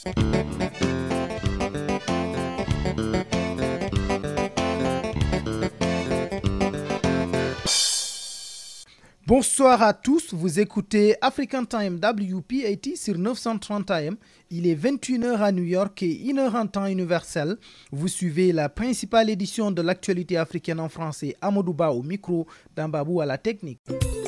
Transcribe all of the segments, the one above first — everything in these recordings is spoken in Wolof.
Bonsoir à tous, vous écoutez African Time WP80 sur 930 AM. Il est 21h à New York et 1h en temps universel. Vous suivez la principale édition de l'actualité africaine en français. Amadouba au micro, Dambabou à la technique.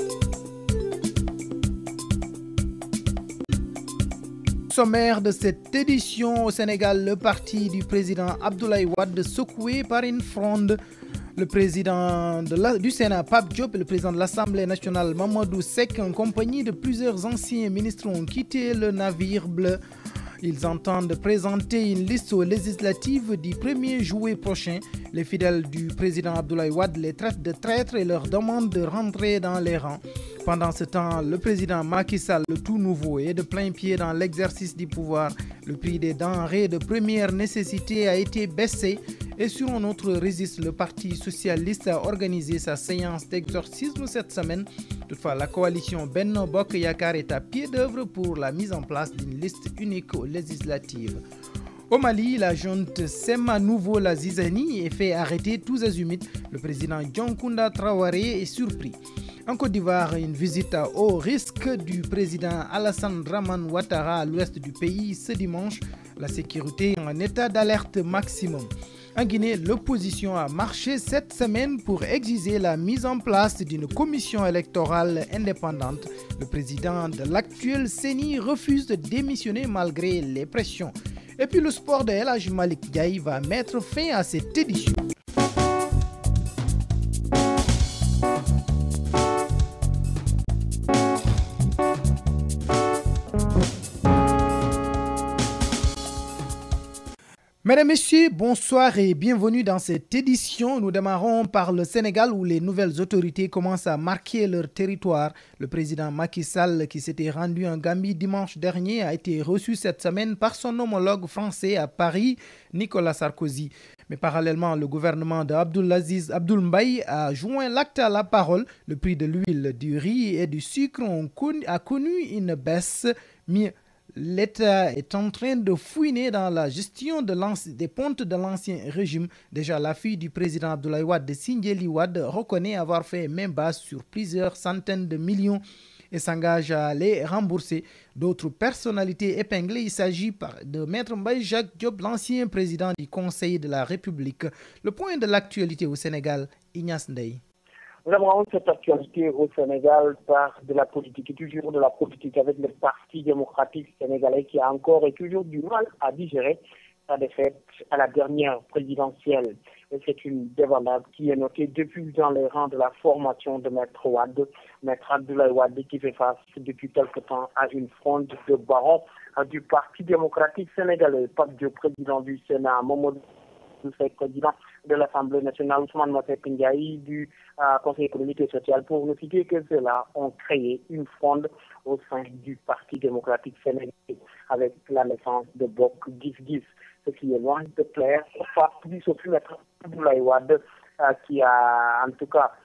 Sommaire de cette édition au Sénégal, le parti du président Abdoulaye Wade secoué par une fronde. Le président du Sénat, Pape Diop, et le président de l'Assemblée nationale, Mamadou Seck, en compagnie de plusieurs anciens ministres, ont quitté le navire bleu. Ils entendent présenter une liste aux législatives du 1er juillet prochain. Les fidèles du président Abdoulaye Wade les traitent de traîtres et leur demandent de rentrer dans les rangs. Pendant ce temps, le président Macky Sall, le tout nouveau, est de plein pied dans l'exercice du pouvoir. Le prix des denrées de première nécessité a été baissé. Et sur un autre registre, le Parti socialiste a organisé sa séance d'exorcisme cette semaine. Toutefois, la coalition Benno Bokk Yakaar est à pied d'œuvre pour la mise en place d'une liste unique aux législatives. Au Mali, la junte Sema Nouveau la Zizani est fait arrêter tous azimuts. Le président Dioncounda Traoré est surpris. En Côte d'Ivoire, une visite à haut risque du président Alassane Dramane Ouattara à l'ouest du pays ce dimanche. La sécurité en état d'alerte maximum. En Guinée, l'opposition a marché cette semaine pour exiger la mise en place d'une commission électorale indépendante. Le président de l'actuel CENI refuse de démissionner malgré les pressions. Et puis le sport de El Hadji Malick Ndiaye va mettre fin à cette édition. Mesdames, Messieurs, bonsoir et bienvenue dans cette édition. Nous démarrons par le Sénégal où les nouvelles autorités commencent à marquer leur territoire. Le président Macky Sall, qui s'était rendu en Gambie dimanche dernier, a été reçu cette semaine par son homologue français à Paris, Nicolas Sarkozy. Mais parallèlement, le gouvernement d'Abdoulaziz Abdoul Mbaye a joint l'acte à la parole. Le prix de l'huile, du riz et du sucre a connu une baisse. L'État est en train de fouiner dans la gestion des comptes de l'ancien régime. Déjà, la fille du président Abdoulaye Wade, Sindiély Wade, reconnaît avoir fait main basse sur plusieurs centaines de millions et s'engage à les rembourser. D'autres personnalités épinglées, il s'agit de Maître Mbaye Jacques Diop, l'ancien président du Conseil de la République. Le point de l'actualité au Sénégal, Ignace Ndeye. Nous avons cette actualité au Sénégal par de la politique et toujours de la politique avec le Parti démocratique sénégalais qui a encore et toujours du mal à digérer sa défaite à la dernière présidentielle. Et c'est une débandade qui est notée depuis dans les rangs de la formation de Maître Wade, Maître Abdoulaye Wade qui fait face depuis quelque temps à une fronde de barons du Parti démocratique sénégalais. Pape Diop, président du Sénat, Mamadou Seck, président de l'Assemblée nationale, Ousmane Masseck Ndiaye du Conseil économique et social, pour ne citer que cela, ont créé une fronde au sein du Parti démocratique sénégalais avec la naissance de Bokk Gis Gis, ce qui est loin de plaire au parti surtout Maître Abdoulaye Wade qui a en tout cas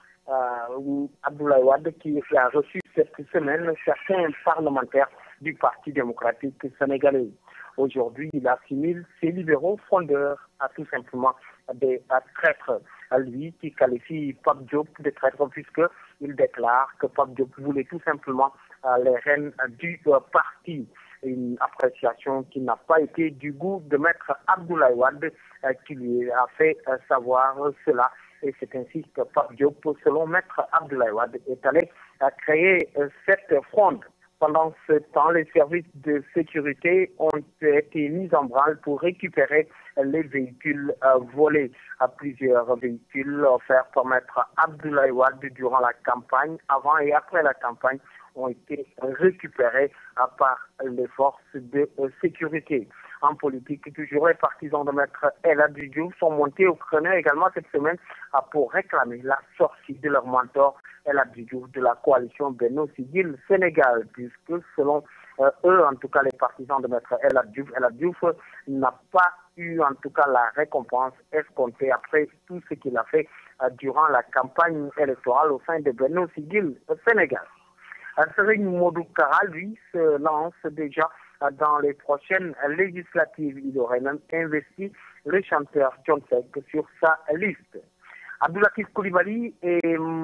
Abdoulaye Wade qui a reçu cette semaine certains parlementaires du Parti démocratique sénégalais. Aujourd'hui, il assimile ces libéraux frondeurs à tout simplement des traîtres. À lui qui qualifie Pape Diop de traître puisqu'il déclare que Pape Diop voulait tout simplement les rênes du parti. Une appréciation qui n'a pas été du goût de Maître Abdoulaye Wade qui lui a fait savoir cela. Et c'est ainsi que Pape Diop, selon Maître Abdoulaye Wade, est allé créer cette fronde. Pendant ce temps, les services de sécurité ont été mis en branle pour récupérer les véhicules volés. Plusieurs véhicules offerts par Maître Abdoulaye Wade durant la campagne, avant et après la campagne, ont été récupérés par les forces de sécurité. En politique, toujours les partisans de Maître El Hadji Diouf sont montés au créneau également cette semaine pour réclamer la sortie de leur mentor El Hadji Diouf de la coalition Benno Siggil Sénégal, puisque selon eux, en tout cas les partisans de Maître El Hadji Diouf n'a pas eu en tout cas la récompense escomptée après tout ce qu'il a fait durant la campagne électorale au sein de Benno Siggil Sénégal. Serigne Modou Kara, lui, se lance déjà dans les prochaines législatives. Il aurait même investi le chanteur Thione Seck sur sa liste. Abdoulatif Coulibaly et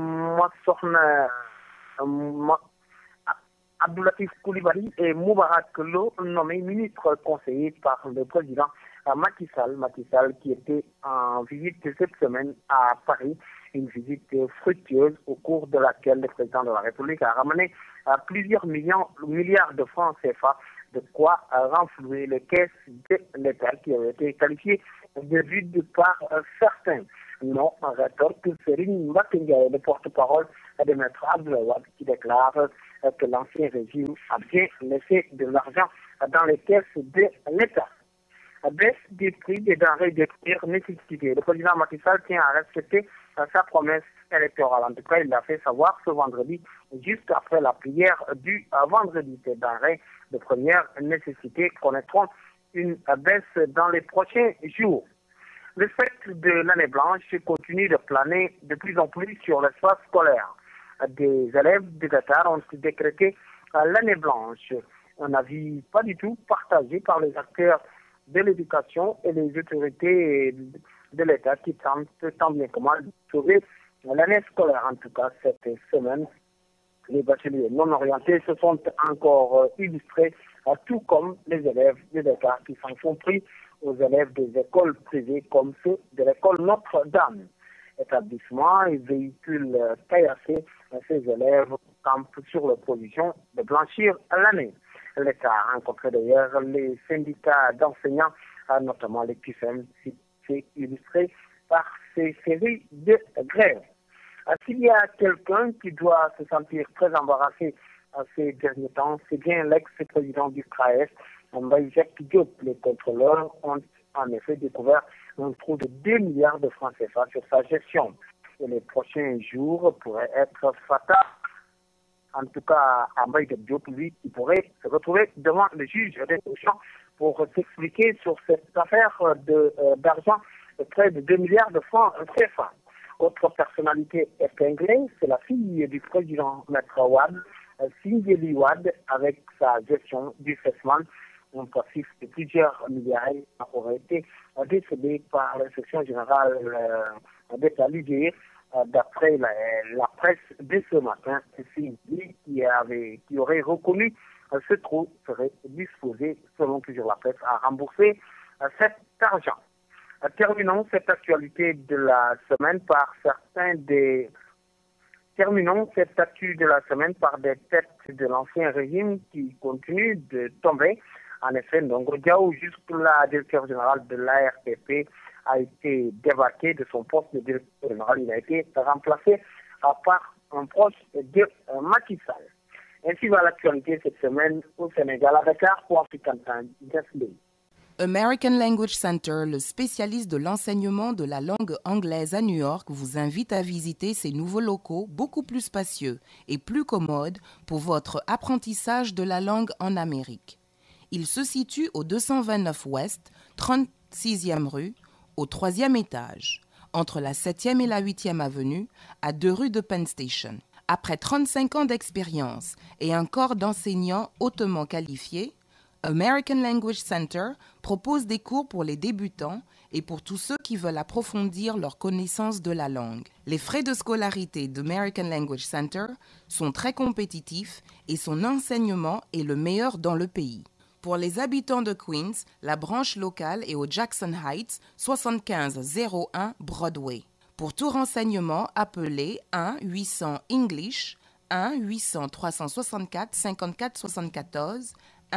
Abdoulatif Coulibaly et Moubarak Lo, nommés ministres conseillers par le président Macky Sall qui était en visite cette semaine à Paris, une visite fructueuse au cours de laquelle le président de la République a ramené plusieurs milliards de francs CFA, de quoi renflouer les caisses de l'État qui avaient été qualifiées de vides par certains. Non, en rétorque, Serigne Mbacké Ndiaye, le porte-parole de Maître Abdoulaye Wade, qui déclare que l'ancien régime a bien laissé de l'argent dans les caisses de l'État. Baisse des prix des denrées de première nécessité. Le président Macky Sall tient à respecter sa promesse électorale. En tout cas, il l'a fait savoir ce vendredi, juste après la prière du vendredi. Ces denrées de première nécessité connaîtront une baisse dans les prochains jours. Le fait de l'année blanche continue de planer de plus en plus sur l'espace scolaire. Des élèves de Dakar ont décrété l'année blanche. Un avis pas du tout partagé par les acteurs de l'éducation et les autorités de l'État qui tentent tant bien que mal de sauver l'année scolaire. En tout cas, cette semaine, les bacheliers non orientés se sont encore illustrés, tout comme les élèves de l'État qui s'en sont pris aux élèves des écoles privées comme ceux de l'école Notre-Dame. Établissement et véhicules caillassés, ces élèves campent sur la position de blanchir l'année. L'État a rencontré d'ailleurs les syndicats d'enseignants, notamment les QFM, s'est illustré par ces séries de grèves. S'il y a quelqu'un qui doit se sentir très embarrassé ces derniers temps, c'est bien l'ex-président du CRAES, Mbaye Jacques Diop. Les contrôleurs ont en effet découvert un trou de 2 milliards de francs CFA sur sa gestion. Et les prochains jours pourraient être fatals. En tout cas, Mbaye Jacques Diop, lui, qui pourrait se retrouver devant le juge d'instruction pour s'expliquer sur cette affaire d'argent de près de 2 milliards de francs CFA. Autre personnalité épinglée, c'est la fille du président Maître Wade, Sindiély Wade, avec sa gestion du FESMAN. Un passif de plusieurs milliards aurait été décédé par l'inspection générale d'État l'IGE. D'après la presse de ce matin, Sindiély qui aurait reconnu ce trou serait disposé, selon toujours la presse, à rembourser cet argent. Terminons cette actualité de la semaine par des têtes de l'ancien régime qui continuent de tomber. En effet, Ndongo Diao, jusque-là directeur général de l'ARTP, a été débarqué de son poste de directeur général. Il a été remplacé par un proche de Macky Sall. Ainsi va l'actualité cette semaine au Sénégal à Dakar pour African Time. American Language Center, le spécialiste de l'enseignement de la langue anglaise à New York, vous invite à visiter ses nouveaux locaux beaucoup plus spacieux et plus commodes pour votre apprentissage de la langue en Amérique. Il se situe au 229 Ouest, 36e rue, au 3e étage, entre la 7e et la 8e avenue, à 2 rues de Penn Station. Après 35 ans d'expérience et un corps d'enseignants hautement qualifiés, American Language Center propose des cours pour les débutants et pour tous ceux qui veulent approfondir leur connaissance de la langue. Les frais de scolarité d'American Language Center sont très compétitifs et son enseignement est le meilleur dans le pays. Pour les habitants de Queens, la branche locale est au Jackson Heights, 7501 Broadway. Pour tout renseignement, appelez 1-800-ENGLISH, 1-800-364-5474,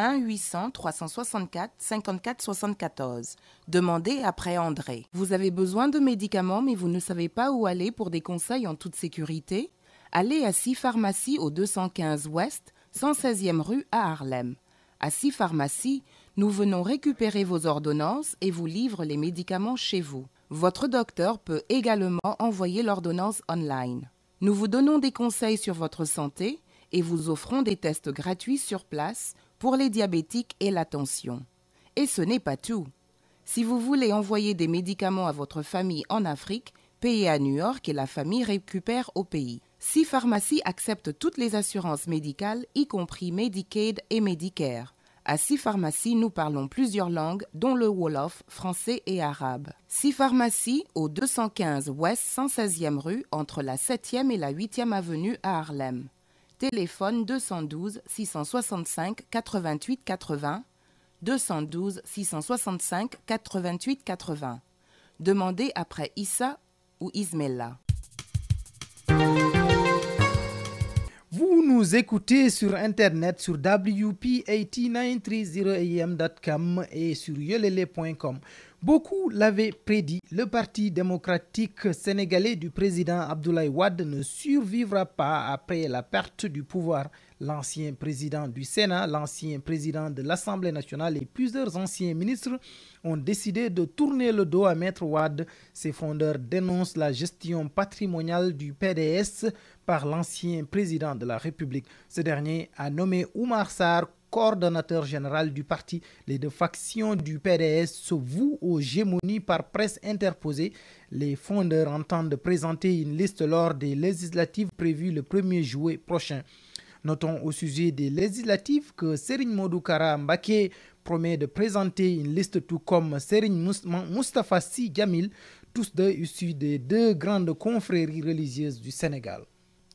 1-800-364-5474. Demandez après André. Vous avez besoin de médicaments mais vous ne savez pas où aller pour des conseils en toute sécurité? Allez à C-Pharmacie au 215 Ouest, 116e rue à Harlem. À C-Pharmacie, nous venons récupérer vos ordonnances et vous livrer les médicaments chez vous. Votre docteur peut également envoyer l'ordonnance online. Nous vous donnons des conseils sur votre santé et vous offrons des tests gratuits sur place pour les diabétiques et la tension. Et ce n'est pas tout. Si vous voulez envoyer des médicaments à votre famille en Afrique, payez à New York et la famille récupère au pays. C-Pharmacie accepte toutes les assurances médicales, y compris Medicaid et Medicare. À Sipharmacie, nous parlons plusieurs langues, dont le Wolof, français et arabe. Sipharmacie, au 215 Ouest 116e rue, entre la 7e et la 8e avenue à Harlem. Téléphone 212 665 88 80, 212 665 88 80. Demandez après Issa ou Ismella. Vous nous écoutez sur Internet sur WP8930am.com et sur yolele.com. Beaucoup l'avaient prédit, le Parti démocratique sénégalais du président Abdoulaye Wade ne survivra pas après la perte du pouvoir. L'ancien président du Sénat, l'ancien président de l'Assemblée nationale et plusieurs anciens ministres ont décidé de tourner le dos à Maître Wade. Ses fondeurs dénoncent la gestion patrimoniale du PDS par l'ancien président de la République. Ce dernier a nommé Oumar Sarr coordonnateur général du parti. Les deux factions du PDS se vouent aux gémonies par presse interposée. Les fondeurs entendent présenter une liste lors des législatives prévues le 1er juillet prochain. Notons au sujet des législatives que Serigne Modou Kara Mbacké promet de présenter une liste tout comme Serigne Moustapha Sy Djamil, tous deux issus des deux grandes confréries religieuses du Sénégal.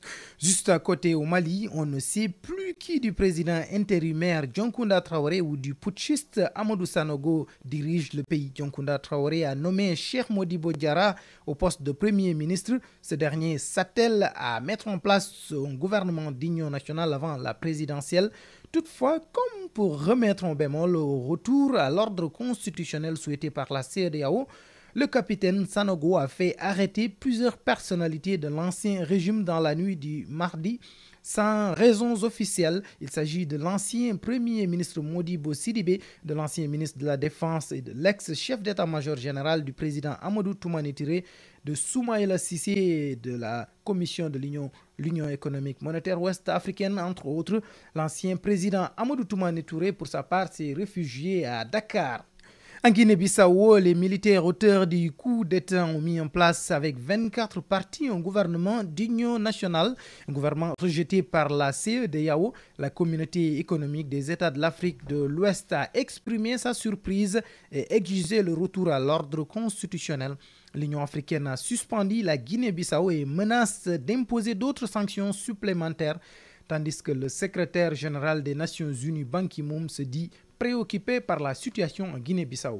Juste à côté au Mali, on ne sait plus qui du président intérimaire Dioncounda Traoré ou du putschiste Amadou Sanogo dirige le pays. Dioncounda Traoré a nommé Cheikh Modibo Diarra au poste de Premier ministre. Ce dernier s'attelle à mettre en place un gouvernement d'union nationale avant la présidentielle. Toutefois, comme pour remettre en bémol au retour à l'ordre constitutionnel souhaité par la CEDEAO, le capitaine Sanogo a fait arrêter plusieurs personnalités de l'ancien régime dans la nuit du mardi sans raisons officielles. Il s'agit de l'ancien premier ministre Modibo Sidibé, de l'ancien ministre de la Défense et de l'ex-chef d'état-major général du président Amadou Toumani Touré, de Soumaïla Cissé et de la Commission de l'Union économique monétaire ouest-africaine, entre autres. L'ancien président Amadou Toumani Touré, pour sa part, s'est réfugié à Dakar. En Guinée-Bissau, les militaires auteurs du coup d'État ont mis en place avec 24 partis un gouvernement d'union nationale, un gouvernement rejeté par la CEDEAO. La communauté économique des États de l'Afrique de l'Ouest a exprimé sa surprise et exigé le retour à l'ordre constitutionnel. L'Union africaine a suspendu la Guinée-Bissau et menace d'imposer d'autres sanctions supplémentaires, tandis que le secrétaire général des Nations Unies, Ban Ki-moon, se dit préoccupé par la situation en Guinée-Bissau.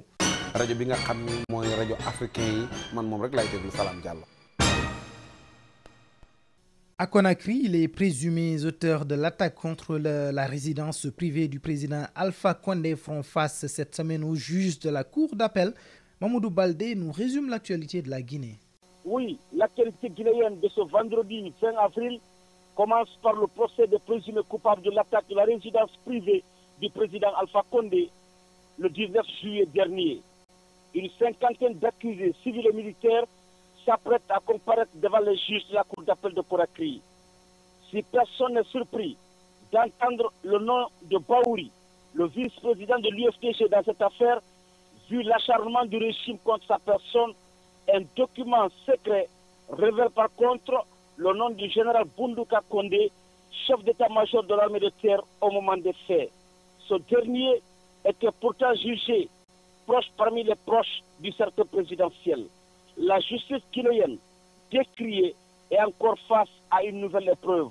À Conakry, les présumés auteurs de l'attaque contre la résidence privée du président Alpha Condé font face cette semaine au juge de la Cour d'appel. Mamoudou Baldé nous résume l'actualité de la Guinée. Oui, l'actualité guinéenne de ce vendredi 5 avril commence par le procès des présumés coupables de l'attaque de la résidence privée du président Alpha Condé le 19 juillet dernier. Une cinquantaine d'accusés civils et militaires s'apprêtent à comparaître devant les juges de la Cour d'appel de Conakry. Si personne n'est surpris d'entendre le nom de Baouri, le vice-président de l'UFDG dans cette affaire, vu l'acharnement du régime contre sa personne, un document secret révèle par contre le nom du général Boundouka Condé, chef d'état-major de l'armée de terre au moment des faits. Ce dernier était pourtant jugé proche parmi les proches du cercle présidentiel. La justice guinéenne, décriée, est encore face à une nouvelle épreuve.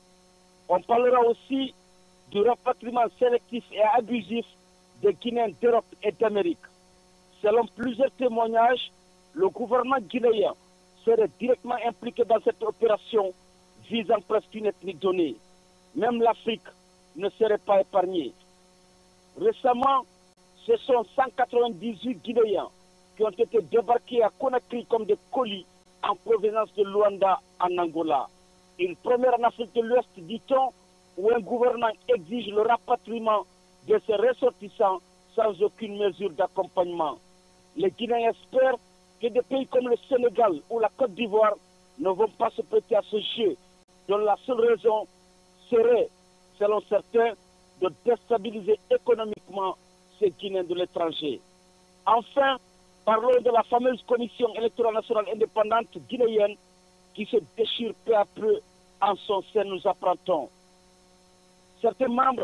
On parlera aussi du rapatriement sélectif et abusif des Guinéens d'Europe et d'Amérique. Selon plusieurs témoignages, le gouvernement guinéen serait directement impliqué dans cette opération visant presque une ethnie donnée. Même l'Afrique ne serait pas épargnée. Récemment, ce sont 198 Guinéens qui ont été débarqués à Conakry comme des colis en provenance de Luanda en Angola. Une première en Afrique de l'Ouest, dit-on, où un gouvernement exige le rapatriement de ses ressortissants sans aucune mesure d'accompagnement. Les Guinéens espèrent que des pays comme le Sénégal ou la Côte d'Ivoire ne vont pas se prêter à ce jeu, dont la seule raison serait, selon certains, de déstabiliser économiquement ces Guinéens de l'étranger. Enfin, parlons de la fameuse commission électorale nationale indépendante guinéenne qui se déchire peu à peu en son sein, nous apprend-on. Certains membres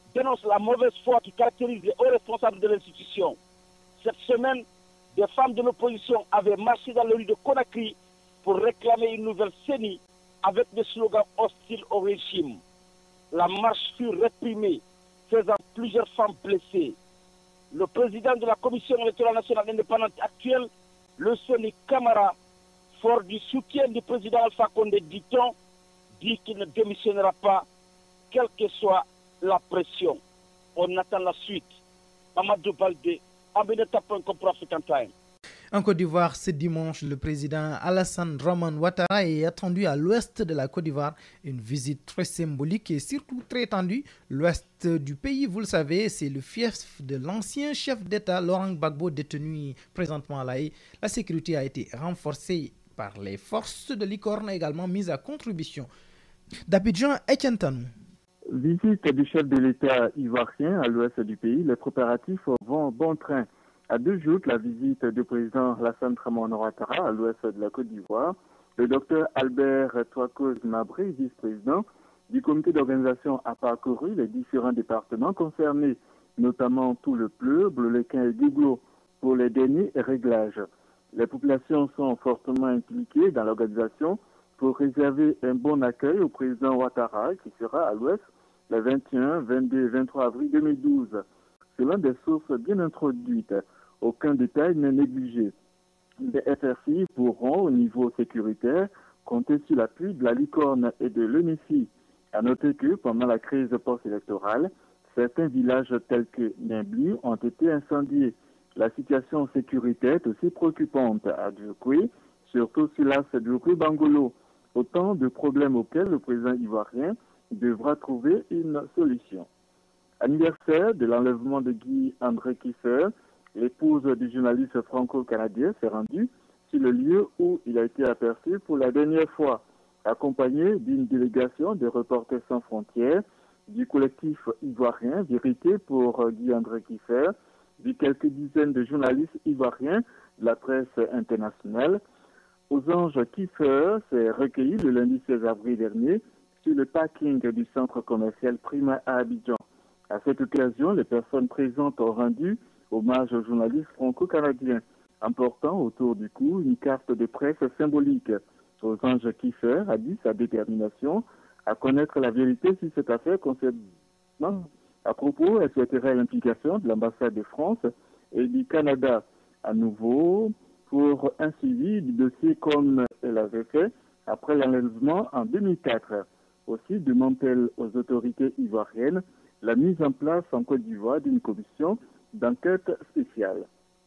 dénonce la mauvaise foi qui caractérise les hauts responsables de l'institution. Cette semaine, des femmes de l'opposition avaient marché dans les rues de Conakry pour réclamer une nouvelle CENI avec des slogans hostiles au régime. La marche fut réprimée, faisant plusieurs femmes blessées. Le président de la Commission électorale nationale indépendante actuelle, le Seni Camara, fort du soutien du président Alpha Condé, dit-on, dit qu'il ne démissionnera pas, quelle que soit la pression. On attend la suite. Amadou Baldé, Aminata.com pour African Time. En Côte d'Ivoire, ce dimanche, le président Alassane Draman Ouattara est attendu à l'ouest de la Côte d'Ivoire. Une visite très symbolique et surtout très tendue. L'ouest du pays, vous le savez, c'est le fief de l'ancien chef d'État Laurent Gbagbo, détenu présentement à La Haye. La sécurité a été renforcée par les forces de l'ICORN, également mises à contribution. D'Abidjan, Etienne Tanou. Visite du chef de l'État ivoirien à l'ouest du pays, les préparatifs vont bon train. À 2 jours de la visite du président Alassane Draman Ouattara à l'ouest de la Côte d'Ivoire, le docteur Albert Touakos Mabré, vice-président du comité d'organisation, a parcouru les différents départements concernés, notamment tout le Pleu, Blolequin et Douglo, pour les derniers réglages. Les populations sont fortement impliquées dans l'organisation pour réserver un bon accueil au président Ouattara qui sera à l'ouest le 21, 22 et 23 avril 2012. Selon des sources bien introduites, aucun détail n'est négligé. Les FRC pourront, au niveau sécuritaire, compter sur l'appui de la Licorne et de l'UNICI. À noter que, pendant la crise post-électorale, certains villages tels que Nimbli ont été incendiés. La situation sécuritaire est aussi préoccupante à Djokoui, surtout sur l'axe Djokoui-Bangolo. Autant de problèmes auxquels le président ivoirien devra trouver une solution. Anniversaire de l'enlèvement de Guy André Kiffer, l'épouse du journaliste franco-canadien s'est rendue sur le lieu où il a été aperçu pour la dernière fois, accompagné d'une délégation de Reporters sans frontières, du collectif ivoirien Vérité pour Guy André Kiffer, de quelques dizaines de journalistes ivoiriens de la presse internationale. Aux Anges Kiffer s'est recueilli le lundi 16 avril dernier sur le parking du centre commercial Prima à Abidjan. À cette occasion, les personnes présentes ont rendu hommage aux journalistes franco-canadiens, en portant autour du cou une carte de presse symbolique. Aux Anges Kiffer a dit sa détermination à connaître la vérité sur cette affaire concernant. À propos, elle souhaiterait l'implication de l'ambassade de France et du Canada à nouveau pour un suivi du dossier comme elle avait fait après l'enlèvement en 2004. Aussi demande-t-elle aux autorités ivoiriennes la mise en place en Côte d'Ivoire d'une commission d'enquête spéciale.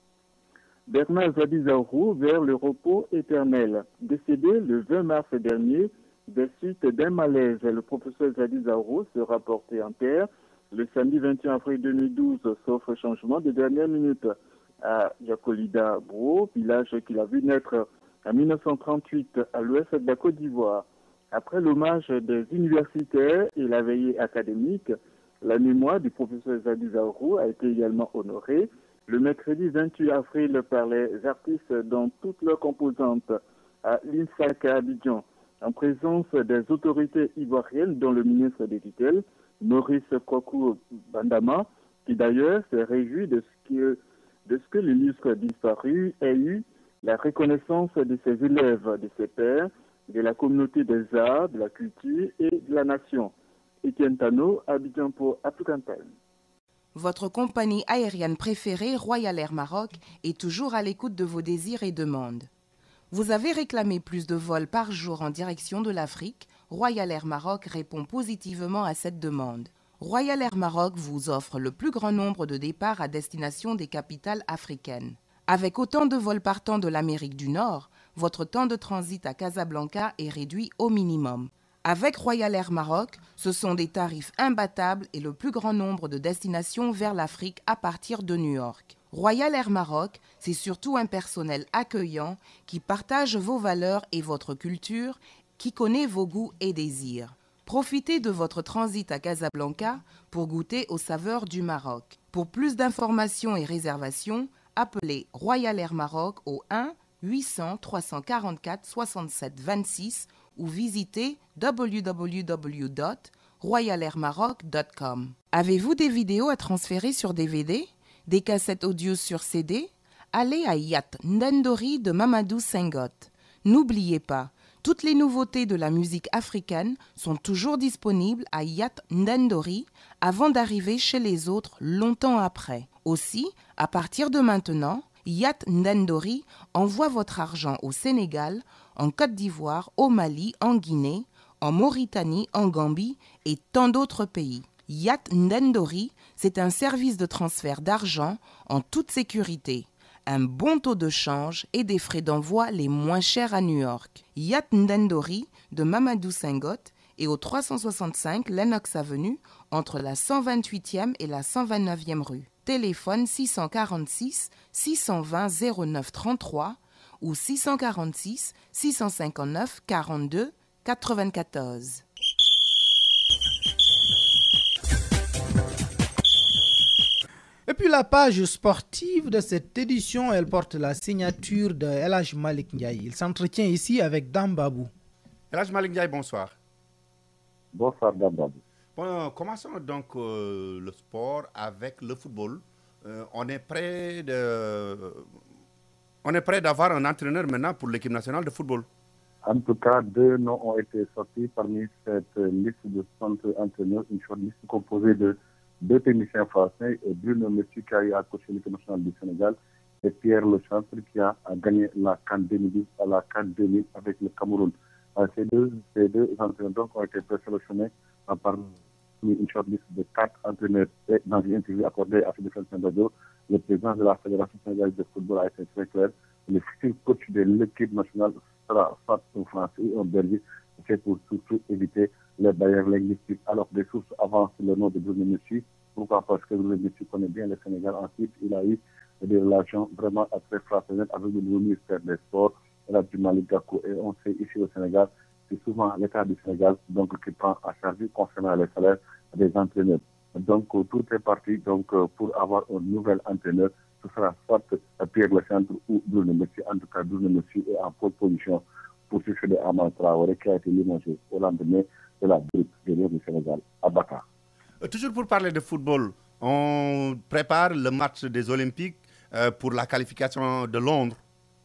Bernard Zadizaourou vers le repos éternel. Décédé le 20 mars dernier des suites d'un malaise, le professeur Zadizaourou sera porté en terre le samedi 21 avril 2012, sauf changement de dernière minute, à Yakolida Bro, village qu'il a vu naître en 1938 à l'ouest de la Côte d'Ivoire. Après l'hommage des universitaires et la veillée académique, la mémoire du professeur Zadizaourou a été également honorée le mercredi 28 avril par les artistes dans toutes leurs composantes à l'INSAC à Abidjan, en présence des autorités ivoiriennes dont le ministre des tutelles, Maurice Kokou Bandama, qui d'ailleurs s'est réjoui de ce que l'illustre disparu ait eu la reconnaissance de ses élèves, de ses pairs, de la communauté des arts, de la culture et de la nation. Etienne Tano, Abidjan pour African Time. Votre compagnie aérienne préférée, Royal Air Maroc, est toujours à l'écoute de vos désirs et demandes. Vous avez réclamé plus de vols par jour en direction de l'Afrique. Royal Air Maroc répond positivement à cette demande. Royal Air Maroc vous offre le plus grand nombre de départs à destination des capitales africaines. Avec autant de vols partant de l'Amérique du Nord, votre temps de transit à Casablanca est réduit au minimum. Avec Royal Air Maroc, ce sont des tarifs imbattables et le plus grand nombre de destinations vers l'Afrique à partir de New York. Royal Air Maroc, c'est surtout un personnel accueillant qui partage vos valeurs et votre culture, qui connaît vos goûts et désirs. Profitez de votre transit à Casablanca pour goûter aux saveurs du Maroc. Pour plus d'informations et réservations, appelez Royal Air Maroc au 1 800 344 67 26 ou visitez www.royalairmaroc.com. royalairmaroc.com. Avez-vous des vidéos à transférer sur DVD? Des cassettes audio sur CD? Allez à Yat Ndendori de Mamadou Senghot. N'oubliez pas, toutes les nouveautés de la musique africaine sont toujours disponibles à Yat Ndendori avant d'arriver chez les autres longtemps après. Aussi, à partir de maintenant, Yat Ndendori envoie votre argent au Sénégal, en Côte d'Ivoire, au Mali, en Guinée, en Mauritanie, en Gambie et tant d'autres pays. Yat Ndendori, c'est un service de transfert d'argent en toute sécurité, un bon taux de change et des frais d'envoi les moins chers à New York. Yat Ndendori de Mamadou Senghot est au 365 Lenox Avenue entre la 128e et la 129e rue. Téléphone 646 620 09 33 ou 646 659 42 94. Et puis la page sportive de cette édition, elle porte la signature de El Hadj Malick Ndiaye. Il s'entretient ici avec Dame Babou. El Hadj Malick Ndiaye, bonsoir. Bonsoir Dame Babou. Bon, commençons donc le sport avec le football. On est prêt d'avoir un entraîneur maintenant pour l'équipe nationale de football. En tout cas, 2 noms ont été sortis parmi cette liste de 60 entraîneurs, une shortlist composée de 2 techniciens français, Bruno Metsu qui a coaché l'équipe nationale du Sénégal et Pierre Lechantre qui a gagné la CAN 2010 à la CAN 2000 avec le Cameroun. Ces deux entraîneurs donc ont été présélectionnés par une shortlist de 4 entraîneurs. Et dans une interview accordée à Philippe Saint-Dodo, le président de la Fédération sénégalaise de football a été très clair. Le futur coach de l'équipe nationale sera soit un Français ou un Belge. C'est pour surtout éviter les barrières linguistiques. Alors, des sources avancent le nom de Bruno Metsu. Pourquoi? Parce que Bruno Metsu connaît bien le Sénégal. Ensuite, il a eu des relations vraiment très fraternelles avec le nouveau ministère des Sports, El Hadj Malick Gakou. Et on sait ici au Sénégal, c'est souvent l'État du Sénégal donc, qui prend à charge concernant les salaires des entraîneurs. Donc, tout est parti donc, pour avoir un nouvel entraîneur. Ce sera soit Pierre Lechantre ou Bruno Metsu. En tout cas, Bruno Metsu est en pole position pour succéder à Amara Traoré qui a été limogé au lendemain de la brute de l'Union du Sénégal à Dakar. Toujours pour parler de football, on prépare le match des Olympiques pour la qualification de Londres.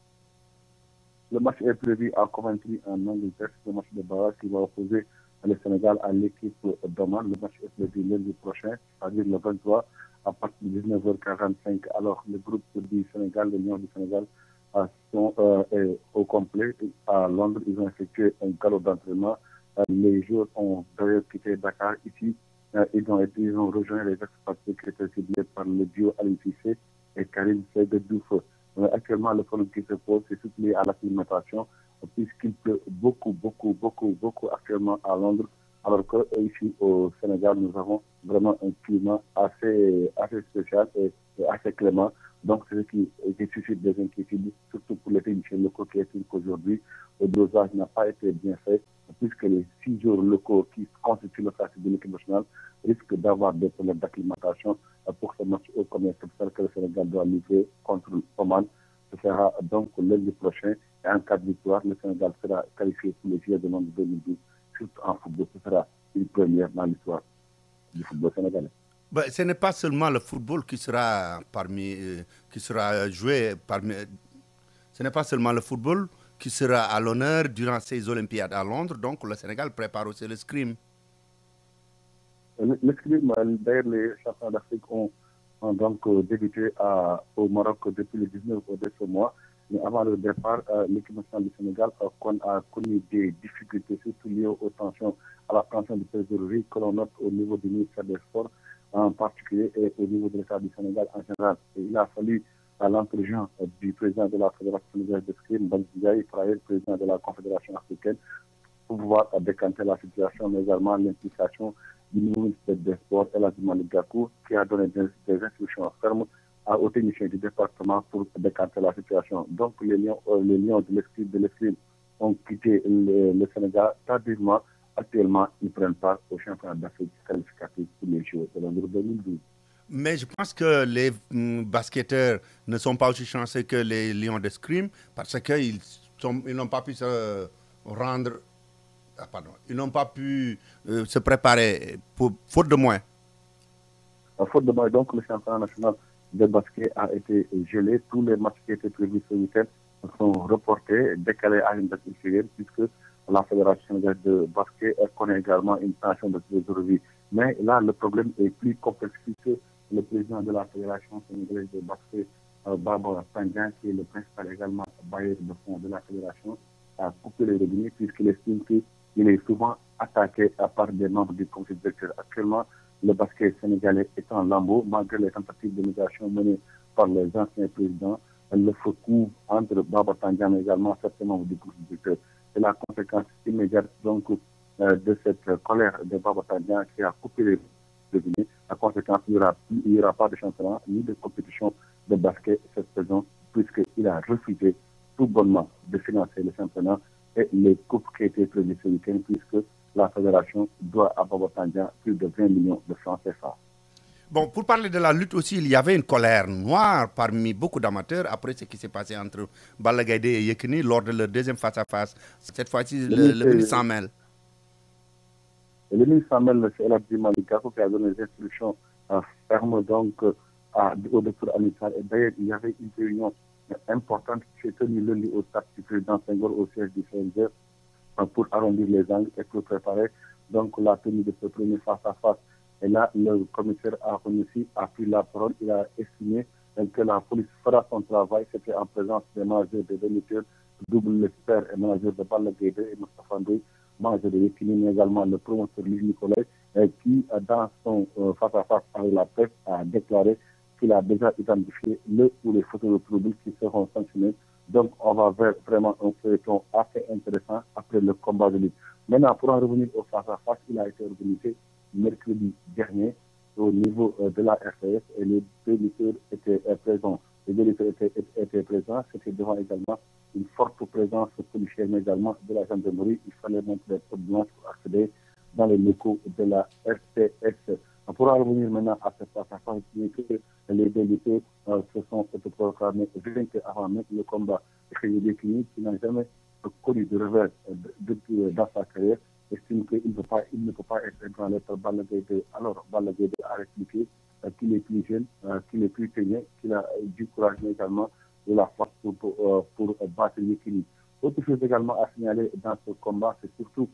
Le match est prévu à Coventry en Angleterre. C'est le match de barrage qui va opposer le Sénégal à l'équipe d'Oman. Le match est prévu lundi prochain, c'est-à-dire le 23, à partir de 19h45. Alors, le groupe du Sénégal, le Lion du Sénégal, sont au complet à Londres. Ils ont effectué un galop d'entraînement. Les joueurs ont d'ailleurs quitté Dakar ici. Ils ont rejoint les expatriés qui étaient ciblés par le duo Aliou Cissé et Karim Seydou. Actuellement, le problème qui se pose, c'est surtout lié à l'acclimatation, puisqu'il pleut beaucoup actuellement à Londres, alors qu'ici au Sénégal, nous avons vraiment un climat assez spécial et assez clément. Donc, c'est ce qui suscite des inquiétudes, surtout pour les techniciens locaux qui estiment qu'aujourd'hui, le dosage n'a pas été bien fait, puisque les 6 jours locaux qui constituent le classique de l'équipe nationale risquent d'avoir des problèmes d'acclimatation pour ce match au commun. C'est pour ça que le Sénégal doit livrer contre Oman. Ce sera donc lundi prochain. Et en cas de victoire, le Sénégal sera qualifié pour les Jeux de Londres 2012. Surtout en football, ce sera une première dans l'histoire du football sénégalais. Ce n'est pas seulement le football qui sera joué parmi. Ce n'est pas seulement le football qui sera à l'honneur durant ces Olympiades à Londres. Donc le Sénégal prépare aussi le scrim. Le scrim, d'ailleurs, les champions d'Afrique ont donc débuté au Maroc depuis le 19 de ce mois. Mais avant le départ, l'équipe nationale du Sénégal a connu des difficultés, surtout liées aux tensions, à la tension de trésorerie que l'on note au niveau du ministère des Sports en particulier et au niveau de l'État du Sénégal en général. Et il a fallu à l'entrejambe du président de la Fédération sénégalaise de scrim, Ndiaye, président de la Confédération africaine, pour pouvoir décanter la situation, mais également l'implication du ministre des Sports, El Hadj Malick Gakou, qui a donné des instructions fermes aux techniciens du département pour décanter la situation. Donc les lions de l'escrime ont quitté le Sénégal tardivement. Actuellement, ils prennent part au championnat d'Afrique qualificatif pour les Jeux de Londres 2012. Mais je pense que les basketteurs ne sont pas aussi chanceux que les lions d'escrime parce qu'ils n'ont pas pu se rendre Ils n'ont pas pu se préparer faute de moyens. Faute de moyens, donc le championnat national de basket a été gelé. Tous les matchs qui étaient prévus ce week-end sont reportés, décalés à une date ultérieure, puisque la Fédération de basket connaît également une tension de trésorerie. Mais là, le problème est plus complexe puisque le président de la Fédération sénégalaise de basket, Baba Tandian, qui est le principal également bailleur de fonds de la Fédération, a coupé les revenus puisqu'il estime qu'il est souvent attaqué par des membres du conseil directeur. Actuellement, le basket sénégalais est en lambeau, malgré les tentatives de migration menées par les anciens présidents. Le feu couvre entre Baba Tandian et également certains membres du conseil directeur. C'est la conséquence immédiate donc, de cette colère de Baba Tandian qui a coupé les revenus. La conséquence, il n'y aura pas de championnat ni de compétition de basket cette saison, puisqu'il a refusé tout bonnement de financer le championnat et les coupes qui étaient prévues ce week-end, puisque la fédération doit à Baba Tandian plus de 20 millions de francs CFA. Bon, pour parler de la lutte aussi, il y avait une colère noire parmi beaucoup d'amateurs après ce qui s'est passé entre Balla Gaye et Yekini lors de leur deuxième face-à-face. Cette fois-ci, le ministre s'en mêle. Le ministre s'en mêle, c'est El Hadji Malick Gakou qui a donné des instructions fermes donc, au docteur Amical. Et d'ailleurs, il y avait une réunion importante qui s'est tenue lundi au stade du président Senghor au siège du CNG pour arrondir les angles et pour préparer donc, la tenue de ce premier face-à-face. Et là, le commissaire a pris la parole. Il a estimé que la police fera son travail. C'était en présence des managers de Benitez, double expert et manager de Balla Gaye et Moustapha Ndoye, manager de Yekini, mais également le promoteur Luc Nicolaï, qui, dans son face-à-face avec la presse, a déclaré qu'il a déjà identifié le ou les photos de troubles qui seront sanctionnés. Donc, on va vers vraiment un feuilleton assez intéressant après le combat de lutte. Maintenant, pour en revenir au face-à-face, il a été organisé mercredi dernier au niveau de la RTS et les deux lutteurs étaient présents. Les deux lutteurs étaient présents, c'était devant également une forte présence policière, mais également de la gendarmerie. Il fallait montrer des portes blanches pour accéder dans les locaux de la RTS. Pour en revenir maintenant à cette face-à-face, les deux lutteurs se sont autoproclamés vainqueurs avant même le combat. Et Yekini, qui n'a jamais connu de revers dans sa carrière, estime qu'il ne peut pas être ébranlé par Balla Gaye 2. Alors, Balla Gaye 2 a expliqué qu'il est plus jeune, qu'il est plus peigné, qu'il a du courage, mais également de la force pour battre Yekini. Autre chose également à signaler dans ce combat, c'est surtout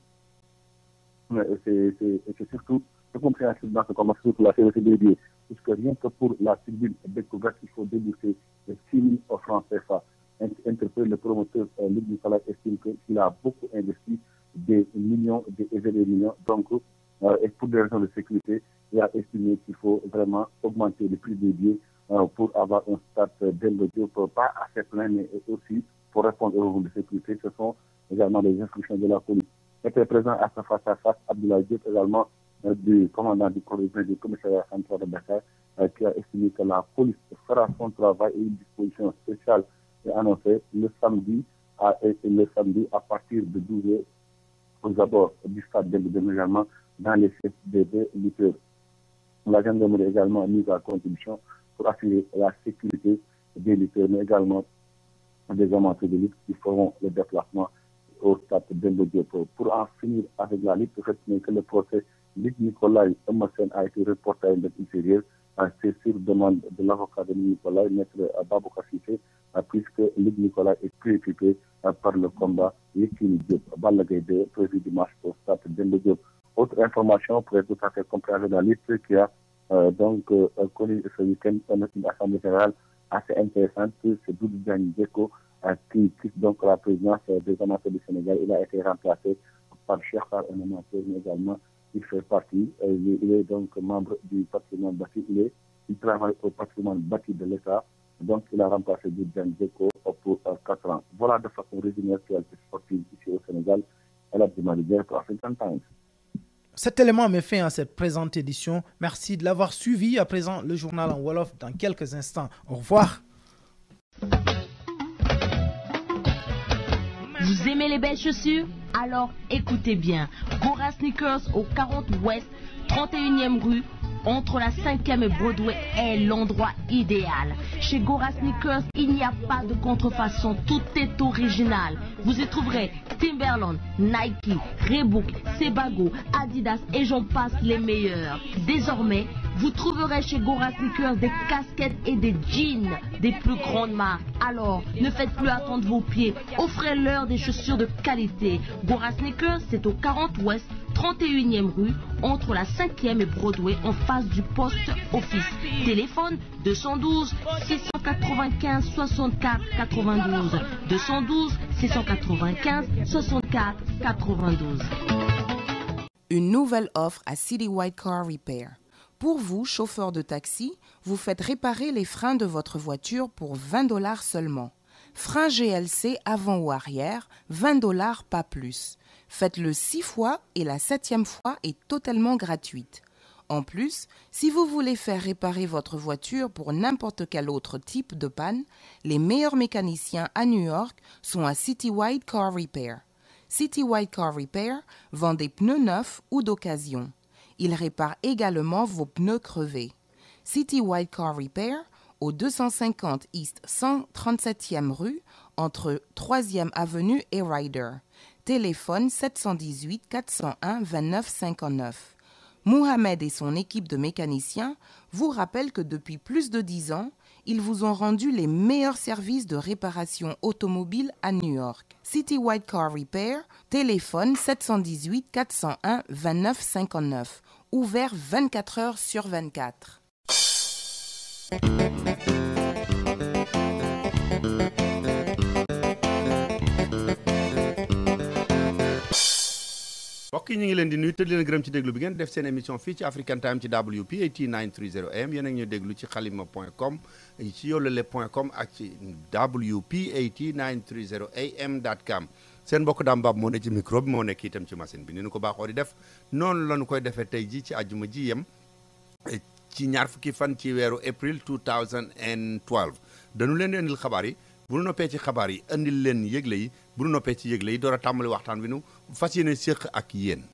le compréhensible dans ce combat, surtout la série des billets. Puisque rien que pour la tribune découverte, il faut débourser 6 000 francs CFA. Interpellé le promoteur Luc Nicolaï estime qu'il a beaucoup investi des millions, des millions. Donc, et pour des raisons de sécurité, il a estimé qu'il faut vraiment augmenter le prix des billets pour avoir un stade Demba Diop pas assez plein, mais aussi pour répondre aux raisons de sécurité. Ce sont également les instructions de la police. Était présent à sa face-à-face, Abdoulaye Diop, également du commandant du commissariat central de Dakar, qui a estimé que la police fera son travail et une disposition spéciale est annoncée le samedi à partir de 12h aux abords du stade de également dans les sièges des deux lutteurs. La gendarmerie également mise à contribution pour assurer la sécurité des lutteurs, mais également des amateurs de lutte qui feront le déplacement au stade de Diop. Pour en finir avec la lutte, retenez que le procès Luc Nicolaï Emerson a été reporté à une date ultérieure. C'est sur demande de l'avocat de Luc Nicolaï, maître Babouka Cissé, puisque Luc Nicolaï est préoccupé par le combat Yekini Diop, Balla Gaye 2, prévu dimanche au stade de Diop. Autre information pour être tout à fait compris avec la lutte qui a connu ce week-end une assemblée générale assez intéressante. C'est Doudou Diagne Djeko qui quitte donc la présidence des amateurs du Sénégal. Il a été remplacé par Cheikh Sarr, un amateur, mais également il fait partie. Il est donc membre du patrimoine bâti. Il travaille au patrimoine bâti de l'État. Donc, il a remplacé Doudou Diagne Djeko pour 4 ans. Voilà de façon résumée l'actualité sportive ici au Sénégal. Elle a demandé pour African Times. Cet élément met fin à cette présente édition. Merci de l'avoir suivi. À présent, le journal en Wolof dans quelques instants. Au revoir. Vous aimez les belles chaussures? Alors écoutez bien. Gora Sneakers au 40 Ouest, 31e rue, entre la 5e et Broadway est l'endroit idéal. Chez Gora Sneakers, il n'y a pas de contrefaçon, tout est original. Vous y trouverez Timberland, Nike, Reebok, Sebago, Adidas et j'en passe les meilleurs. Désormais, vous trouverez chez Gora Sneakers des casquettes et des jeans des plus grandes marques. Alors, ne faites plus attendre vos pieds, offrez-leur des chaussures de qualité. Gora Sneakers, c'est au 40 Ouest, 31e rue, entre la 5e et Broadway, en face du poste office. Téléphone 212 695 64 92. 212 695 64 92. Une nouvelle offre à Citywide Car Repair. Pour vous, chauffeur de taxi, vous faites réparer les freins de votre voiture pour $20 seulement. Frein GLC avant ou arrière, $20 pas plus. Faites-le 6 fois et la 7e fois est totalement gratuite. En plus, si vous voulez faire réparer votre voiture pour n'importe quel autre type de panne, les meilleurs mécaniciens à New York sont à Citywide Car Repair. Citywide Car Repair vend des pneus neufs ou d'occasion. Il répare également vos pneus crevés. Citywide Car Repair, au 250 East 137e rue, entre 3e Avenue et Ryder. Téléphone 718 401 29 59. Mohamed et son équipe de mécaniciens vous rappellent que depuis plus de 10 ans, ils vous ont rendu les meilleurs services de réparation automobile à New York. Citywide Car Repair, téléphone 718 401 29 59. Ouvert 24 heures sur 24. mbokk yi ñu ngi leen di nuyu te di leen gërëm ci déglu bi ngeen def seen émission fii ci African Time ci WP 8930 AM yéen a ngi ñu déglu ci xalima.com ci yoolale.com ak ci WP 8930 AM.com seen mbokk Dame Bab moo ne ci micro bi moo nekk itam ci machine bi ni ñu ko baaxoo di def noonu la ñu koy defee tey ji ci àjjuma ji yem ci ñaar fukki fan ci weeru avril 2012 dañu leen di indil xabaar yi bu nu noppee ci xabaar yi indil leen yëgle yi bu nu noppee ci yëgle yi door a tàmbali waxtaan wi nu fas yéene séq ak yéen.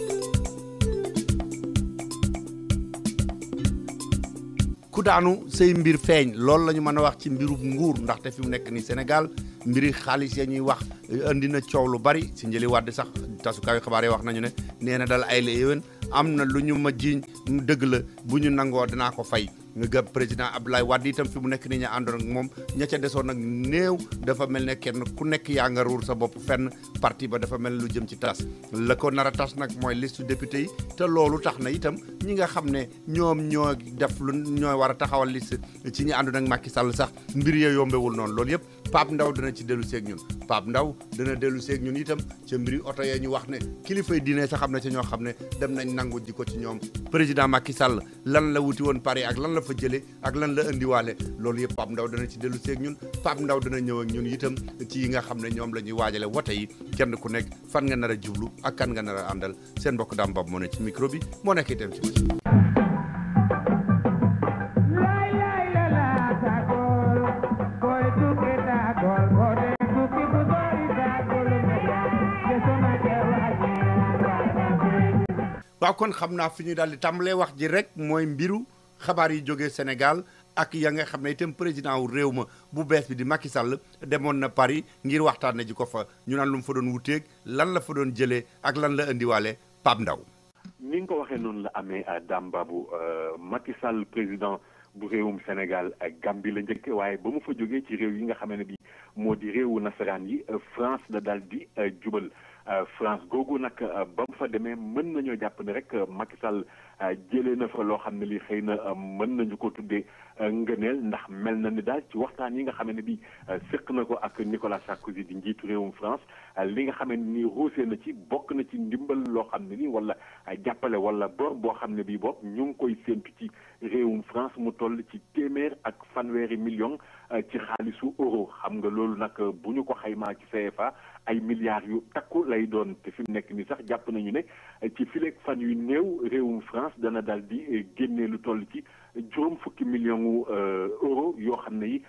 ku daanu say mbir feeñ loolu la ñu mën a wax ci mbiru nguur ndaxte fi mu nekk ni Sénégal mbiri xaalis ya ñuy wax indi na coow lu bari si njëli wàdd sax tasukaayu xabaar yi wax nañu ne nee na dal ay la yéwén am na lu ñu ma jiiñ dëgg la bu ñu nangoo dinaa ko fay nga gëm président Abdoulaye Wade itam fi mu nekk nii ña àndoon ak moom ña ca desoon nag néew dafa mel ne kenn ku nekk yaa nga ruur sa bopp fenn parti ba dafa mel lu jëm ci tas la ko nar a tas nag mooy liste député yi te loolu tax na itam ñi nga xam ne ñoom ñoo def lu ñooy war a taxawal liste ci ñi àndoon ak Macky Sall sax mbir ya yombewul noonu loolu yëpp Pape Ndaw dana ci dellu seeg ñun Pape Ndaw dana dellu seeg ñun itam ca mbiri oto ya ñu wax ne kilifay diine sax xam ne ca ñoo xam ne dem nañ nangu ji ko ci ñoom président Macky Sall lan la wuti woon Paris ak lan la fa jëlee ak lan la indiwaale loolu yëpp Pape Ndaw dana ci dellu seeg ñun Pape Ndaw dana ñëw ak ñun itam ci yi nga xam ne ñoom la ñuy waajale wote yi kenn ku nekk fan nga nar a jublu ak kan nga nar a àndal seen mbokk Dame Bab moo ne ci micro bi moo nekk itam ci machine. waaw kon xam naa fi ñu daal di tàmbalee wax ji rek mooy mbiru xabaar yi jógee Sénégal ak ya nga xam ne itam président wu réew ma bu bees bi di Macky Sall demoon na Paris ngir waxtaanee ji ko fa ñu naan lu mu fa doon wuteeg lan la fa doon jëlee ak lan la indiwaale Pape Ndaw. ni nga ko waxee noonu la amee Dame Babou Macky Sall président bu réewum Sénégal ak Gambie la njëkk waaye ba mu fa jógee ci réew yi nga xamee ne bi moo di réewu nasaraan yi France la daal di jubal. France googu nag ba mu fa demee mën nañoo jàpp ne rek Macky Sall jëlee na fa loo xam ne li xëy na mën nañu ko tuddee ngëneel ndax mel na ni daal ci waxtaan yi nga xam ne bi séq na ko ak Nicolas Sarkozy di njiitu réewum France li nga xam ne ni ruusee na ci bokk na ci ndimbal loo xam ne ni wala jàppale wala bor boo xam ne bii bopp ñu ngi koy séentu ci réewum France mu toll ci téeméer ak fanweeri million ci xaalisu euro xam nga loolu nag bu ñu ko xaymaa ci CFA ay milliards yu takku lay doon te fi mu nekk ni sax jàpp nañu ne ci fileeg fan yu néew réewum France dana daal di génnee lu toll ci juróom fukki million euro yoo xam ne yi daf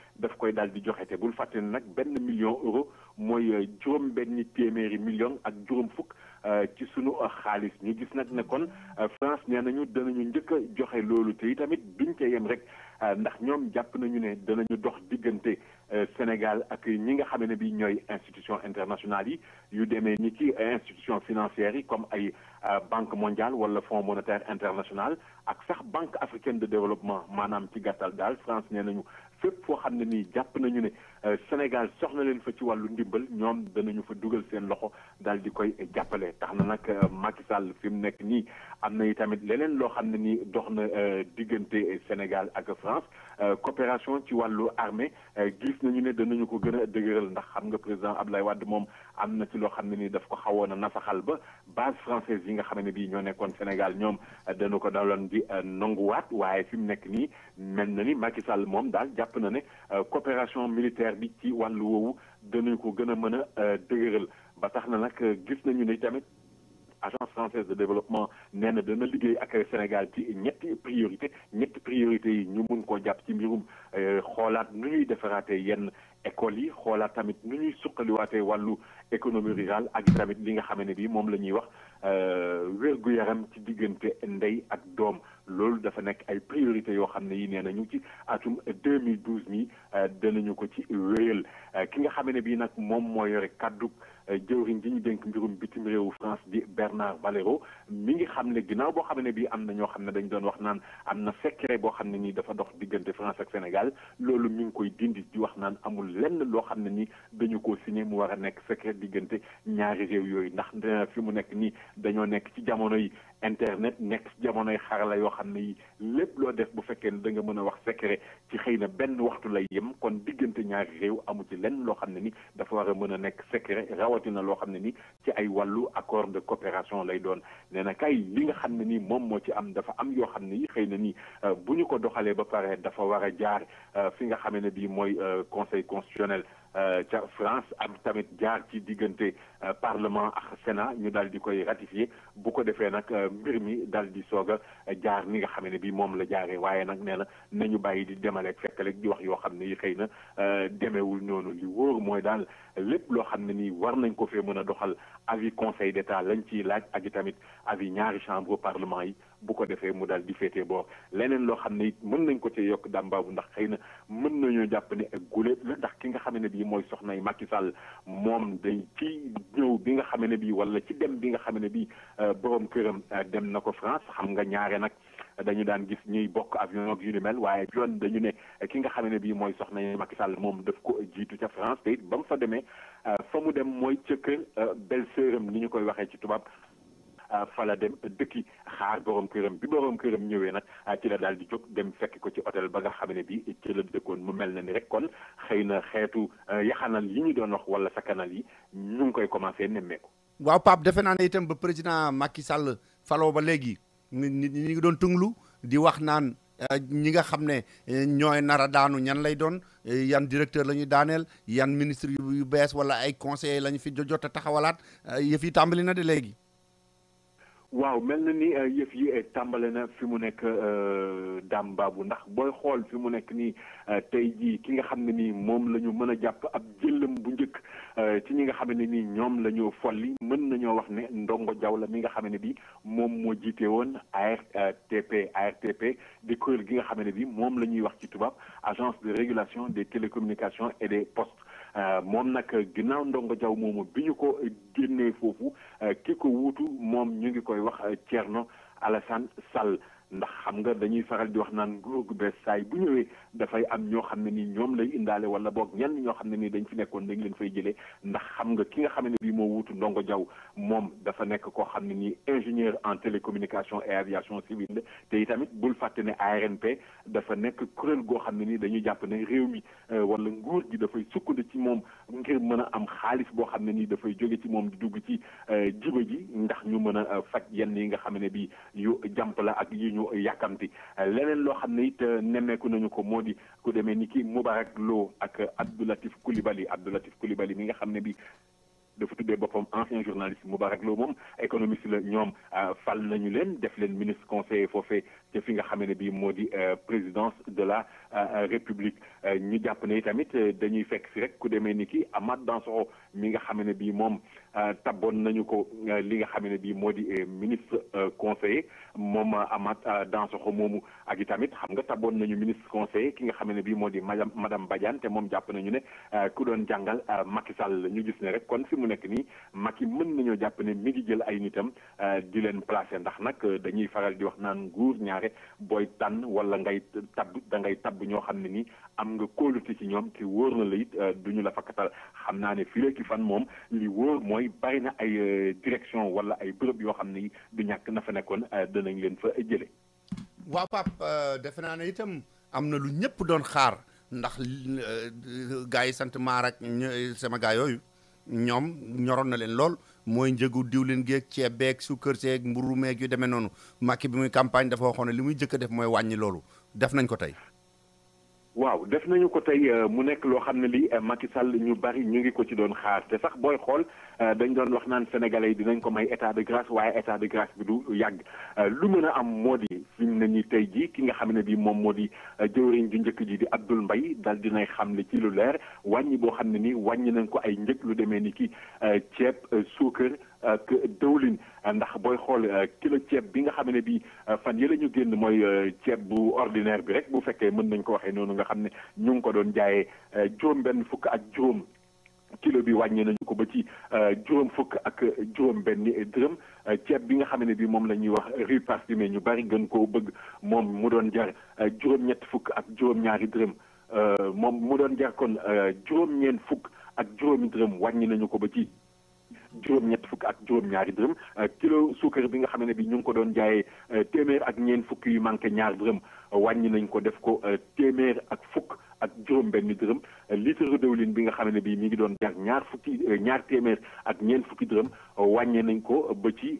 koy daal di joxe te bul fàtte ne nag 1 million euro mooy juróom benn téeméeri million ak juróom fukk ci sunu xaalis ñu gis nag ne kon France nee nañu danañu njëkk a joxe loolu te itamit duñ ca yem rek ndax ñoom jàpp nañu ne danañu dox diggante Sénégal ak ñi nga xam ne bi ñooy institution internationales yi yu demee ni ci institution financières yi comme ay banque mondiale wala fonds monétaire international ak sax banque africaine de développement maanaam ci gàttal daal France nee nañu fépp foo xam ne nii jàpp nañu ne Sénégal soxna leen fa ci wàllu ndimbal ñoom danañu fa dugal seen loxo daal di koy jàppale tax na nag Macky Sall fi mu nekk nii am na itamit leneen loo xam ne nii dox na diggante Sénégal ak France coopération ci wàllu armée gis nañu ne danañu ko gën a dëgëral ndax xam nga président Abdoulaye Wade moom am na ci loo xam ne nii daf ko xawoon a nasaxal ba base française yi nga xam ne bii ñoo nekkoon Sénégal ñoom dana ko daloon di nanguwaat waaye fi mu nekk nii mel na ni Macky Sall moom daal jàpp na ne coopération militaire bi ci wàllu woowu danañ ko gën a mën a dëgëral ba tax na nag gis nañu ne tamit agence française de développement nee na dana liggéey ak Sénégal ci ñetti priorité yi ñu mun koo jàpp ci mbirum xoolaat nu ñuy defaraatee yenn écoles yi xoolaat tamit nu ñuy suqaliwaatee wàllu économie rurale ak tamit li nga xam ne bii moom la ñuy wax wér-gu-yaram ci diggante ndey ak doom loolu dafa nekk ay priorité yoo xam ne yi nee nañu ci atum 2012 mi danañu ko ci wéyal ki nga xam ne bii nag moom moo yore kaddu jëwriñ ji ñu dénk mbirum bitim réewu France di Bernard Valero mi ngi xam ne ginnaaw boo xam ne bii am na ñoo xam ne dañ doon wax naan am na secret boo xam ne nii dafa dox diggante France ak Sénégal loolu mi ngi koy dindi di wax naan amul lenn loo xam ne nii dañu ko signé mu war a nekk secret diggante ñaari réew yooyu ndax fi mu nekk nii dañoo nekk ci jamono yi internet nekk ci jamonoy xarala yoo xam ne yi lépp loo def bu fekkee ne da nga mën a wax secret ci xëy na benn waxtu lay yem kon diggante ñaari réew amu ci lenn loo xam ne ni dafa war a mën a nekk secret rawatina loo xam ne ni ci ay wàllu accord de coopération lay doon nee na kay li nga xam ne ni moom moo ci am dafa am yoo xam ne yi xëy na ni bu ñu ko doxalee ba pare dafa war a jaar fi nga xam ne bii mooy conseil constitutionnel ca France am tamit jaar ci diggante parlement ak Sénat ñu daal di koy ratifié bu ko defee nag mbir mi daal di soog a jaar ni nga xam ne bi moom la jaaree waaye nag nee na nañu bàyyi di demaleeg fekkaleeg di wax yoo xam ne yi xëy na demeewul noonu li wóor mooy daal lépp loo xam ne nii war nañ ko fee mën a doxal avis conseil d'état lañ ciy laaj ak i tamit avis ñaari chambre parlement yi bu ko defee mu daal di féetee boor leneen loo xam ne it mën nañ ko cee yokk dàmbaabu ndax xëy na mën nañoo jàpp ne guléet la ndax ki nga xam ne bii mooy soxnay Macky Sall moom day ci ñëw bi nga xam ne bii wala ci dem bi nga xam ne bii borom këram dem na ko France xam nga ñaare nag dañu daan gis ñuy bokk avion ak yu ni mel waaye yoon dañu ne ki nga xam ne bii mooy soxnay Macky Sall moom daf ko jiitu ca France te it ba mu fa demee fa mu dem mooy ca kër belle-sœuram ni ñu koy waxee ci tubaab fa la dem dëkki xaar borom këram bi borom këram ñëwee nag ci la daal di jóg dem fekk ko ci hôtel ba nga xam ne bi ci la dëkkoon mu mel na ni rek kon xëy na xeetu yaxanal yi ñu doon wax wala sakanal yi ñu ngi koy commencé nemmeeku. waaw Pape defe naa ne itam ba président Macky Sall faloo ba léegi nit ñi ngi doon tënglu di wax naan ñi nga xam ne ñooy nara daanu ñan lay doon yan directeur la ñuy daaneel yan ministre yu bees wala ay conseillers la ñu fi jot a taxawalaat yëf yi tàmbali na de léegi. waaw mel na ni yëf yi tàmbale na fi mu nekk Dame Babou ndax booy xool fi mu nekk nii tey jii ki nga xam ne nii moom la ñu mën a jàpp ab jëllam bu njëkk ci ñi nga xam ne nii ñoom la ñu folli mën nañoo wax ne Ndongo Diaw la mi nga xam ne bi moom moo jiite woon ARTP di kuréel gi nga xam ne bi moom la ñuy wax ci tubaab agence de régulation des télécommunications et des postes moom nag ginnaaw Ndongo Diaw moomu bi ñu ko génnee foofu ki ko wuutu moom ñu ngi koy wax Thierno Alassane Sall ndax xam nga dañuy faral di wax naan nguur gu bees saay bu ñëwee dafay am ñoo xam ne ni ñoom lay indaale wala boog ñenn ñoo xam ne ni dañ fi nekkoon dañ leen fay jëlee ndax xam nga ki nga xam ne bii moo wuutu Ndongo Diaw moom dafa nekk koo xam ne nii ingénieur en télécommunication et aviation civile te itamit bul fàtte ne ARNP dafa nekk kuréel goo xam ne nii dañuy jàpp ne réew mi wala nguur gi dafay sukkandiku ci moom ngir mën a am xaalis boo xam ne nii dafay jóge ci moom di dugg ci jiba ji ndax ñu mën a faj yenn yi nga xam ne bii yu jàmp la ak yi ñu yàkkamti leneen loo xam ne it nemmeeku nañu ko moo di ku demee ni ki Moubarak Lo ak Abdoulatif Coulibaly mi nga xam ne bi dafa tuddee boppam ancien journaliste Moubarak Lo moom économiste la ñoom fal nañu leen def leen ministre conseiller foofee te fi nga xam ne bii moo di présidence de la république ñu jàpp ne tamit dañuy fekk si rek ku demee ni ki Amath Dansokho mi nga xam ne bii moom tabboon nañu ko li nga xam ne bii moo di ministre conseiller moom Amath Dansokho moomu ak i tamit xam nga tabboon nañu ministre conseiller ki nga xam ne bii moo di madame Badiane te moom jàpp nañu ne ku doon jàngal Macky Sall la ñu gis ne rek kon fi mu nekk nii Macky mën nañoo jàpp ne mi ngi jël ay nitam di leen placer ndax nag dañuy faral di wax naan nguur ñaare booy tànn wala ngay tabb ñoo xam ne nii am nga kóolute ci ñoom te wóor na la it duñu la fakkatal xam naa ne fii ki fan moom li wóor mooy bari na ay direction wala ay bërëb yoo xam ne du ñàkk na fa nekkoon danañ leen fa jële waaw Pape defe naa ne itam am na lu ñëpp doon xaar ndax gars yi sant maar ak sama gars yooyu ñoom ñoroon na leen lool mooy njëgu diwlin geeg ceeb beeg sukkër seeg mburu meeg yu demee noonu Macky bi muy campagne dafa waxoon ne li muy jëkk a def mooy wàññi loolu def nañ ko tey. waaw def nañu ko tey mu nekk loo xam ne li Macky Sall ñu bari ñu ngi ko ci doon xaar te sax booy xool dañ doon wax naan sénégalais yi dinañ ko may état de grâce waaye état de grâce bi du yàgg lu mën a am moo di fi mu ne nii tey jii ki nga xam ne bii moom moo di jëwriñ ju njëkk ji di Abdoul Mbaye dal dinay xam ne ci lu leer wàññi boo xam ne nii wàññi nañ ko ay njëg lu demee ni ki ceeb suukar ak dëwlin ndax booy xool kilo ceeb bi nga xam ne bii fan yële ñu génn mooy ceeb bu ordinaire bi rek bu fekkee mën nañ ko waxee noonu nga xam ne ñu ngi ko doon jaayee juróom benn fukk ak juróom kilo bi wàññi nañu ko ba ci juróom fukk ak juróom benn dërëm ceeb bi nga xam ne bii moom la ñuy wax riz parfumé ñu bari gën koo bëgg moom mu doon jar juróom ñett fukk ak juróom ñaari dërëm moom mu doon jar kon juróom ñeent fukk ak juróomi dërëm wàññi nañu ko ba ci juróom ñett fukk ak juróom ñaari dërëm kilo suukar bi nga xam ne bi ñu ngi ko doon jaayee téeméer ak ñeent fukk yu manqué ñaar dërëm wàññi nañ ko def ko téeméer ak fukk ak juróom benn dërëm litre dëwlin bi nga xam ne bii mi ngi doon jar ñaar téeméer ak ñeent fukki dërëm wàññee nañ ko ba ci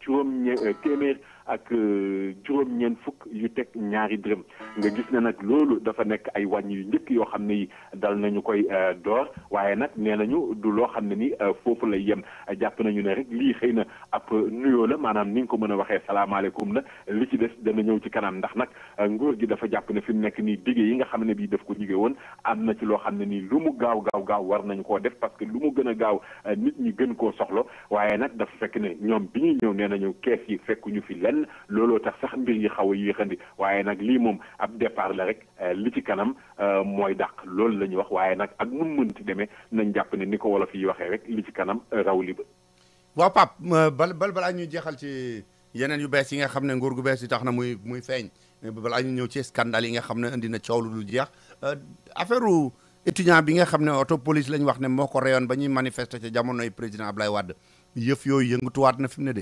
téeméer ak juróom ñeent fukk yu teg ñaari dërëm nga gis ne nag loolu dafa nekk ay wàññi yu njëkk yoo xam ne yi dal nañu koy door waaye nag nee nañu du loo xam ne ni foofu lay yem jàpp nañu ne rek lii xëy na ab nuyoo la maanaam ni nga ko mën a waxee salaamaaleykum la li ci des dana ñëw ci kanam ndax nag nguur gi dafa jàpp ne fi mu nekk nii dige yi nga xam ne bii daf ko jige woon am na ci loo xam ne nii lu mu gaaw war nañu koo def parce que lu mu gën a gaaw nit ñi gën koo soxla waaye nag dafa fekk ne ñoom bi ñuy ñëw nee nañu kees yi fekkuñu fi lenn looloo tax sax mbir yi xaw a yéexandi waaye nag lii moom ab départ la rek li ci kanam mooy dàq loolu la ñuy wax waaye nag ak nu mu mënti demee nañ jàpp ne ni ko wolof yi waxee rek li ci kanam raw li ba. waaw Pape balaa ñuy jeexal ci yeneen yu bees yi nga xam ne nguur gu bees yi tax na muy feeñ balaa ñu ñëw ci scandale yi nga xam ne indi na coow lu dul jeex affaire étudiant bi nga xam ne auto police lañ wax ne moo ko reyoon ba ñuy manifester ca jamonoy président Ablaye Wade yëf yooyu yëngatuwaat na fi mu ne de.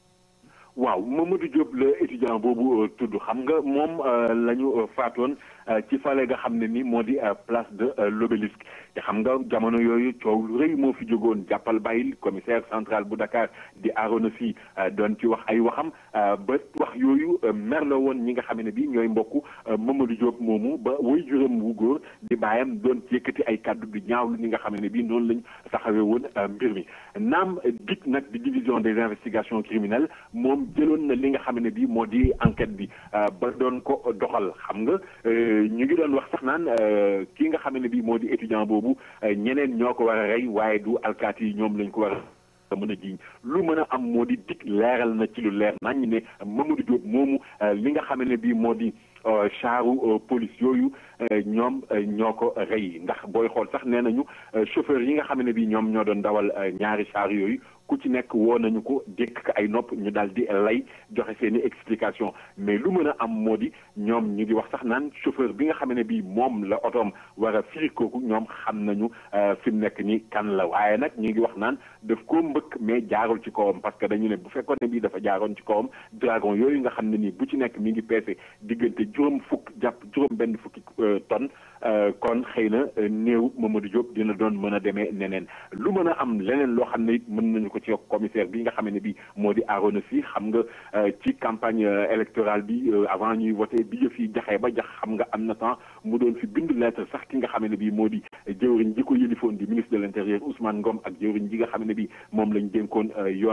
waaw Mamadou Diop la étudiant boobu tudd xam nga moom la ñu faatoon ci fale nga xam ne ni moo di place de l'Obélisque te xam nga jamono yooyu coow lu rëy moo fi jógoon jàppal bàyyil commissaire central bu Dakar di Arona Sy doon ci wax ay waxam ba wax yooyu merloo woon ñi nga xam ne bi ñooy mbokku Mamadou Diop moomu ba way juróom wu góor di bàyyam doon ci yëkkati ay kàddu di ñaawlu ñi nga xam ne bi noonu lañ taxawee woon mbir mi naam DIC nag di division des investigations criminelles moom jëloon na li nga xam ne bi moo di enquête bi ba doon ko doxal xam nga ñu ngi doon wax sax naan ki nga xam ne bi moo di étudiant boobu ñeneen ñoo ko war a rey waaye du alkaati yi ñoom lañ ko war a mën a jiiñ lu mën a am moo di DIC leeral na ci lu leer nañ ne Mamadou Diop moomu li nga xam ne bi moo di chaaru police yooyu ñoom ñoo ko rey ndax booy xool sax nee nañu chauffeur yi nga xam ne bi ñoom ñoo doon dawal ñaari char yooyu ku ci nekk woo nañu ko dékk ko ay nopp ñu daal di lay joxe seeni explication mais lu mën a am moo di ñoom ñu ngi wax sax naan chauffeur bi nga xam ne bii moom la otoom war a firi kooku ñoom xam nañu fi mu nekk ni kan la waaye nag ñu ngi wax naan daf koo mbëkk mais jaarul ci kawam parce que dañu ne bu fekkoon ne bii dafa jaaroon ci kawam dragon yooyu nga xam ne nii bu ci nekk mi ngi peese diggante juróom fukk jàpp juróom benn fukki tonne kon xëy na néew Mamadou Diop dina doon mën a demee neneen lu mën a am leneen loo xam ne it mën nañu ko ci yokk commissaire bi nga xam ne bi moo di Arona Sy xam nga ci campagne électorale bi avant ñuy voté bi yëf yi jaxee ba jax xam nga am na temps mu doon fi bind lettre sax ki nga xam ne bi moo di jëwriñ ji ko yëlifoon di ministre de l'intérieur Ousmane Ngom ak jëwriñ ji nga xam ne bi moom lañ dénkoon yoon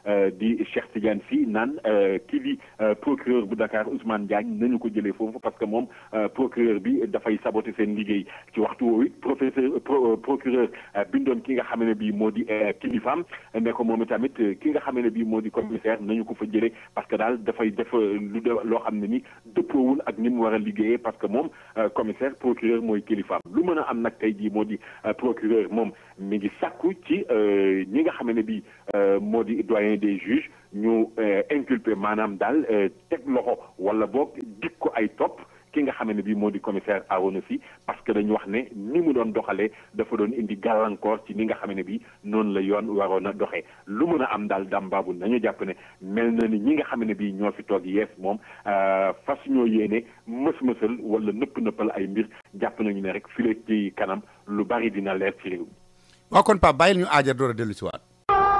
di Cheikh Tidiane Sy naan kii di procureur bu Dakar Ousmane Diagne nañu ko jëlee foofu parce que moom procureur bi dafay saboter seen liggéey ci waxtu woowu procureur bindoon ki nga xam ne bii moo di kilifaam ne ko moom tamit ki nga xam ne bii moo di commissaire nañu ko fa jëlee parce que daal dafay def loo xam ne ni dëppoowul ak ni mu war a liggéeyee parce que moom commissaire procureur mooy kilifaam lu mën a am nag tey jii moo di procureur moom mi ngi sàkku ci ñi nga xam ne bii moo di doyen des juges ñu inculpé maanaam daal teg loxo wala boog dik ko ay topp ki nga xam ne bii moo di commissaire Arona Sy parce que dañu wax ne ni mu doon doxalee dafa doon indi gàllankoor ci ni nga xam ne bii noonu la yoon waroon a doxee lu mën a am daal dambaabu nañu jàpp ne mel na ni ñi nga xam ne bii ñoo fi toog yees moom fas ñoo yéene mës-mësal wala nëpp-nëppal ay mbir jàpp nañu ne rek file ci kanam lu bari dina leer ci réew mi. waaw kon Pape bàyyil ñu aaja door a dellu si waat.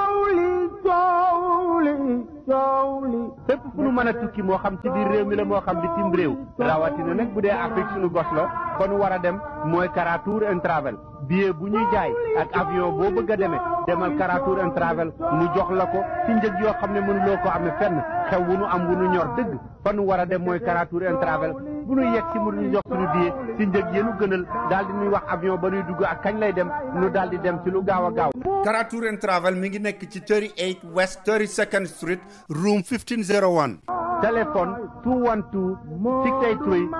fépp fu nu mën a tukki moo xam ci biir réew mi la moo xam bitim réew rawatina nag bu dee Afrique suñu gos la fa nu war a dem mooy Kara Tour and Travel billet bu ñuy jaay ak avion boo bëgg a demee demal Kara Tour and Travel mu jox la ko ci njëg yoo xam ne mënuloo ko amee fenn xew wu nu am wu nu ñor dëgg fa nu war a dem mooy Kara Tour and Travel bu nu yegg ci mu ñu jox suñu billet ci njëg yenu gënal daal di ñuy wax avion ba nuy dugg ak kañ lay dem nu daal di dem ci lu gaaw a gaaw. Kara Tour and Travel mi ngi nekk ci 38 West 32nd Street room 1501. téléphone 212 683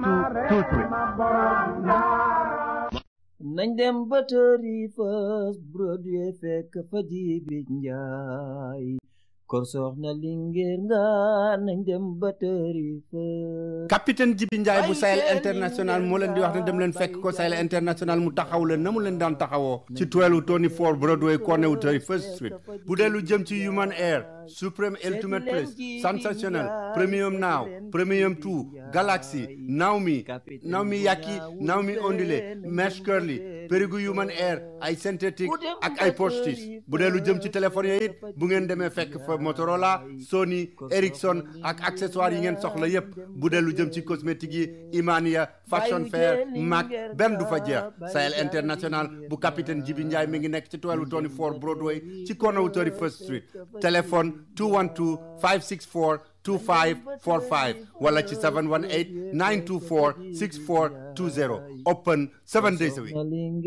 2223. nañ dem ba tëri First Broadway fekk fa Jibi Njaay kor soxna Linguère nga nañ dem ba tëri First. capitaine Jibi Njaay bu Sahel International moo leen di wax ne dem leen fekk ko Sahel International mu taxaw leen na mu leen daan taxawoo ci 1224 Broadway corner wu 31st Street bu dee lu jëm ci Human Air Supreme Ultimate Place Sensational Premium Now Premium 2 Galaxy Naomi Yaki Naomi Ondile Mesh Curly Perigu Human Air ay synthétique ak ay postis bu dee lu jëm ci téléphone yi it bu ngeen demee fekk fa Motorola Sony Ericsson ak accessoires yi ngeen soxla yépp bu dee lu jëm ci cosmétique yi Imania Fashion Fair Mac benn du fa jeex Sahel International bu capitaine Jibi Ndiaye mi ngi nekk ci 1224 Broadway ci corner wu 31st Street téléphone 212 564 2545 wala ci 718 924 6420 open 7 days a week.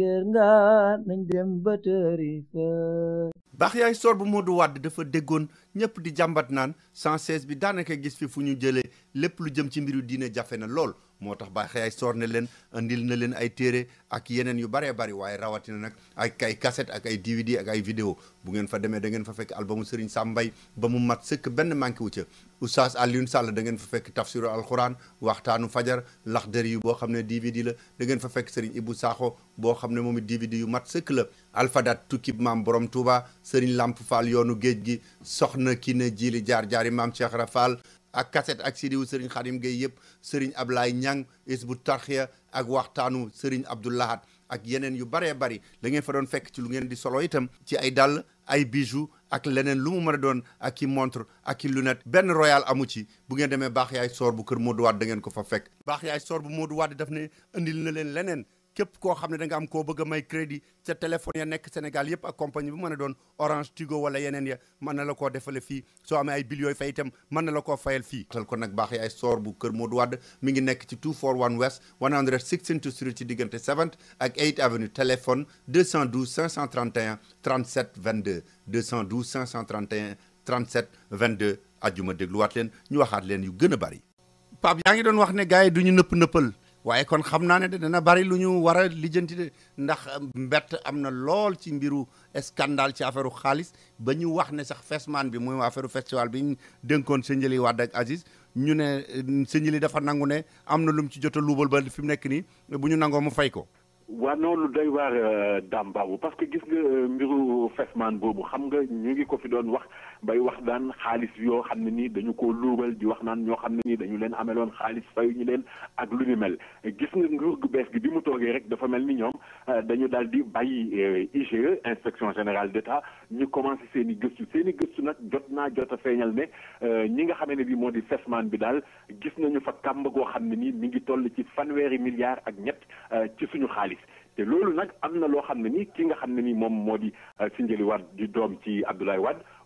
baax yaay sor bu Modou Wade dafa déggoon ñëpp di jàmbat naan 116 bi daanaka gis fi fu ñu jëlee lépp lu jëm ci mbiru diine jafe na lool moo tax baax yaay sor ne leen andil na leen ay téere ak yeneen yu baree bari waaye rawatina nag ak ay cassette ak ay DVD ak ay vidéo bu ngeen fa demee da ngeen fa fekk albumu Serigne Sam Mbaye ba mu mat sëkk benn manqué wu ca Oustaz Alioune Sall da ngeen fa fekk tafsiru alquran waxtaanu fajar laxdari yu boo xam ne DVD la da ngeen fa fekk Serigne Ibou Sakho boo xam ne moom it DVD yu mat sëkk la alfadat tukkib maam borom Touba Serigne Lamp Fall yoonu géej gi soxna ki ne jili jaar-jaari maam Cheikh Rafal ak cassette ak CD wu Serigne Khadim Gueye yëpp Serigne Ablaye Niang Isbu Tarxiya ak waxtaanu Serigne Abdou Lahad ak yeneen yu baree bari la ngeen fa doon fekk ci lu ngeen di solo itam ci ay dàll ay bijoux ak leneen lu mu mën a doon ak i montre ak i lunette benn royal amu ci bu ngeen demee baax yaay soor bu kër Modou Wade da ngeen ko fa fekk baax yaay soor bu Modou Wade daf ne andil na leen leneen képp koo xam ne da nga am koo bëgg a may crédit ca téléphone ya nekk Sénégal yëpp ak compagnie bu mën a doon Orange Tigo wala yeneen ya mën na la koo defale fii soo amee ay bil yooyu fay itam mën na la koo fayal fii tal ko nag baax yaay soor bu kër Modou Wade mi ngi nekk ci 241 West 116th Street ci diggante 7th ak 8th Avenue téléphone 212 531 37 22 212 531 37 22 ajjuma dégluwaat leen ñu waxaat leen yu gën a bari Pape yaa ngi doon wax ne gars yi du ñu nëpp-nëppal waaye kon xam naa ne de dana bari lu ñu war a lijjanti de ndax mbett am na lool ci mbiru scandale ci affaire xaalis ba ñu wax ne sax Fesman bi mooy affaire festival bi ñu dénkoon Sindiély Wade ak Aziz ñu ne Sindiély dafa nangu ne am na lu mu ci jot a luubal ba fi mu nekk nii bu ñu nangoo mu fay ko. waa noonu lu doy waar daam baabu parce que gis nga mbiru Fesman boobu xam nga ñu ngi ko fi doon wax bay wax daan xaalis yoo xam ne nii dañu ko luubal di wax naan ñoo xam ne nii dañu leen ameloon xaalis fayu ñu leen ak lu ni mel gis nga nguur gu bees gi bi mu toogee rek dafa mel ni ñoom dañu daal di bàyyi IGE inspection générale d'État ñu commencé seen i gëstu nag jot a feeñal ne ñi nga xam ne bi moo di Fesman bi daal gis nañu fa kàmb goo xam ne nii mi ngi toll ci 1,000 milliards ak ñett ci suñu xaalis te loolu nag am na loo xam ne ni ki nga xam ne ni moom moo di Sindiély Wade di doom ci Abdoulaye Wade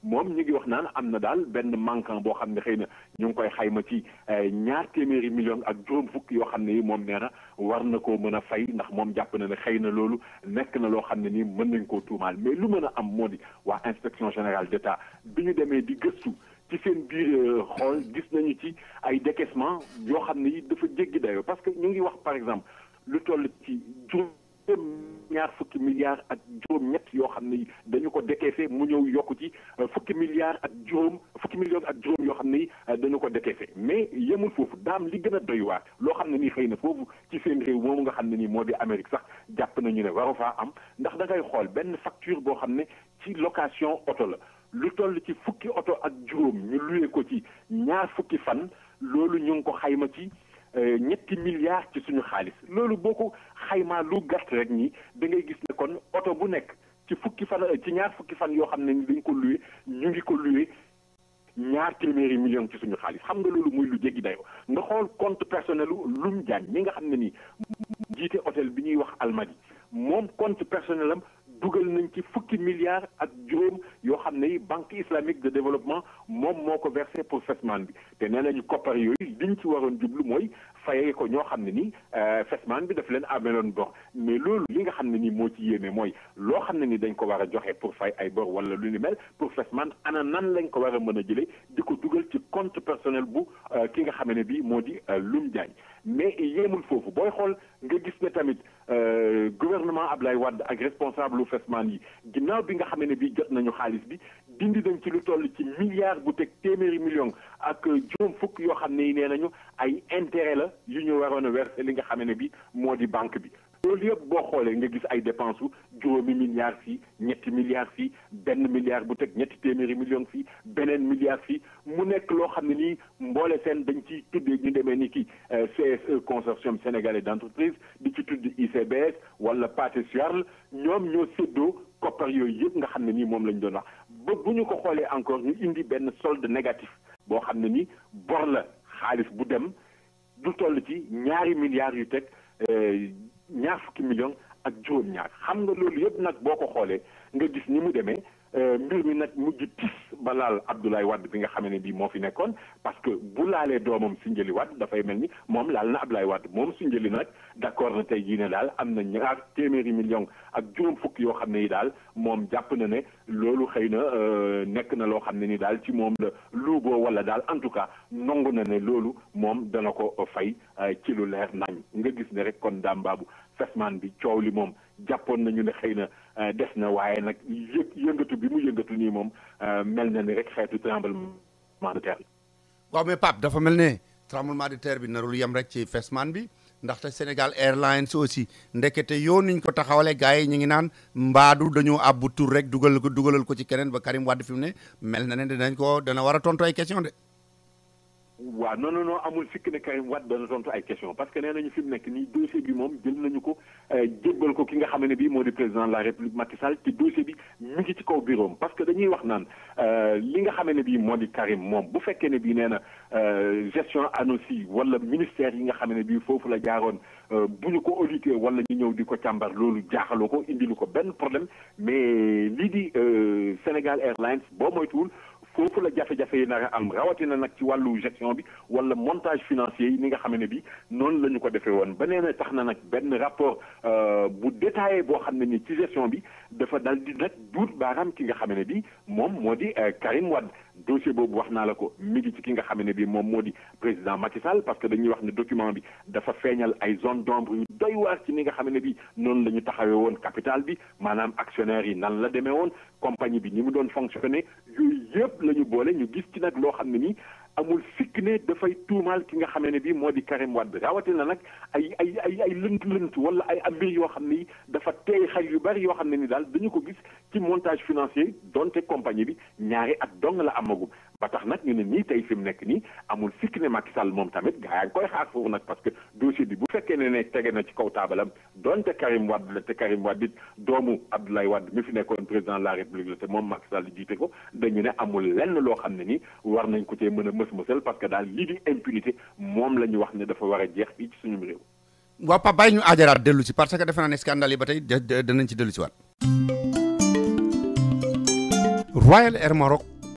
moom ñu ngi wax naan am na daal benn manquant boo xam ne xëy na ñu ngi koy xayma ci 200 millions ak juróom fukk yoo xam ne yi moom nee na war na koo mën a fay ndax moom jàpp na ne xëy na loolu nekk na loo xam ne nii mën nañ koo tuumaal mais lu mën a am moo di waa inspection générale d'État bi ñu demee di gëstu ci seen biir xool gis nañu ci ay décaissement yoo xam ne yi dafa jéggi dayoo parce que ñu ngi wax par exemple lu toll ci ñaar fukki milliards ak juróom ñett yoo xam ne dañu ko décaissé mu ñëw yokku ci fukki milliards ak juróom fukki millions ak juróom yoo xam ne dañu ko décaissé mais yemul foofu daam li gën a doy waar loo xam ne nii xëy na foofu ci seen réew moomu nga xam ne nii moo di Amérique sax jàpp nañu ne waru faa am ndax da ngay xool benn facture boo xam ne ci location oto la lu toll ci fukki oto ak juróom ñu luye ko ci ñaar fukki fan loolu ñu ngi ko xayma ci ñetti milliards ci suñu xaalis loolu boo ko xaymaa lu gàtt rek ñi da ngay gis ne kon oto bu nekk ci fukki fan ci ñaar fukki fan yoo xam ne ni dañ ko luwe ñu ngi ko luwe ñaar téeméeri millions ci suñu xaalis xam nga loolu muy lu jéggi dayoo nga xool compte personnel u Lum Diagne mi nga xam ne nii jiite hôtel bi ñuy wax Almadi moom compte personnel am dugal nañ ci fukki milliards ak juróom yoo xam ne banque islamique de développement moom moo ko versé pour Fesman bi te nee nañu koppar yooyu liñ ci waroon jublu mooy fayee ko ñoo xam ne ni Fesman bi daf leen ameloon bor mais loolu li nga xam ne ni moo ci yéeme mooy loo xam ne ni dañ ko war a joxe pour fay ay bor wala lu ni mel pour Fesman ana nan lañ ko war a mën a jëlee di ko dugal ci compte personnel bu ki nga xam ne bi moo di Lum Diagne mais yéemul foofu booy xool nga gis ne tamit gouvernement Ablaye Wade ak responsable lu Fesman yi ginnaaw bi nga xam ne bi jot nañu xaalis bi dindi nañ ci lu toll ci milliards bu teg téeméeri millions ak juróom fukk yoo xam ne yi nee nañu ay intérêt la yu ñu waroon a verser li nga xam ne bi moo di banque bi loolu yëpp boo xoolee nga gis ay dépenses su juróomi milliards fii ñetti milliards fii benn milliard bu teg ñetti téeméeri millions fii beneen milliard fii mu nekk loo xam ne nii mboole seen dañ ciy tuddee ñu demee ni ki CSE consortium sénégalais d'entreprise di ci tudd ICBS wala Pathé Suarl ñoom ñoo séddoo koppar yooyu yëpp nga xam ne nii moom lañ doon wax ba bu ñu ko xoolee encore ñu indi benn solde négatif boo xam ne nii bor la xaalis bu dem du toll ci ñaari milliards yu teg ñaar fukki millions ak juróom-ñaar xam nga loolu yëpp nag boo ko xoolee nga gis ni mu demee mbir mi nag mujj tis ba laal Abdoulaye Wade bi nga xam ne bii moo fi nekkoon parce que bu laalee doomam Sindiély Wade dafay mel ni moom laal na Abdoulaye Wade moom Sindiély nag d'accord na tey jii ne daal am na ñaar téeméeri millions ak juróom fukk yoo xam ne yi daal moom jàpp na ne loolu xëy na nekk na loo xam ne ni daal ci moom la luuboo wala daal en tout cas nangu na ne loolu moom dana ko fay ci lu leer nañ nga gis ne rek kon daam baabu Fesman bi coow li moom jàppoon nañu ne xëy na des na waaye nag yëngatu bi mu yëngatu nii moom mel na ni rek xeetu tremblement de terre la. waaw mais Pape dafa mel ne tremblement de terre bi narul yem rek ci Fesman bi ndaxte Sénégal Airlines aussi ndekete yoon niñ ko taxawale gars yi ñu ngi naan mbaadu dañoo àbbu tur rek dugalal ko ci keneen ba Karim Wade fi mu ne mel na ne dana war a tontu ay question de. waaw non amul sikk ne Karim Wade dana tontu ay question parce que nee nañu fi mu nekk nii dossier bi moom jël nañu ko jébbal ko ki nga xam ne bii moo di président de la République Macky Sall te dossier bi mi ngi ci kaw bureau parce que dañuy wax naan li nga xam ne bii moo di Karim moom bu fekkee ne bii nee na gestion ANOCI wala ministère yi nga xam ne bii foofu la jaaroon bu ñu ko audité wala ñu ñëw di ko càmbar loolu jaaxaloo ko indilu ko benn problème mais lii di Sénégal Airlines boo moytuwul foofu la jafe-jafe yi nar a am rawatina nag ci wàllu gestion bi wala montage financier yi ni nga xam ne bi noonu la ñu ko defee woon ba nee na tax na nag benn rapport bu détaillé boo xam ne ni ci gestion bi dafa dal di nag duut baaraam ki nga xam ne bi moom moo di Karim Wade dossier boobu wax naa la ko mi ngi ci ki nga xam ne bi moom moo di président Macky Sall parce que dañuy wax ne document bi dafa feeñal ay zone d'ombre yu doy waar ci ni nga xam ne bi noonu la ñu taxawee woon capital bi maanaam actionnaires yi nan la demee woon compagnie bi ni mu doon fonctionner yooyu yëpp la ñu boole ñu gis ci nag loo xam ne nii amul sikk ne dafay tuumaal ki nga xam ne bii moo di Karim Wade rawatina nag ay lënt wala ay mbir yoo xam ne dafa teey xel yu bari yoo xam ne ni daal dañu ko gis ci montage financier donte compagnie bi ñaari at dong la amagum ba tax nag ñu ne nii tey fi mu nekk nii amul sikk ne Macky Sall moom tamit gaa yaa ngi koy xaar foofu nag parce que dossier bi bu fekkee ne tege na ci kaw taabalam donte Karim Wade la te Karim Wade it doomu Abdoulaye Wade mi fi nekkoon président de la République la te moom Macky Sall jiite ko dañu ne amul lenn loo xam ne nii war nañ ko cee mën a mësal parce que daal lii di impunité moom la ñu wax ne dafa war a jeex fii ci suñu réew. waaw Pape bàyyi ñu aajaraat dellu si parce que defe naa ne scandale yi ba tey danañ ci dellu si waat. Royal Air Maroc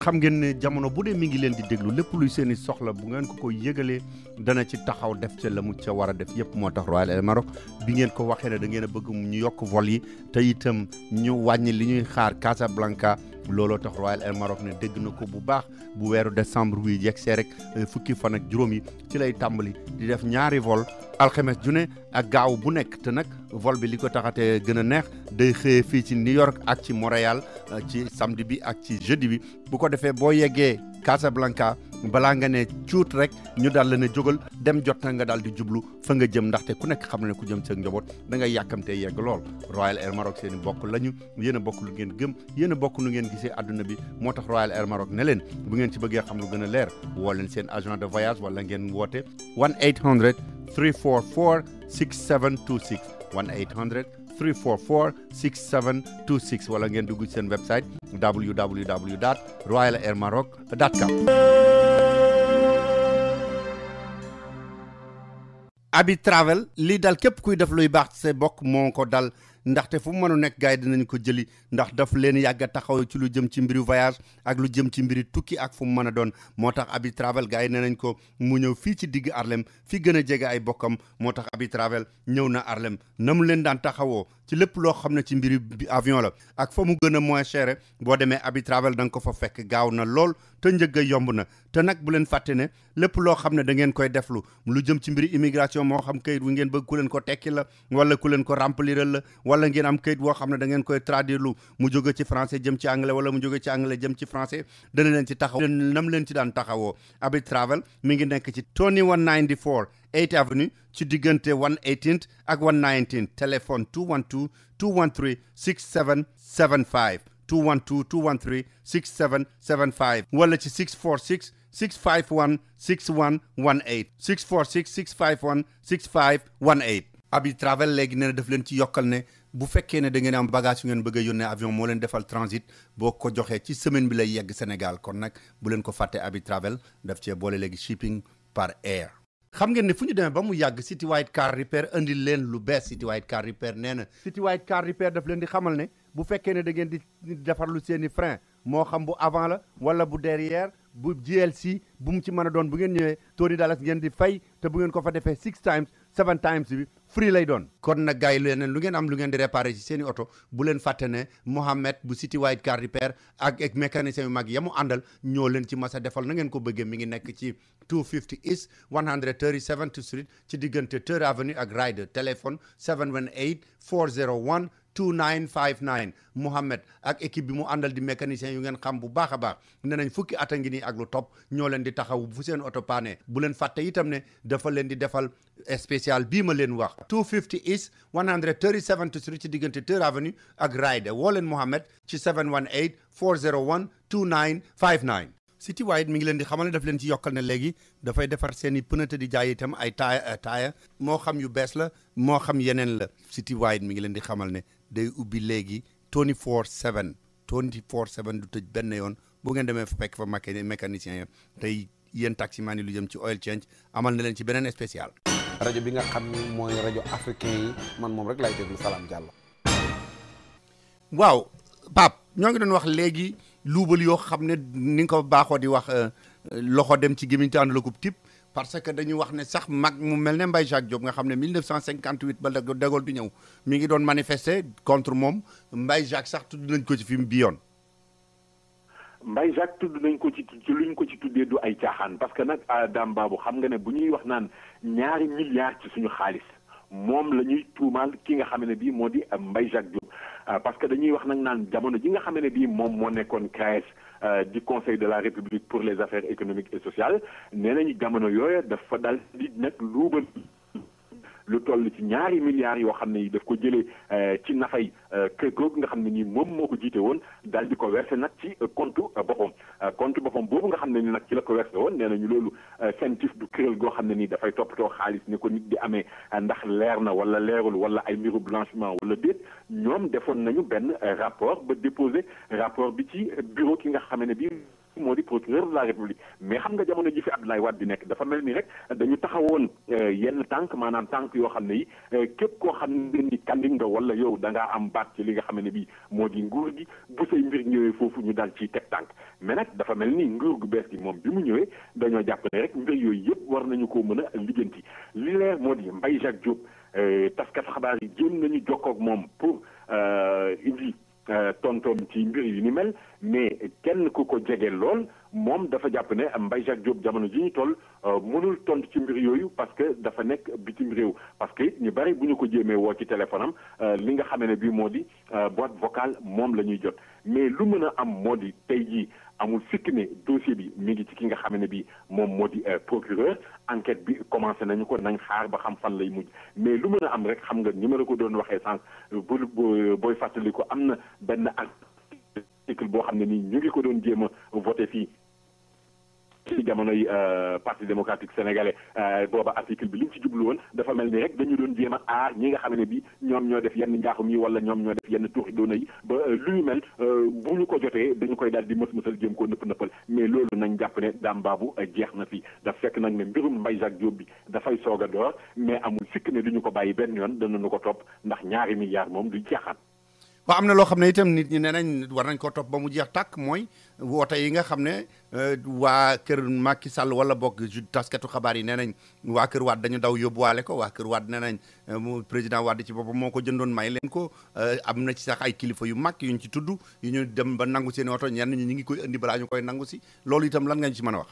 xam ngeen ne jamono bu dee mi ngi leen di déglu lépp luy seen i soxla bu ngeen ko yëgalee dana ci taxaw def ca la mu ca war a def yëpp moo tax Royal Air Maroc bi ngeen ko waxee ne da ngeen a bëgg ñu yokk vol yi te itam ñu wàññi li ñuy xaar Casablanca looloo tax Royal Air Maroc ne dégg na ko bu baax bu weeru décembre wi yegsee rek fukki fan ak juróom yi ci lay tàmbali di def ñaari vol alxames ju ne ak gaaw bu nekk te nag vol bi li ko taxatee gën a neex day xëyee fii ci New York ak ci Montréal ci samedi bi ak ci jeudi bi bu ko defee boo yeggee Casablanca balaa nga ne cuut rek ñu daal la ne jógal dem jot na nga daal di jublu fa nga jëm ndaxte ku nekk xam na ne ku jëm sa njaboot da ngay yàkkamtee yegg lool Royal Air Maroc seen i bokk lañu yéen a bokk lu ngeen gëm yéen a bokk lu ngeen gisee àdduna bi moo tax Royal Air Maroc ne leen bu ngeen ci bëggee xam lu gën a leer woo leen seen agent de voyage wala ngeen woote 1-800 344 6726 1-800-344-6726 wala ngeen dugg seen website www.royalairmaroc.com. Abi Travel lii dal képp kuy def luy baax say bokk moo ko dal ndaxte fu mu mënu nekk gars yi dinañ ko jëli ndax daf leen yàgg a taxaw ci lu jëm ci mbiri voyage ak lu jëm ci mbiri tukki ak fu mu mën a doon moo tax Abi Travel gars yi nee nañ ko mu ñëw fii ci digg Harlem fi gën a jege ay bokkam moo tax Abi Travel ñëw na Harlem na mu leen daan taxawoo ci lépp loo xam ne ci mbiri avion la ak fa mu gën a moins cher boo demee Abi Travel da nga ko fa fekk gaaw na lool te njëgg a yomb na te nag bu leen fàtte ne lépp loo xam ne da ngeen koy deflu lu jëm ci mbiri immigration moo xam kayit wu ngeen bëgg ku leen ko tekki la wala ku leen ko remplir la wala ngeen am kayit boo xam ne da ngeen koy traduire lu mu jóge ci français jëm ci anglais wala mu jóge ci anglais jëm ci français dana leen ci taxaw nam leen ci daan taxawoo Abi Travel mi ngi nekk ci 2194 8th Avenue ci diggante 118 ak 119 téléphone 212 213 6775 212 213 6775 wala ci 646 651 6118 646 651 6518 Abi Travel léegi nee na daf leen ci yokkal ne bu fekkee ne da ngeen am bagage yu ngeen bëgg a yónnee avion moo leen defal transit boo ko joxee ci semaine bi lay yegg Sénégal kon nag bu leen ko fàtte Abi Travel daf cee boole léegi shipping par air. xam ngeen ne fu ñu demee ba mu yàgg Citywide Car Repair indi leen lu bees Citywide Car Repair nee na Citywide Car Repair daf leen di xamal ne bu fekkee ne da ngeen di defarlu seen i frein moo xam bu avant la wala bu derrière bu GLC bu mu ci mën a doon bu ngeen ñëwee $20 ngeen di fay te bu ngeen ko fa defee 6 times 7 times bi free lay doon kon nag gars yi leneen lu ngeen am lu ngeen di réparer ci seen i oto bu leen fàtte ne Mohamed bu Citywide Car Repair ak mécanicien yu mag yamu àndal ñoo leen ci masa defal na ngeen ko bëggee mi ngi nekk ci 250 East 137th Street ci diggante 3rd Avenue ak Ryder téléphone 718 401 2959 Mohamed ak équipe bi mu àndal di mécanicien yu ngeen xam bu baax a baax ne nañ fukki at a ngi nii ak lu topp ñoo leen di taxaw fu seen oto paane bu leen fàtte itam ne dafa leen di defal spécial bii ma leen wax 250 East 137th Street ci diggante 3rd Avenue ak Ryder woo leen Mohamed ci 718 401 2959 Citywide mi ngi leen di xamal ne daf leen ci yokkal ne léegi dafay defar seen i pneu te di jaay itam ay taaya moo xam yu bees la moo xam yeneen la Citywide mi ngi leen di xamal ne day ubbi léegi 24/7 du tëj benn yoon bu ngeen demee fekk fa mécanicien ya tey yéen taximan yi lu jëm ci oil change amal na leen ci beneen spécial. rajo bi nga xam ni mooy rajo africain yi man moom rek laay déglu Salam Diallo. waaw Pape ñoo ngi doon wax léegi luubal yoo xam ne ni nga ko baaxoo di wax loxo dem ci gémmiñ te àndul ko tip parce que dañu wax ne sax mag mu mel ne Mbaye Jacques Diop nga xam ne 1958 ba De Gaulle di ñëw mi ngi doon manifester contre moom Mbaye Jacques sax tudd nañ ko ci film bi yoon. Mbaye Jacques tudd nañ ko ci luñ ko ci tuddee du ay caaxaan parce que nag Dame Babou xam nga ne bu ñuy wax naan ñaari milliards ci suñu xaalis moom la ñuy tuumaal ki nga xam ne bii moo di Mbaye Jacques Diop parce que dañuy wax nag naan jamono ji nga xam ne bii moom moo nekkoon CAES du Conseil de la République pour les affaires économiques et sociales nee nañu jamono yooyu dafa dal di nag luubal lu toll ci ñaari milliards yoo xam ne yi daf ko jëlee ci nafay kër googu nga xam ne nii moom moo ko jiite woon daal di ko versé nag ci compte boppam boobu nga xam ne ni nag ci la ko versé woon nee nañu loolu CENTIF du kuréel goo xam ne nii dafay toppatoo xaalis ni ko nit di amee ndax leer na wala leerul wala ay mbiru blanchiment wala déet ñoom defoon nañu benn rapport ba déposé rapport bi ci bureau ki nga xam ne bi moo di procureur de la République mais xam nga jamono ji fi Abdoulaye Wade di nekk dafa mel ni rek dañu taxawoon yenn tànk maanaam tànk yoo xam ne yi képp koo xam ne ni kandi nga wala yow da ngaa am baat ci li nga xam ne bi moo di nguur gi bu say mbir ñëwee foofu ñu dal ciy teg tànk mais nag dafa mel ni nguur gu bees gi moom bi mu ñëwee dañoo jàpp ne rek mbir yooyu yëpp war nañu koo mën a lijjanti li leer moo di Mbaye Jacques Diop taskat xabaar yi jéem nañu jokkoo ak moom pour indi tontoom ci mbir yu ni mel mais kenn ku ko jege lool moom dafa jàpp ne Mbaye Jacques Diop jamono ji ñu toll mënul tontu ci mbir yooyu parce que dafa nekk bitim réew parce que ñu bari bu ñu ko jéemee woo ci téléphone am li nga xamee ne bii moo di boîte vocale moom la ñuy jot mais lu mën a am moo di tey jii amul sikk ne dossier bi mi ngi ci ki nga xam ne bii moom moo di procureur enquête bi commencé nañu ko nañ xaar ba xam fan lay mujj mais lu mën a am rek xam nga ni ma la ko doon waxee sànq booy fàttali ko am na benn article boo xam ne nii ñu ngi ko doon jéem a voté fii ci jamonoy parti démocratique sénégalais booba article bi li mu ci jublu woon dafa mel ni rek dañu doon jéem a aar ñi nga xam ne bi ñoom ñoo def yenn njaaxum yi wala ñoom ñoo def yenn tuuxi doona yi ba lu ñu mel bu ñu ko jotee dañu koy daal di mës-mësal jéem koo nëppal mais loolu nañ jàpp ne daam baabu jeex na fi daf fekk nag ne mbirum Mbaye Jacques Diop bi dafay soog a door mais amul sikk ne duñu ko bàyyi benn yoon danañu ko topp ndax ñaari milliards moom du jeexaat. waaw am na loo xam ne itam nit ñi nee nañ war nañ ko topp ba mu jeex tàkk mooy woote yi nga xam ne waa kër Macky Sall wala bokk taskatu xabaar yi nee nañ waa kër Wade dañu daw yóbbuwaale ko waa kër Wade nee nañ président Wade ci boppam moo ko jëndoon may leen ko am na ci sax ay kilifa yu mag yuñ ci tudd yu ñu dem ba nangu seen oto ñenn ñi ngi koy indi balaa ñu koy nangu si loolu itam lan nga ñu ci mën a wax.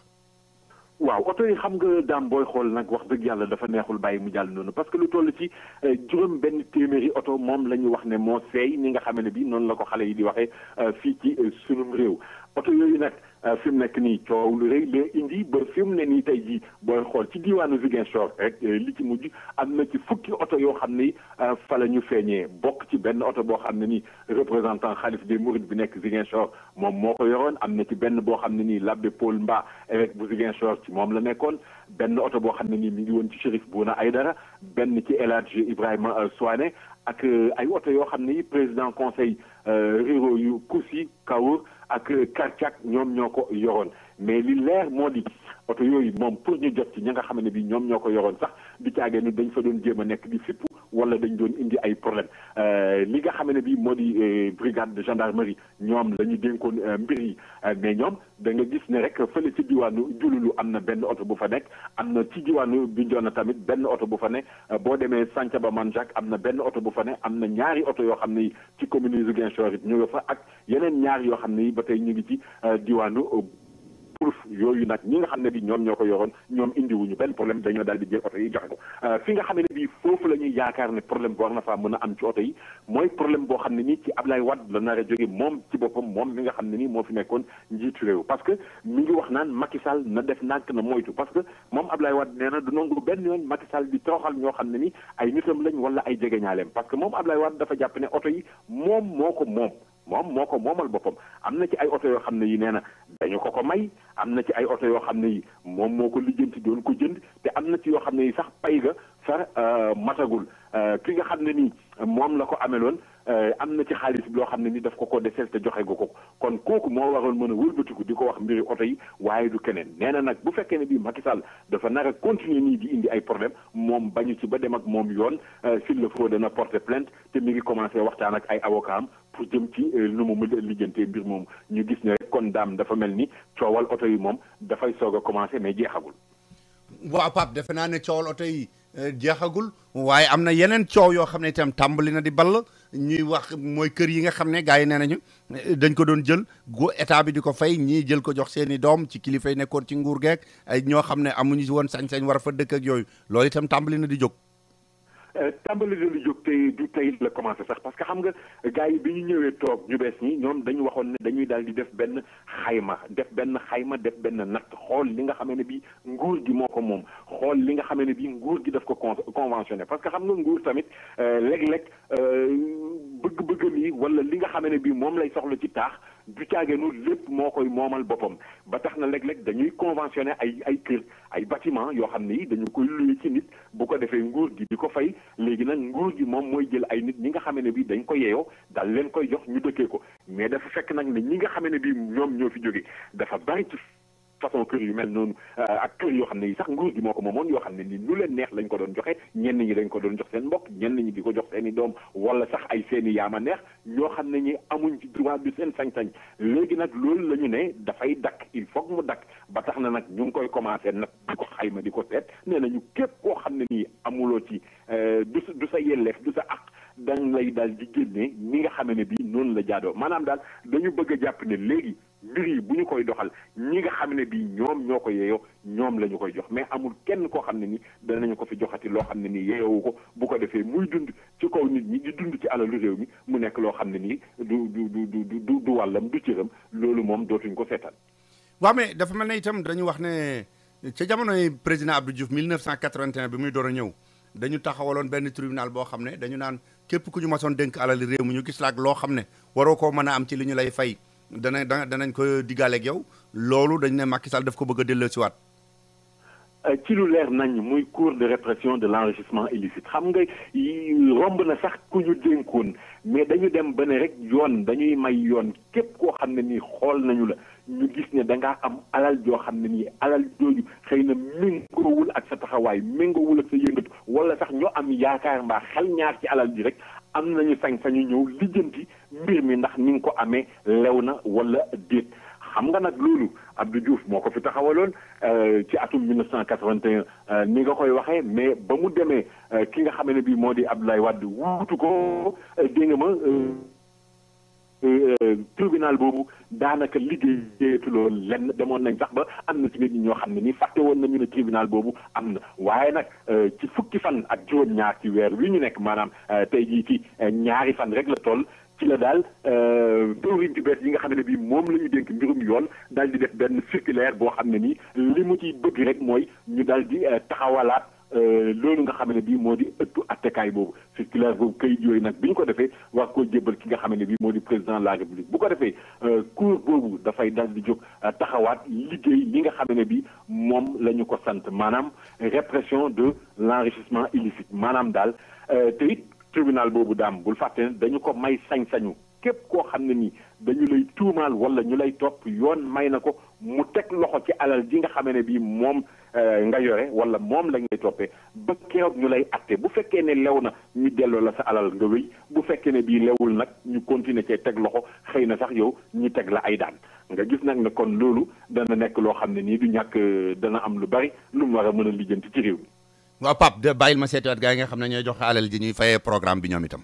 waaw oto yi xam nga daam booy xool nag wax dëgg yàlla dafa neexul bàyyi mu jàll noonu parce que lu toll ci juróom benn téeméeri oto moom la ñu wax ne moo seey ni nga xam ne bi noonu la ko xale yi di waxee fii ci sunum réew oto yooyu nag fi mu nekk nii coow lu rëy la indi ba fi mu ne nii tey jii booy xool ci diwaanu Ziguinchor rek li ci mujj am na ci fukki oto yoo xam ne fa la ñu feeñee bokk ci benn oto boo xam ne nii représentant xalif des Mourides bi nekk Ziguinchor moom moo ko yoroon am na ci benn boo xam ne nii l'abbé Paul Mba évêque bu Ziguinchor ci moom la nekkoon benn oto boo xam ne nii mi ngi woon ci Chérif Bouna Aïdara benn ci El Hadji Ibrahima Souane ak ay oto yoo xam ne président conseil ruraux yu Koussi Kawour ak Kartiak ñoom ñoo ko yoroon mais li leer moo di oto yooyu moom pour ñu jot ci ña nga xam ne bi ñoom ñoo ko yoroon sax di caagee ni dañ fa doon jéem a nekk di fippu wala dañ doon indi ay problème li nga xam ne bi moo di brigade de gendarmerie ñoom la ñu dénkoon mbir yi mais ñoom da nga gis ne rek fële ci diwaanu Diouloulou am na benn oto bu fa nekk am na ci diwaanu Bignona tamit benn oto bu fa ne boo demee Santhiaba Manjak am na benn oto bu fa ne am na ñaari oto yoo xam ne ci commune Ziguinchor it ñu nga fa ak yeneen ñaar yoo xam ne ba tey ñu ngi ci diwaanu proof yooyu nag ñi nga xam ne bi ñoom ñoo ko yoroon ñoom indiwuñu benn problème dañoo daal di jël oto yi joxe ko fi nga xam ne bi foofu la ñuy yaakaar ne problème war na faa mën a am ci oto yi mooy problème boo xam ne nii ci Ablaye Wade la nar a jóge moom ci boppam moom mi nga xam ne nii moo fi nekkoon njiitu réew parce que mi ngi wax naan Macky Sall na def nànk na moytu parce que moom Ablaye Wade nee na du nangu benn yoon Macky Sall di toroxal ñoo xam ne ni ay nitam lañ wala ay jegeñaaleem parce que moom Ablaye Wade dafa jàpp ne oto yi moom moo ko moomal boppam am na ci ay oto yoo xam ne yi nee na dañu ko may am na ci ay oto yoo xam ne yi moom moo ko lijjanti doon ko jënd te am na ci yoo xam ne yi sax pay ga far matagul ki nga xam ne nii moom la ko ameloon am na ci xaalis bi loo xam ne ni daf ko deseel te joxe gu ko kon kooku moo waroon mën a wëlbatiku di ko wax mbiri oto yi waaye du keneen nee na nag bu fekkee ne bii Macky Sall dafa nar a continuer nii di indi ay problème moom bañu ci ba dem ak moom yoon s'il le faut dana porter plainte te mi ngi commencé waxtaan ak ay avocat am pour jëm ci nu mu mën a lijjantee mbir moom ñu gis ne rek kon daam dafa mel ni coowal oto yi moom dafay soog a commencé mais jeexagul. waaw Pape defe naa ne coowal oto yi jeexagul waaye am na yeneen coow yoo xam ne itam tàmbali na di ball ñuy wax mooy kër yi nga xam ne gars yi nee nañu dañ ko doon jël état bi di ko fay ñii jël ko jox seen i doom ci kilifa yi nekkoon ci nguur geek ay ñoo xam ne amuñu woon sañ-sañ war a fa dëkk ak yooyu loolu itam tàmbali na di jóg. tàmbali na lu jóg tey du tey la commencé sax parce que xam nga gars yi bi ñu ñëwee toog ñu bees ñi ñoom dañu waxoon ne dañuy daal di def benn xayma def benn natt xool li nga xamee ne bi nguur gi moo ko moom xool li nga xamee ne bi nguur gi daf ko conventionné parce que xam nga nguur tamit léeg-léeg bëgg-bëggam yi wala li nga xam ne bii moom lay soxla ci taax du caageenu lépp moo koy moomal boppam ba tax na léeg-léeg dañuy conventionné ay kër ay bâtiment yoo xam ne yi dañu koy luye ci nit bu ko defee nguur gi di ko fay léegi nag nguur gi moom mooy jël ay nit ñi nga xam ne bii dañ ko yeyoo daal leen koy jox ñu dëkkee ko mais dafa fekk nag ne ñi nga xam ne bii ñoom ñoo fi jóge dafa bari ci façon kër yu mel noonu ak kër yoo xam ne yi sax nguur gi moo ko moomoon yoo xam ne ni lu leen neex lañ ko doon joxe ñenn ñi dañ ko doon jox seen mbokk ñenn ñi di ko jox seen i doom wala sax ay seen i yaama neex ñoo xam ne ñi amuñ ci droit du seen sañ-sañ léegi nag loolu la ñu ne dafay dakk il faut mu dakk ba tax na nag ñu ngi koy commencé nag di ko xayma di ko seet nee nañu képp koo xam ne nii amuloo ci du sa yelleef du sa ak dañ lay daal di génne ni nga xam ne bii noonu la jaadoo maanaam daal dañu bëgg a jàpp ne léegi mbir yi bu ñu koy doxal ñi nga xam ne bii ñoom ñoo ko yeeyoo ñoom la ñu koy jox mais amul kenn koo xam ne ni danañu ko fi joxati loo xam ne nii yeeyowu ko bu ko defee muy dund ci kaw nit ñi di dund ci alalu réew mi mu nekk loo xam ne nii du wàllam du cëram loolu moom dootuñ ko seetaan. waaw mais dafa mel ne itam dañu wax ne ca jamonoy président Abdou Diouf 1981 bi muy door a ñëw dañu taxawaloon benn tribunal boo xam ne dañu naan képp ku ñu masoon dénk alali réew mi ñu gis la ak loo xam ne waroo koo mën a am ci li ñu lay fay danañ ko diggaaleeg yow loolu dañ ne Macky Sall daf ko bëgg a delloo si waat. ci lu leer nañ muy cour de répression de l'enrichissement illicite xam nga romb na sax ku ñu dénkoon mais dañu dem ba ne rek yoon dañuy may yoon képp koo xam ne nii xool nañu la ñu gis ne da ngaa am alal joo xam ne nii alal jooju xëy na méngoowul ak sa taxawaay méngoowul ak sa yëngatu wala sax ñoo am yaakaar mbaa xel ñaar ci alal ji rek am nañu sañ-sañu ñëw lijjanti mbir mi ndax ni nga ko amee lew na wala déet. xam nga nag loolu Abdou Diouf moo ko fi taxawaloon ci atum 1981 ni nga koy waxee mais ba mu demee ki nga xam ne bii moo di Abdoulaye Wade wuutu ko dégg nga ma tribunal boobu daanaka liggéeyatuloo lenn demoon nañ sax ba am na ci nit ñi ñoo xam ne nii fàtte woon nañu ne tribunal boobu am na waaye nag ci fukki fan ak juróom-ñaar ci weer wi ñu nekk maanaam tey jii ci ñaari fan rek la toll. ci la daal dóorin ci bees yi nga xam ne bii moom la ñu dénk mbirum yoon daal di def benn circulaire boo xam ne nii li mu ciy bëgg rek mooy ñu daal di taxawalaat loolu nga xam ne bii moo di ëttu attekaay boobu circulaire boobu kayit yooyu nag bi ñu ko defee war koo jébbal ki nga xam ne bii moo di président de la république bu ko defee cour boobu dafay daal di jóg taxawaat liggéey li nga xam ne bii moom la ñu ko sant maanaam répression de l'enrichissement illicite maanaam daal te it tribunal boobu daam bul fàtte ne dañu ko may sañ-sañu képp koo xam ne nii dañu lay tuumaal wala ñu lay topp yoon may na ko mu teg loxo ci alal ji nga xam ne bii moom nga yore wala moom lañ lay toppee ba keroog ñu lay atte bu fekkee ne lew na ñu delloo la sa alal nga wéy bu fekkee ne bii lewul nag ñu continuer cee teg loxo xëy na sax yow ñu teg la ay daan nga gis nag ne kon loolu dana nekk loo xam ne nii du ñàkk dana am lu bari lu mu war a mën a lijjanti ci réew mi. waaw Pape de bàyyil ma seetiwaat gaa yi nga xam ne ñooy joxe alal ji ñuy fayee programme bi ñoom itam.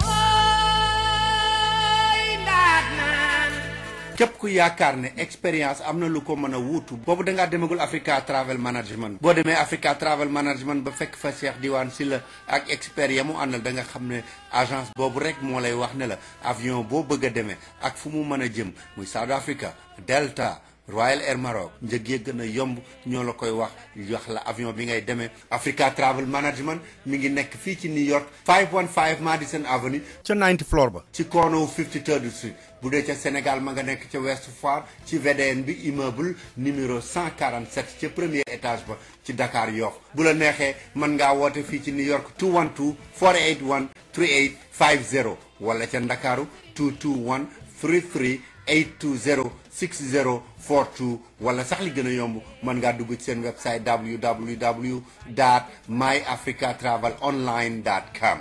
képp ku yaakaar ne expérience am na lu ko mën a wuutu boobu da ngaa demagul Africa Travel Management boo demee Africa Travel Management ba fekk fa Cheikh Diwane Sylla ak expert ya mu àndal da nga xam ne agence boobu rek moo lay wax ne la avion boo bëgg a demee ak fu mu mën a jëm muy South Africa Delta Royal Air Maroc njëg yi gën a yomb ñoo la koy wax la avion bi ngay demee Africa Travel Management mi ngi nekk fii ci New York 515 Madison Avenue ca 90 floor ba ci corner 53rd Street bu dee ca Sénégal ma nga nekk ca West Foire ci VDN bi immeuble numéro 147 ca premier étage ba ci Dakar Yoff bu la neexee mën ngaa woote fii ci New York 212 481 3850 wala ca Ndakaaru 221 33 820 6042 wala sax li gën a yomb mën ngaa dugg ci seen website www.myafricatravelonline.com.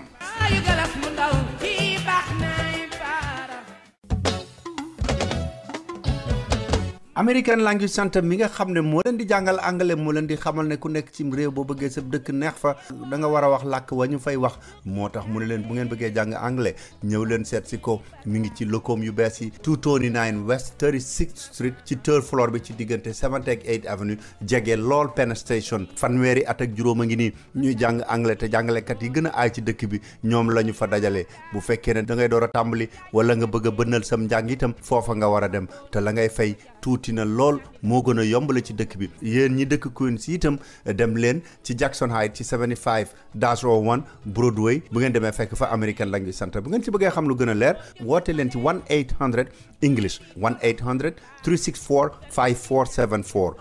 American Language Center mi nga xam ne moo leen di jàngal anglais moo leen di xamal ne ku nekk ci réew boo bëggee sa dëkk neex fa da nga war a wax làkk wa ñu fay wax moo tax mu ne leen bu ngeen bëggee jàng anglais ñëw leen seet si ko mi ngi ci lokoom yu bees yi 229 West 36th Street ci third floor bi ci diggante 7th ak 8th Avenue jege lool Penn Station fanweeri at ak juróom a ngi nii ñuy jàng anglais te jàngalekat yi gën a aay ci dëkk bi ñoom la ñu fa dajale bu fekkee ne da ngay door a tàmbali wala nga bëgg a bënnal sam njàng itam foofa nga war a dem te la ngay fay tuuti na lool moo gën a yombale ci dëkk bi yéen ñi dëkk Queens itam dem leen ci Jackson Heights ci 75-01 Broadway bu ngeen demee fekk fa American Language Center bu ngeen ci bëggee xam lu gën a leer woote leen ci 1-800 English 1-800-364-5474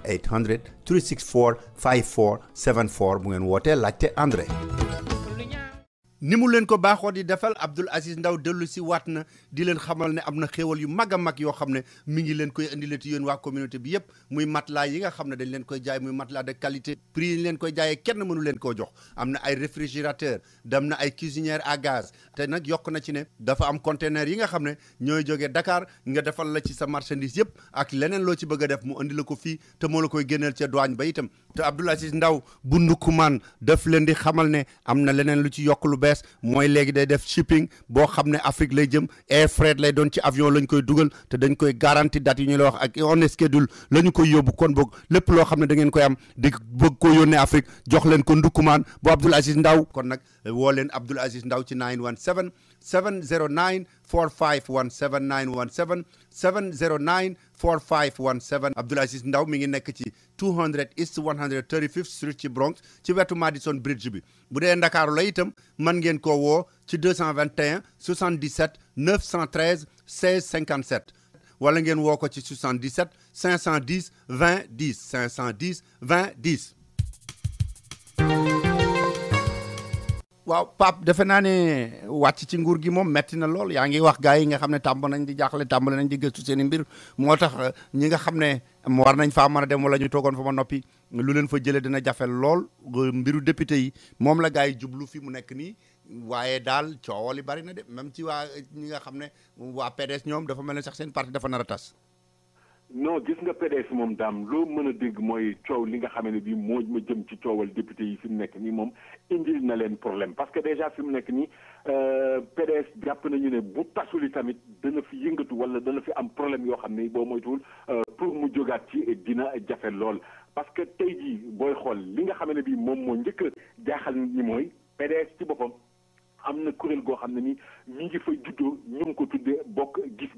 1-800-364-5474 bu ngeen wootee laajte André. ni mu leen ko baaxoo di defal Abdoul Aziz Ndaw dellu si waat na di leen xamal ne am na xéewal yu mag a mag yoo xam ne mi ngi leen koy indilati yéen waa communauté bi yëpp muy matelas yi nga xam ne dañ leen koy jaay muy matelas de qualité prix yi leen koy jaayee kenn mënu leen koo jox am na ay réfrigérateur dem na ay cuisinière à gaz te nag yokk na ci ne dafa am conteneur yi nga xam ne ñooy jógee Dakar nga defal la ci sa marchandise yëpp ak leneen loo ci bëgg a def mu indi la ko fii te moo la koy génneel ca douane ba itam te Abdoul Aziz Ndaw bu Ndoukoumane daf leen di xamal ne am na leneen lu ci yokk lu bees mooy léegi day def shipping boo xam ne Afrique lay jëm air freight lay doon ci avion lañ koy dugal te dañ koy garanti date yi ñu la wax ak on schedule la ñu koy yóbbu kon boog lépp loo xam ne da ngeen koy am di bëgg ko yónnee Afrique jox leen ko Ndoukoumane bu Abdoul Aziz Ndaw kon nag woo leen Abdoul Aziz Ndaw ci 917 709 4517 917 709 4517 Abdoul Aziz Ndaw mi ngi nekk ci 200 East 135th Street ci Bronx ci wetu Madison Bridge bi bu dee Ndakaaru la itam mën ngeen koo woo ci 221 77 913 16 57 wala ngeen woo ko ci 77 510 20 10 510 20 10 waaw Pape defe naa ne wàcc ci nguur gi moom metti na lool yaa ngi wax gars yi nga xam ne tàmbali nañ di jaaxle tàmbali nañ di gëstu seen i mbir moo tax ñi nga xam ne war nañ faa mën a dem wala ñu toogoon fa ma noppi lu leen fa jëlee dina jafe lool mbiru député yi moom la gars yi jublu fi mu nekk nii waaye daal coowal yi bari na de même ci waa ñi nga xam ne waa PDS ñoom dafa mel ne sax seen parti dafa nar a tas. non gis nga PDS moom daam loo mën a dégg mooy coow li nga xam ne bii moo ma jëm ci coowal député yi fi mu nekk nii moom indil na leen problème parce que déjà fi mu nekk nii PDS jàpp nañu ne bu tasuli tamit dana fi yëngatu wala dana fi am problème yoo xam ne boo moytuwul pour mu jógaat ci dina jafe lool parce que tey jii booy xool li nga xam ne bii moom moo njëkk a jaaxal nit ñi mooy PDS ci boppam am na kuréel goo xam ne ni ñi ngi fay juddoo ñu ngi ko tuddee bokk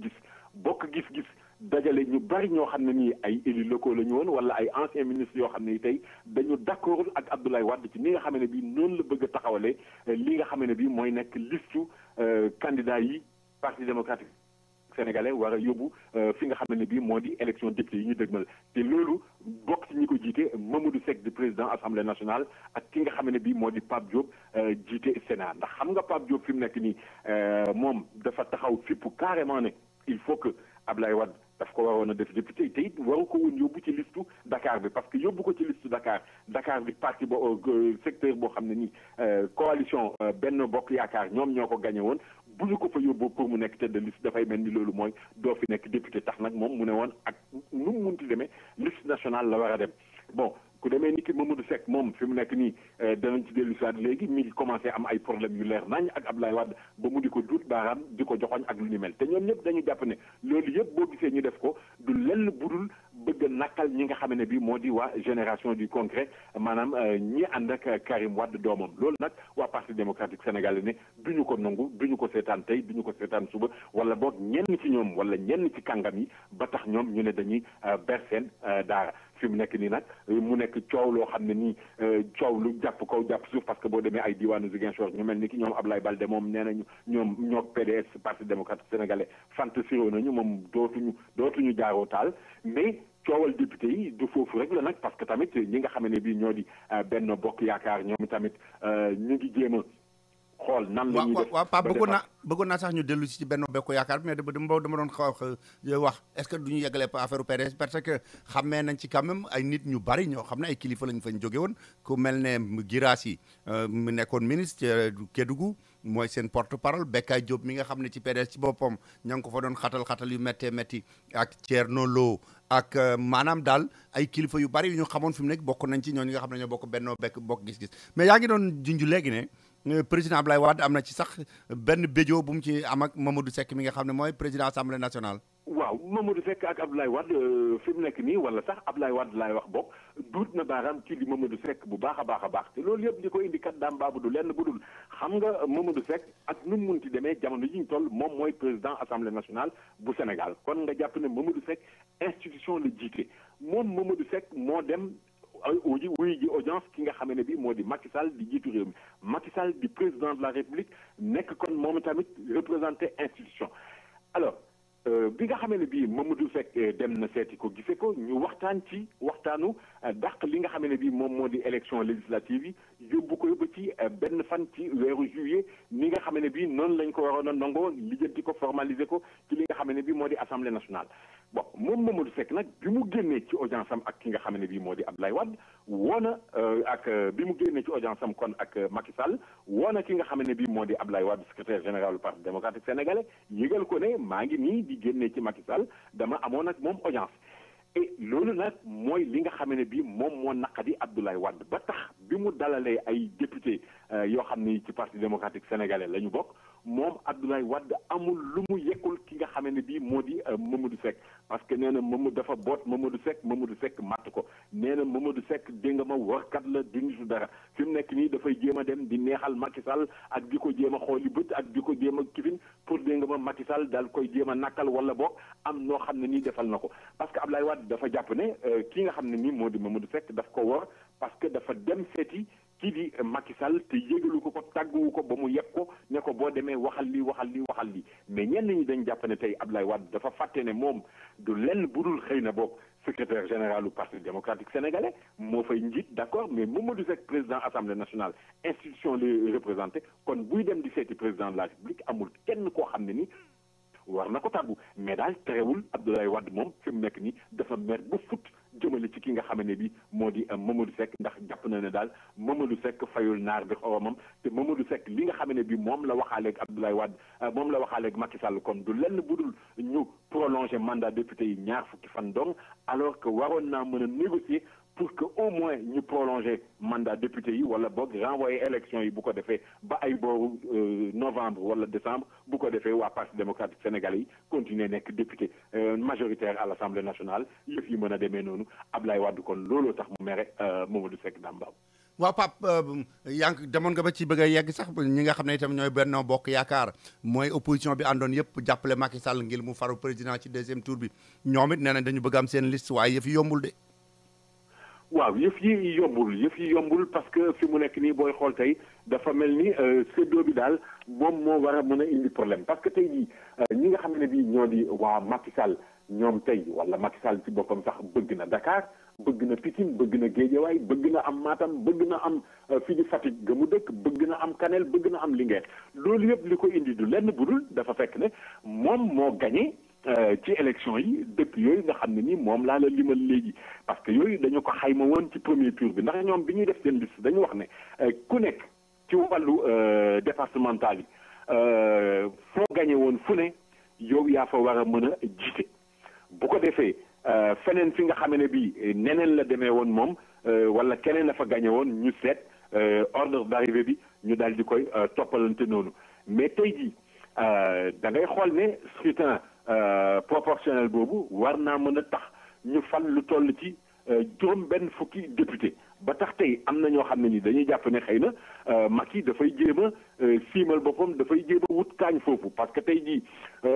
gis-gis dajale ñu bari ñoo xam ne nii ay élus locaux la ñu woon wala ay anciens ministres yoo xam ne tey dañu d'accordul ak Abdoulaye Wade ci ni nga xam ne bii noonu la bëgg a taxawalee li nga xam ne bii mooy nekk listu candidat yi parti démocratique sénégalais war a yóbbu fi nga xam ne bii moo di élection député yi ñu dëgmal te loolu bokk ci ñi ko jiite Mamadou Seck di président assemblée nationale ak ki nga xam ne bii moo di Pape Diop jiite Sénat ndax xam nga Pape Diop fi mu nekk nii moom dafa taxaw fipp carrément ne il faut que Abdoulaye Wade daf ko waroon a def député te it waru ko woon yóbbu ci listu Dakar bi parce que yóbbu ko ci listu Dakar bi parti bo secteur boo xam ne nii coalition Benno Bokk Yaakaar ñoom ñoo ko gagné woon bu ñu ko fa yóbbu pour mu nekk tête de liste dafay mel ni loolu mooy doo fi nekk député tax nag moom mu ne woon ak nu mu munti demee liste nationale la war a dem bon ku demee ni ki Mamadou Seck moom fi mu nekk nii danañ ci dellu si waat léegi mi ngi commencé am ay problème yu leer nañ ak Abdoulaye Wade ba mu di ko duut baaraam di ko joxoñ ak lu ni mel te ñoom ñëpp dañu jàpp ne loolu yëpp boo gisee ñu def ko du lenn budul bëgg a nakkal ñi nga xam ne bi moo di waa génération du concret maanaam ñi ànd ak Karim Wade doomam loolu nag waa parti démocratique sénégalais ne duñu ko nangu duñu ko seetaan tey duñu ko seetaan suba wala boog ñenn ci ñoom wala ñenn ci kàngam yi ba tax ñoom ñu ne dañuy ber seen daara fi mu nekk nii nag mu nekk coow loo xam ne nii coow lu jàpp kaw jàpp suuf parce que boo demee ay diwaanu Ziguinchor ñu mel ni ki ñoom Ablaye Balde moom nee nañu ñoom ñoog PDS parti démocratique sénégalais fantasiro nañu moom dootuñu jaaroo taal mais coowal député yi du foofu rek la nag parce que tamit ñi nga xam ne bii ñoo di Benno Bokk Yaakaar ñoom tamit ñu ngi jéem a xool nan la ñuy def waaw Pape bëggoon naa sax ñu dellu si ci Benno Bokk Yaakaar mais dama doon wax est-ce que du ñu yeggalee affaire PDS parce que xamee nañ ci quand même ay nit ñu bari ñoo xam ne ay kilifa lañ fañ jóge woon ku mel ne Guirassy mu nekkoon ministre Kédougou mooy seen porte-parole Bekay Diop mi nga xam ne ci PDS ci boppam ña ngi ko fa doon xatal yu métti ak Thierno Lo ak maanaam daal ay kilifa yu bari yu ñu xamoon fi mu nekk bokk nañ ci ñooñu nga xam ne ñoo bokk Benno Bokk Gis-Gis mais yaa ngi doon junj léegi ne président Abdoulaye Wade am na ci sax benn béjoo bu mu ci am ak Mamadou Seck mi nga xam ne mooy président assemblée nationale. waaw waaw Mamadou Seck ak Abdoulaye Wade fi mu nekk nii wala sax Abdoulaye Wade laay wax bokk duut na baaraam kii di Mamadou Seck bu baax a baax te loolu yëpp li ko indi kat daam baabu du lenn bu dul xam nga Mamadou Seck ak nu mu munti demee jamono ji ñu toll moom mooy président assemblée nationale bu Sénégal kon nga jàpp ne Mamadou Seck institution la jiite moom Mamadou Seck moo dem wuy ji audience ki nga xam ne bi moo di Macky Sall di jiitu réew mi Macky Sall di président de la République nekk kon moom tamit représenté institution alors bi nga xamee ne bii Mamadou Seck dem na seeti ko gisee ko ñu waxtaan ci waxtaanu dàq li nga xamee ne bii moom moo di élection législative yi yóbbu ko ba ci benn fan ci weeru juillet ni nga xamee ne bii noonu lañ ko waroon a nangoo lijjanti ko formaliser ko ci li nga xamee ne bii moo di assemblée nationale. bon moom Mamadou Seck nag bi mu génnee ci audience am ak ki nga xamee ne bii moo di Abdoulaye Wade woona ak bi mu génnee ci audience am kon ak Macky Sall woona ki nga xamee ne bii moo di Abdoulaye Wade secrétaire général du parti démocratique sénégalais yëgal ko ne maa ngi nii di génnee ci Macky Sall dama amoon ak moom audience et loolu nag mooy li nga xam ne bii moom moo naqadi Abdoulaye Wade ba tax bi mu dalalee ay député yoo xam ni ci parti démocratique sénégalais la ñu bokk moom Abdoulaye Wade amul lu mu yekkul ki nga xam ne bii moo di Mamadou Seck parce que nee na Mamadou dafa boot Mamadou Seck matt ko nee na Mamadou Seck dégg nga ma warkat la du nitu dara fi mu nekk nii dafay jéem a dem di neexal Macky Sall ak di ko jéem a xooli bët ak di ko jéem a kifin pour dégg nga ma Macky Sall daal koy jéem a nakkal wala boog am noo xam ne nii defal na ko parce que Abdoulaye Wade dafa jàpp ne ki nga xam ne nii moo di Mamadou Seck daf ko war parce que dafa dem seeti kii di Macky Sall te yégalu ko tàgguwu ko ba mu yeb ko ne ko boo demee waxal lii mais ñenn ñi dañ jàpp ne tey Abdoulaye Wade dafa fàtte ne moom du lenn budul xëy na boog secrétaire général du parti démocratique sénégalais moo fay njiit d'accord mais Mamadou Seck président assemblée nationale institution la représenté kon buy dem di seeti président de la république amul kenn koo xam ne ni war na ko tàggu mais daal terewul Abdoulaye Wade moom fi mu nekk nii dafa mer ba fut jëmale ci ki nga xam ne bi moo di Mamadou Seck ndax jàpp na ne daal Mamadou Seck fayul naar bi xoromam te Mamadou Seck li nga xam ne bi moom la waxaaleeg Abdoulaye Wade moom la waxaaleeg Macky Sall kon du lenn budul ñu prolonger mandat député yi ñaar fukki fan dong alors que waroon naa mën a négocier pour que au moins ñu prolonger mandat député yi wala boog renvoyer élection yi bu ko defee ba ay booru novembre wala décembre bu ko defee waa parti démocratique sénégalais yi continuer nekk député majoritaire à l'Assemblée nationale yëf yi mën a demee noonu Abdoulaye Wade kon looloo tax mu mere Mamadou Seck Dambaaw. waaw Pape yaa ngi demoon nga ba ci bëgg a yegg sax ñi nga xam ne itam ñooy Benno Bokk Yaakaar mooy opposition bi àndoon yëpp jàppale Macky Sall ngir mu faru président ci deuxième tour bi ñoom it nee nañ dañu bëgg am seen liste waaye yëf yi yombul de. waaw yëf yi yombul parce que fi mu nekk nii booy xool tey dafa mel ni séddoo bi daal moom moo war a mën a indi problème parce que tey jii ñi nga xam ne bii ñoo di waa Macky Sall ñoom tey wala Macky Sall ci boppam sax bëgg na Dakar bëgg na Pikine bëgg na Guédiawaye bëgg na am Matam bëgg na am fii di Fatick ga mu dëkk bëgg na am Kanel bëgg na am Linguère loolu yëpp li ko indi du lenn budul dafa fekk ne moom moo gagné ci élection yi dëkk yooyu nga xam ne ni moom laa la limal léegi parce que yooyu dañu ko xayma woon ci premier tour bi ndax ñoom bi ñuy def seen liste dañu wax ne ku nekk ci wàllu départemental yi foo gagné woon fu ne yow yaa fa war a mën a jiite bu ko defee feneen fi nga xam ne bii neneen la demee woon moom wala keneen la fa gagné woon ñu seet ordre d'arrivée bi ñu daal di koy toppalante noonu mais tey jii da ngay xool ne scrutin proportionnel boobu war naa mën a tax ñu fal lu toll ci juróom benn fukki député ba tax tey am na ñoo xam ne ni dañuy jàpp ne xëy na Macky dafay jéem a siimal boppam dafay jéem a wut kaañ foofu parce que tey jii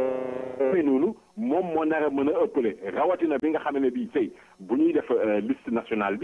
noonu moom moo nar a mën a ëppale rawatina bi nga xam ne bii tey bu ñuy def liste nationale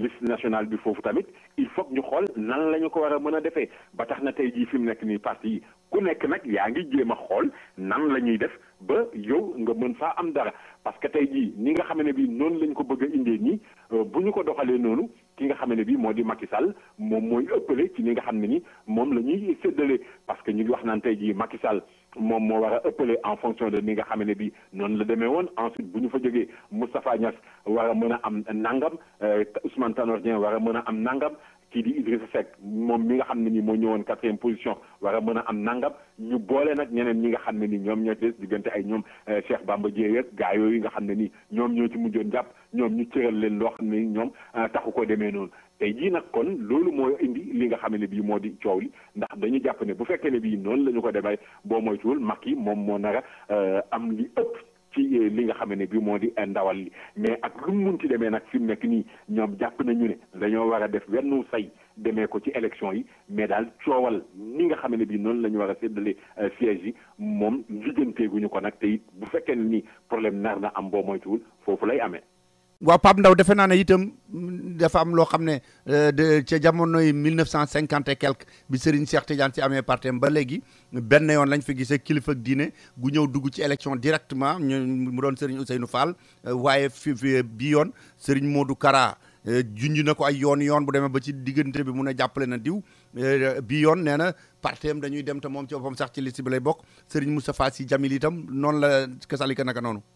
bi foofu tamit il faut ñu xool nan la ñu ko war a mën a defee ba tax na tey jii fi mu nekk nii parti yi ku nekk nag yaa ngi jéem a xool nan la ñuy def ba yow nga mën faa am dara parce que tey jii ni nga xam ne bii noonu lañ ko bëgg a indee nii bu ñu ko doxalee noonu ki nga xam ne bii moo di Macky Sall moom mooy ëppale ci ni nga xam ne ni moom la ñuy séddale parce que ñu ngi wax naan tey jii Macky Sall moom moo war a ëppale en fonction de ni nga xam ne bii noonu la demee woon ensuite bu ñu fa jógee Moustapha Niass war a mën a am nangam Ousmane Tanor Dieng war a mën a am nangam kii di Idrissa Seck moom mi nga xam ne ni moo ñëwoon 4e position war a mën a am nangam ñu boole nag ñeneen ñi nga xam ne ni ñoom ñoo des diggante ay ñoom Cheikh Bamba Dièye ak gaa yooyu nga xam ne ni ñoom ñoo ci mujjoon jàpp ñoom ñu cëral leen loo xam ne ni ñoom taxu ko demee noonu tey jii nag kon loolu mooy indi li nga xam ne bii moo di coow li ndax dañu jàpp ne bu fekkee ne bii noonu la ñu ko demee boo moytuwul Macky moom moo nar a am li ëpp ci li nga xam ne bi moo di ndawal li mais ak lu mu munti demee nag fi mu nekk nii ñoom jàpp nañu ne dañoo war a def wenn say demee ko ci élection yi mais daal coowal ni nga xam ne bi noonu la ñu war a séddale siège yi moom lijjanteeguñu ko nag te it bu fekkee ne ni problème nar na am boo moytuwul foofu lay amee. waaw Pape Ndaw defe naa ne itam dafa am loo xam ne ca jamonoy 1950 et quelque bi Serigne Cheikh Tidiane ci amee partem ba léegi benn yoon lañ fi gisee kilifa ak diine gu ñëw dugg ci élection directement mu doon Serigne Ousseynou Fall waaye fi bi yoon Serigne Modou Kara junj na ko ay yoon bu demee ba ci diggante bi mun a jàppale na diw bi yoon nee na partem dañuy dem te moom ci boppam sax ci liste bi lay bokk Serigne Moustapha Sy Jamil itam noonu la kasalika naka noonu.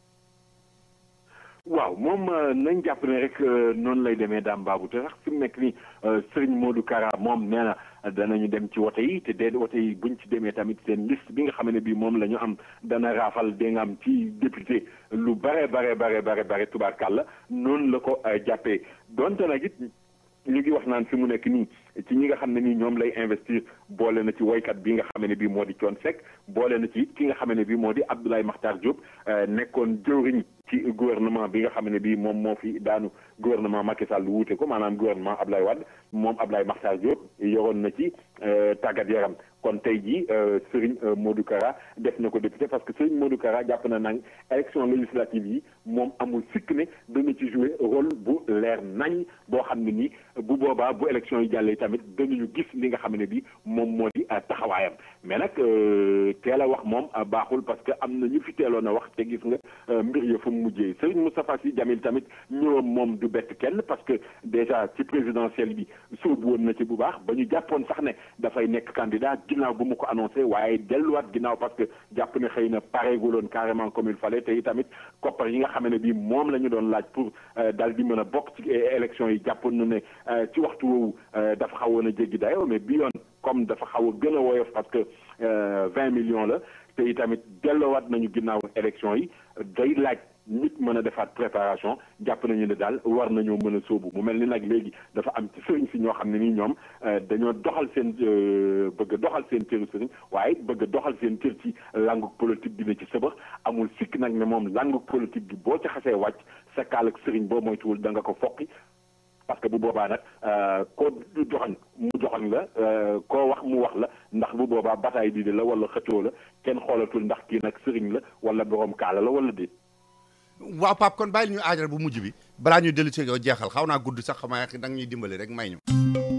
waaw moom nañ jàpp ne rek noonu lay demee daam baabu te sax fi mu nekk nii Serigne Modou Kara moom nee na danañu dem ci wote yi te dee wote yi buñ ci demee tamit seen liste bi nga xam ne bii moom la ñu am dana raafal dee nga am ci député lu bare tubaarkàlla noonu la ko jàppee donte nag it ñu ngi wax naan fi mu nekk nii ci ñi nga xam ne nii ñoom lay investir boole na ci woykat bi nga xam ne bii moo di Thione Seck boole na ci ki nga xam ne bii moo di Abdoulaye Makhtar Diop nekkoon jëwriñ ci gouvernement bi nga xam ne bii moom moo fi daanu gouvernement Macky Sall wuute ko maanaam gouvernement Abdoulaye Wade moom Abdoulaye Makhtar Diop yoroon na ci tàggat yaram kon tey jii Serigne Modou Kara def na ko député parce que Serigne Modou Kara jàpp na nag élection législative yi moom amul sikk ne dana ci jouer rôle bu leer nañ boo xam ne nii bu boobaa bu élection yi jàllee tamit danañu gis li nga xam ne bi moom moo di taxawaayam mais nag teel a wax moom baaxul parce que am na ñu fi teeloon a wax te gis nga mbir ya fa mu mujjee Serigne Moustapha Sy Jamil tamit ñëwam moom du bett kenn parce que déjà ci présidentielle bi sóobu woon na ci bu baax ba ñu jàppoon sax ne dafay nekk candidat ginnaaw bu mu ko annoncé waaye delluwaat ginnaaw parce que jàpp ne xëy na pareeguloon carrément comme il fallait te tamit koppar yi nga xam ne bi moom la ñu doon laaj pour daal di mën a bokk ci élection yi jàppoon na ne ci waxtu woowu dafa xawoon a jéggi dayoo mais bi yoon comme dafa xaw a gën a woyof parce que 20 millions la te tamit delloowaat nañu ginnaaw élection yi day laaj nit mën a defaat préparation jàpp nañu ne daal war nañoo mën a sóobu mu mel ni nag léegi dafa am ci sëriñ si ñoo xam ne nii ñoom dañoo doxal seen bëgg a doxal seen cëru sëriñ waaye bëgg a doxal seen cër ci langue politique dina ci sëbax amul sikk nag ne moom langue politique bi boo ci xasee wàcc sa kaal ak sëriñ boo moytuwul da nga ko foqi parce que bu boobaa nag koo joxañ mu joxañ la koo wax mu wax la ndax bu boobaa bataay bi la wala xëccoo la kenn xoolatul ndax kii nag sëriñ la wala borom kaala la wala déet. waaw Pape kon bàyyil ñu aajara bu mujj bi balaa ñuy dellu ci yow jeexal xaw naa gudd sax xamaa da nga ñuy dimbali rek may ñu.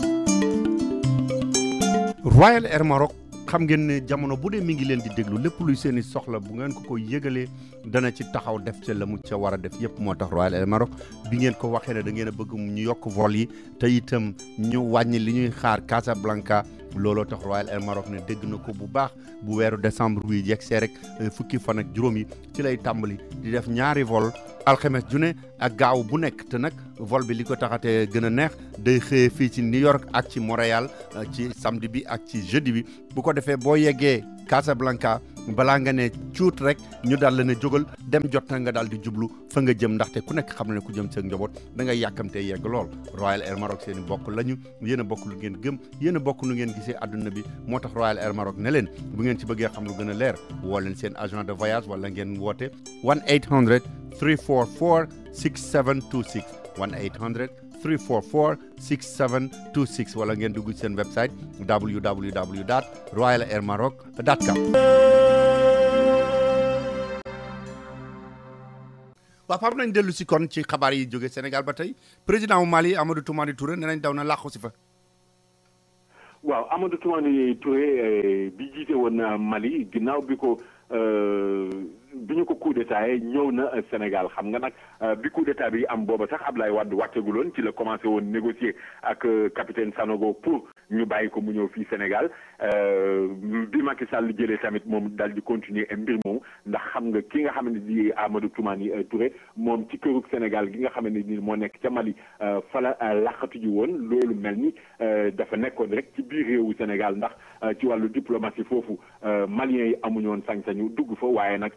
Royal Air Maroc xam ngeen ne jamono bu dee mi ngi leen di déglu lépp luy seeni soxla bu ngeen ko yëgalee dana ci taxaw def ca la mu ca war a def yëpp moo tax Royal Air Maroc bi ngeen ko waxee ne da ngeen a bëgg ñu yokk vol yi te itam ñu wàññi li ñuy xaar Casablanca looloo tax Royal Air Maroc ne dégg na ko bu baax bu weeru décembre wi yegsee rek fukki fan ak juróom yi ci lay tàmbali di def ñaari vol alxames ju ne ak gaaw bu nekk te nag vol bi li ko taxatee gën a neex day xëyee fii ci New York ak ci Montréal ci samedi bi ak ci jeudi bi bu ko defee boo yeggee Casablanca balaa nga ne cuut rek ñu daal la ne jógal dem jot na nga daal di jublu fa nga jëm ndaxte ku nekk xam ne ku jëm sa njaboot da ngay yàkkamtee yegg lool Royal Air Maroc seen i bokk lañu yéen a bokk lu ngeen gëm yéen a bokk nu ngeen gisee àdduna bi moo tax Royal Air Maroc ne leen bu ngeen ci bëggee xam lu gën a leer woo leen seen agent de voyage wala ngeen woote 1-800 344 6726 1-800 344 6726 wala ngeen dugg seen website www.royalairmaroc.com. waaw Pape nañ dellu si kon ci xabaar yi jóge Sénégal ba tey président Mali Amadou Toumani Touré nee nañ daw na làqu si fa. waaw Amadou Toumani Touré bi jiite woon Mali ginnaaw bi ko bi ñu ko coup d'état ñëw na Sénégal xam nga nag bi coup d'état bi am booba sax Ablaye Wade wàcceguloon ci la commencé woon négocier ak capitaine Sanogo pour ñu bàyyi ko mu ñëw fii Sénégal bi Macky Sall jëlee tamit moom daal di continuer mbir moomu ndax xam nga ki nga xam ne di Amadou Toumani Touré moom ci kërug Sénégal gi nga xam ne ni moo nekk ca Mali fala laqatu ji woon loolu mel ni dafa nekkoon rek ci biir réewu Sénégal ndax ci wàllu diplomatie foofu maliens yi amuñu woon sañ-sañu dugg fa waaye nag ak nu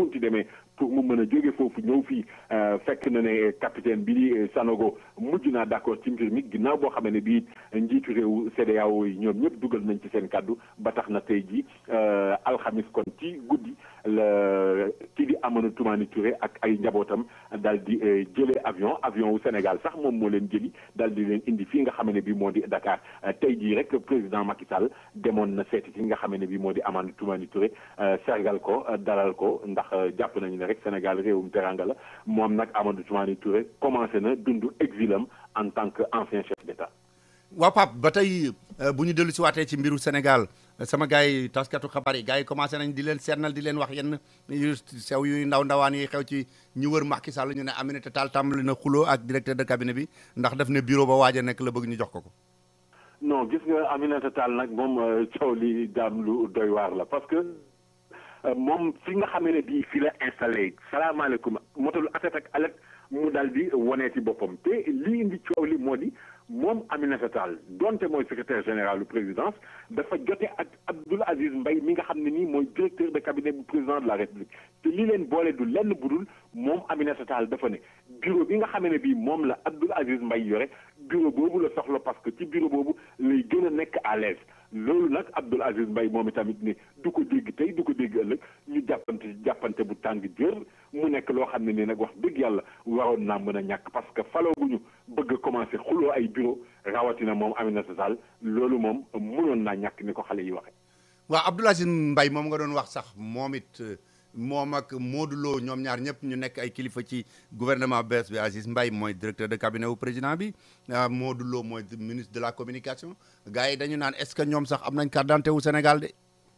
munti demee pour mu mën a jóge foofu ñëw fii fekk na ne capitaine bi di Sanogo mujj naa d'accord ci mbir mi ginnaaw boo xamee ne bii njiitu réew CEDEAO yi ñoom ñëpp dugal nañ ci seen kàddu ba tax na tey ji alxamis kon ci guddi la kii di Amadou Toumani Touré ak ay njabootam daal di jëlee avion wu Sénégal sax moom moo leen jëli daal di leen indi fii nga xam ne bii moo di Dakar tey jii rek président Macky Sall demoon na seeti fi nga xam ne bii moo di Amadou Toumani Touré sergal ko dalal ko ndax jàpp nañu ne rek Sénégal réewum teranga la moom nag Amadou Toumani Touré commencé na dund exilam en tant que ancien chef d'État. waaw Pape ba tey bu ñu dellu si waatee ci mbiru Sénégal sama gars yi taskatu xabaar yi gars yi commencé nañ di leen seetnal di leen wax yenn yu sew yu ndawaan yi xew ci ñu wër Macky Sall ñu ne Aminata Tall tàmbali na xuloo ak directeur de cabinet bi ndax def na bureau ba waaj a nekk la bëgg ñu jox ko. non gis nga Aminata Tall nag moom coow li daam lu doy waar la parce que moom fi nga xamee ne bii fi la installé salaamaaleykum motalu atat ak alek mu daal di woneeti boppam te lii indi coow li moo di moom Aminata Tall donte mooy secrétaire général du présidence dafa jote ak Abdoul Aziz Mbaye mi nga xam ne nii mooy directeur de cabinet bu président de la république te li leen boole du lenn budul moom Aminata Tall dafa ne bureau bi nga xam ne bii moom la Abdoul Aziz Mbaye yore bureau boobu la soxla parce que ci bureau boobu lay gën a nekk à l'aise loolu nag Abdoul Aziz Mbaye moom itamit ne du ko dégg tey du ko dégg ëllëg ñu jàppante bu tàng jër mu nekk loo xam ne nii nag wax dëgg yàlla waroon naa mën a ñàkk parce que faloo bu ñu bëgg a commencé xuloo ay bureau rawatina moom Aminata Tall loolu moom mënoon naa ñàkk ni ko xale yi waxe waaw Abdoul Aziz Mbaye moom nga doon wax sax moom it moom ak Modou Lo ñoom ñaar ñëpp ñu nekk ay kilifa ci gouvernement bees bi Aziz Mbaye mooy directeur de cabinet wu président bi Modou Lo mooy ministre de la communication gars yi dañu naan est-ce que ñoom sax am nañ carte d'identité wu Sénégal de.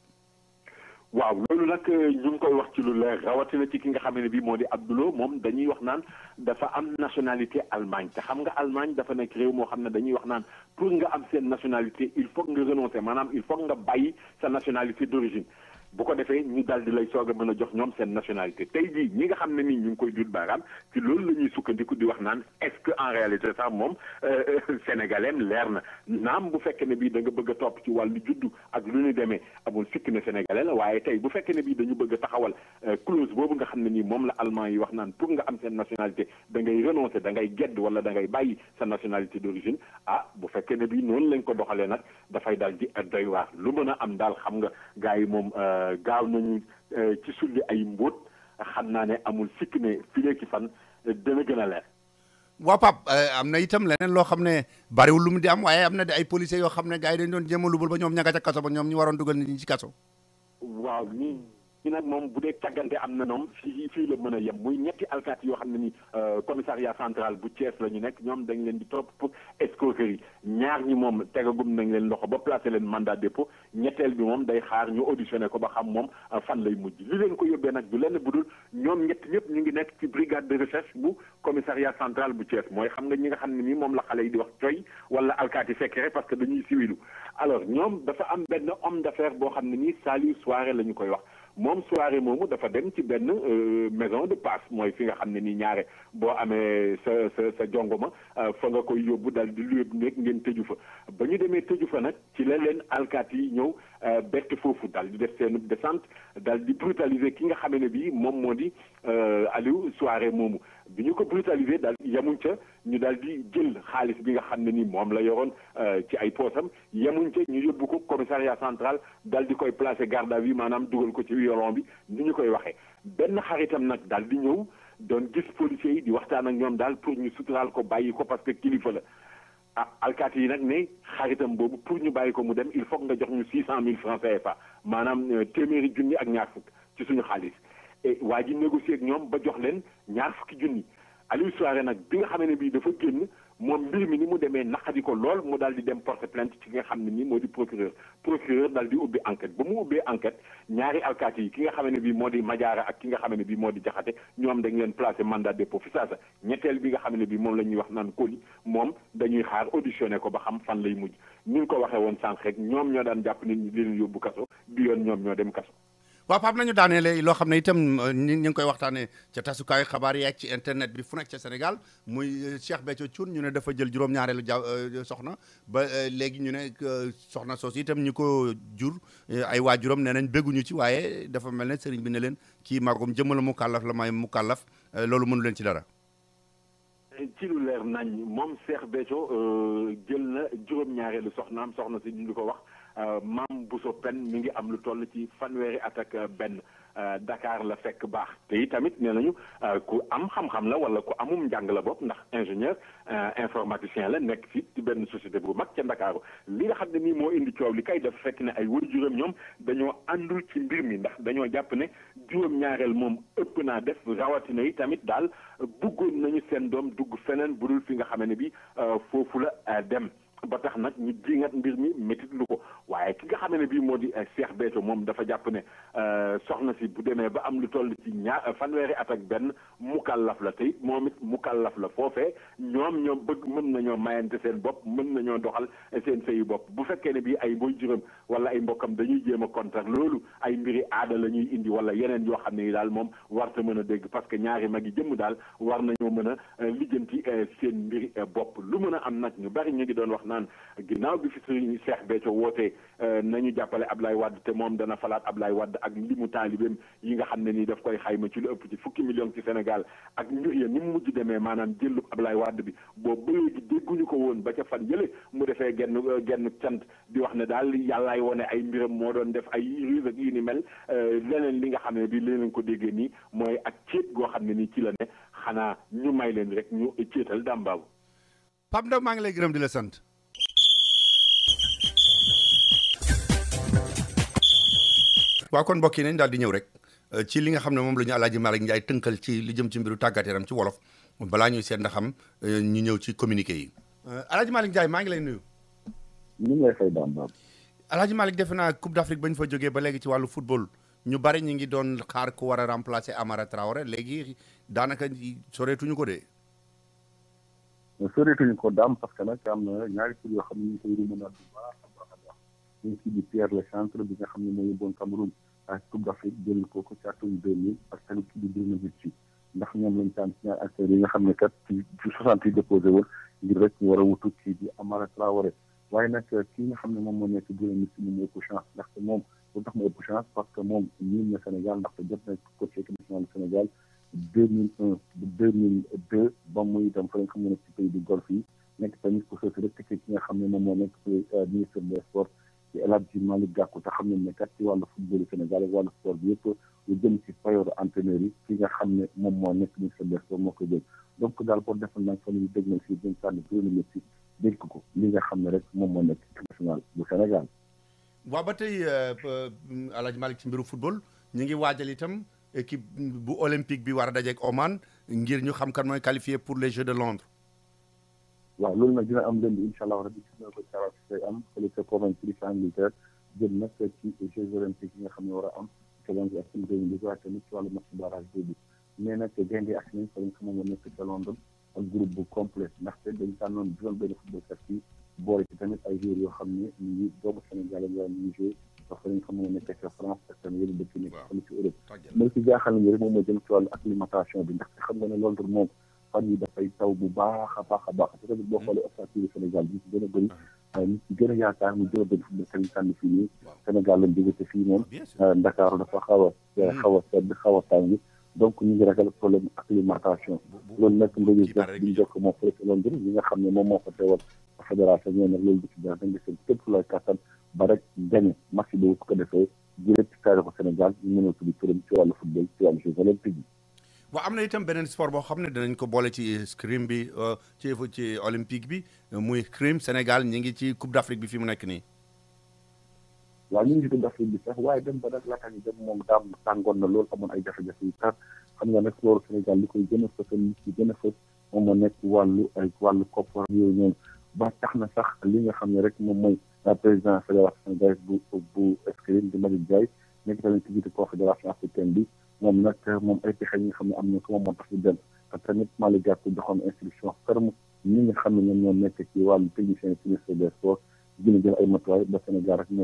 waaw loolu nag ñu ngi koy wax ci lu leer rawatina ci ki nga xam ne bii moo di Abdou Lo moom dañuy wax naan dafa am nationalité Allemagne te xam nga Allemagne dafa nekk réew moo xam ne dañuy wax naan pour nga am seen nationalité il faut nga renoncer maanaam il faut nga bàyyi sa nationalité d'origine bu ko defee ñu daal di lay soog a mën a jox ñoom seen nationalité tey jii ñi nga xam ne nii ñu ngi koy dut baaraam ci loolu la ñuy sukkandiku di wax naan est-ce que en réalité sax moom sénégalais leer na naam bu fekkee ne bii da nga bëgg a topp ci wàllu juddu ak lu ñu demee amul sikk ne sénégalais la waaye tey bu fekkee ne bii dañu bëgg a taxawal clause boobu nga xam ne nii moom la allemand yi wax naan pour nga am seen nationalité da ngay renoncer da ngay gedd wala da ngay bàyyi sa nationalité d'origine ah bu fekkee ne bii noonu lañ ko doxalee nag dafay daal di doy waar lu mën a am daal xam nga gars yi moom gaaw nañu ci sulli ay mbóot xam naa ne amul sikk ne fii ci fan dana gën a leer. waaw Pape am na itam leneen loo xam ne bariwul lu mu di am waaye am na di ay policiers yoo xam ne gars yi dañu doon jéem a lubal ba ñoom ña nga ca kaso ba ñoom ñu waroon dugal nit ñi ci kaso. waaw ñi nag moom bu dee càggante am na ñoom fii la mën a yem muy ñetti alkaati yoo xam ne ni commissariat central bu Thiès la ñu nekk ñoom dañ leen di topp pour escroquerie ñaar ñi moom tegagum nañ leen loxo ba placé leen mandat dépôt ñetteel bi moom day xaar ñu auditionné ko ba xam moom fan lay mujj li leen ko yóbbee nag du lenn budul ñoom ñett ñëpp ñu ngi nekk ci brigade de recherche bu commissariat central bu Thiès mooy xam nga ñi nga xam ne nii moom la xale yi di wax coy wala alkaati secret parce que dañuy siwilu alors ñoom dafa am benn homme d'affaires boo xam ne nii Saliou Souaré la ñu koy wax moom soirée moomu dafa dem ci benn maison de passe mooy fi nga xam ne ni ñaare boo amee sa jongoma fa nga koy yóbbu daal di léeb nekk ngeen tëju fa ba ñu demee tëju fa nag ci la leen alkaati yi ñëw bett foofu daal di def seen descente daal di brutaliser ki nga xam ne bii moom moo di Aliou soirée moomu bi ñu ko brutaliser daal yemuñ ca ñu daal di jël xaalis bi nga xam ne ni moom la yoroon ci ay poosam yemuñ ca ñu yóbbu ko commissariat central daal di koy placer garde à vue maanaam dugal ko ci violon bi ni ñu koy waxee benn xaritam nag daal di ñëw doon gis policiers yi di waxtaan ak ñoom daal pour ñu suturaal ko bàyyi ko parce que kilifa la ah alkaati yi nag ne xaritam boobu pour ñu bàyyi ko mu dem il faut nga jox ñu 600 000 francs CFA maanaam téeméeri junni ak ñaar fukk ci suñu xaalis et waa ji négocier ak ñoom ba jox leen ñaar fukki junni Aliou Souaré nag bi nga xam ne bii dafa génn moom mbir mi ni mu demee naqadi ko lool mu daal di dem porter plainte ci nga xam ne nii moo di procureur daal di ubbi enquête ba mu ubbee enquête ñaari alkaati yi ki nga xam ne bii moo di Madiara ak ki nga xam ne bii moo di Jaxate ñoom dañ leen placer mandat dépôt fi saasa ñetteel bi nga xam ne bii moom la ñuy wax naan Koli moom dañuy xaar auditionné ko ba xam fan lay mujj ni ñu ko waxee woon sànq rek ñoom ñoo daan jàpp nit ñi di leen yóbbu kaso bi yoon ñoom ñoo dem kaso. waaw Pape nañu daaneele loo xam ne itam ñu ngi koy waxtaanee ca tasukaayu xabaar yi ak ci internet bi fu nekk ca Sénégal muy Cheikh Béthio Thioune ñu ne dafa jël juróom-ñaareelu soxna ba léegi ñu ne soxna soosu itam ñu ko jur ay waajuram nee nañ bégguñu ci waaye dafa mel ne sëriñ bi ne leen kii magum jëmm la mu kàllaf la may mu kàllaf loolu mënu leen ci dara. ci lu leer nañ moom Cheikh Béthio jël na juróom-ñaareelu soxnaam soxna si ñu ko wax Mame Bousso Pen mi ngi am lu toll ci fanweeri at ak benn Dakar la fekk baax te i tamit nee nañu ku am xam-xam la wala ku amum njàng la bopp ndax ingénieur informaticien la nekk fii ci benn société bu mag ca Ndakaaru li nga xam ne nii moo indi coow li kay def fekk ne ay waajuram ñoom dañoo àndul ci mbir mi ndax dañoo jàpp ne juróom-ñaareel moom ëpp naa def rawatina yi tamit daal bëggoon nañu seen doom dugg feneen bu dul fi nga xam ne bi foofu la dem ba tax nag ñu jiŋat mbir mi métit lu ko waaye ki nga xam ne bii moo di Cheikh Béthio moom dafa jàpp ne soxna si bu demee ba am lu toll ci fanweeri at ak benn mukallaf la te it moom it mukallaf la foofee ñoom bëgg mën nañoo mayante seen bopp mën nañoo doxal seen sëyu bopp bu fekkee ne bii ay waajuram wala ay mbokkam dañuy jéem a contre loolu ay mbiri aada la ñuy indi wala yeneen yoo xam ne daal moom warta mën a dégg parce que ñaari mag yi jëmm daal war nañoo mën a lijjanti seen mbiri bopp lu mën a am nag ñu bari ñu ngi doon wax naan ginnaaw bi fi sëriñ Cheikh Béthio wootee nañu jàppale Ablaye Wade te moom dana falaat Ablaye Wade ak limu taalibeem yi nga xam ne nii daf koy xayma ci lu ëpp ci fukki million ci Sénégal ak mbir ya ni mu mujj demee maanaam jëllub Ablaye Wade bi boobu ba léegi dégguñu ko woon ba ca fan yële mu defee genn cant di wax ne daal yàllaay wone ay mbiram moo doon def ay ruse ak yi ni mel leneen li nga xam ne bi leneen ko déggee nii mooy ak céet goo xam ne nii ci la ne xanaa ñu may leen rek ñu céetal dàmbaabu. Pape Ndaw maa ngi lay gërëm di la sant. waaw kon mbokk yi nañ daal di ñëw rek ci li nga xam ne moom la ñu Alaaji Malick Ndiaye tënkal ci li jëm ci mbiru tàggat yaram ci wolof balaa ñuy seet ndax ñu ñëw ci communiqué yi. Alaaji Malick Ndiaye maa ngi lay nuyu. ñu ngi lay fay daan daal. Alaaji Malick defe naa Coupe d'Afrique ba ñu fa jógee ba léegi ci wàllu football ñu bari ñu ngi doon xaar ku war a remplacer Amara Traoré léegi daanaka soreetuñu ko de. soreetuñu ko daam parce que nag am na ñaari tur yoo xam ne ñu ngi koy rumandaat bu baax a baax a baax ñu ngi ci di Pierre Lechantre bi nga xam ne moo yóbboon Cameroun ak Coupe d'Afrique jël ko ci atum 2000 ak tamit ci di Bruno Metsu ndax ñoom lañ tànn ci ñaari acteurs yi nga xam ne kat ci 60 yi déposé woon ngir rek ñu war a wutu ci di Amara Traoré waaye nag kii nga xam ne moom moo nekk Bruno Metsu moom moo ëpp chance ndaxte moom lu tax mu ëpp chance parce que moom ñiin na Sénégal ndaxte jot na coach équipe nationale du Sénégal 2001 2002 ba muy dem fa nga xam ne nekk ci pays du Golfe yi nekk tamit ku soosi rek ki nga xam ne moom moo nekk ministre des sports ci El Hadji Malick Gakou te xam ne kat ci wàllu football Sénégal ak wàllu sport bi yëpp lu jëm ci payooru entraîneur yi ki nga xam ne moom moo nekk ministre des sports moo ko jël donc daal pour defal nag fan yu dégmal fii dañ sànni Bruno Metsu dénk ko li nga xam ne rek moom moo nekk équipe nationale bu Sénégal. waaw ba tey El Hadji Malick ci mbiru football ñu ngi waajal itam équipe bu olympique bi war a dajeek Oman ngir ñu xam kan mooy qualifié pour les Jeux de Londres. waaw loolu nag dina am lundi incha allah rabi ci ko carat day am fële ca Coventry ci Angleterre jëm nag ci Jeux olympiques yi nga xam ne war a am ca Londres ak suñu réew mi waaye tamit ci wàllu match barrage boobu mais nag gaynde ak nañ fa nga xam ne moo nekk ca London ak groupe bu complet ndaxte dañ tànnoon juróom benn footballkat yi boole ci tamit ay joueurs yoo xam ne ñu ngi doomu Sénégal ak ñu ngi joué parce que nga xam ne moo nekk ca France ak tamit yeneen dëkk nekk fële ci Europe mais ci jaaxal nañu rek moom moo jëm ci wàllu acclimatation bi ndaxte xam nga ne Londres moom fan yi dafay taw bu baax a baax a baax te tamit boo xoolee ossature Sénégal bi ci gën a bëri nit ci gën a yaakaar mu juróom benn footballkat yi tànn fii nii Sénégal lañ jóge te fii moom Ndakaaru dafa xaw a sedd xaw a tàng donc ñu ngi ragal problème acclimatation loolu nag mbëgg jox di jokk moom fële ci Londres ñi nga xam ne moom moo ko teewal fédération ñoo nag loolu du ci dara dañ def képp lay kattan ba rek gagné match boobu su ko defee jëlee ci taarixu Sénégal ñu mën a tudd turam ci wàllu football ci wàllu Jeux olympiques yi. waaw am na itam beneen sport boo xam ne danañ ko boole ci scrim bi ci olympique bi muy scrim Sénégal ñi ngi ci Coupe d'Afrique bi fi mu nekk nii. waaw ñu ngi ci Coupe d'Afrique bi sax waaye dem ba nag laata ñu dem moom daam tàngoon na loolu amoon ay jafe-jafe yu tar xam nga nag loolu Sénégal li koy gën a fësal li ci gën a fës moom moo nekk wàllu koppar yooyu noonu ba tax na sax li nga xam ne rek moom mooy président fédération sénégalaise bu escrime di Malick Ndiaye nekk tamit ci jiitu confédération africaine bi moom nag moom ay pexe yi nga xam ne am na ko moom moo tax ñu dem te tamit Malick Gakou joxoon instruction ferme ñi nga xam ne ñoom ñoo nekk ci wàllu technicien ministère des sports gën a jël ay matuwaay ba Sénégal rek ñoo dem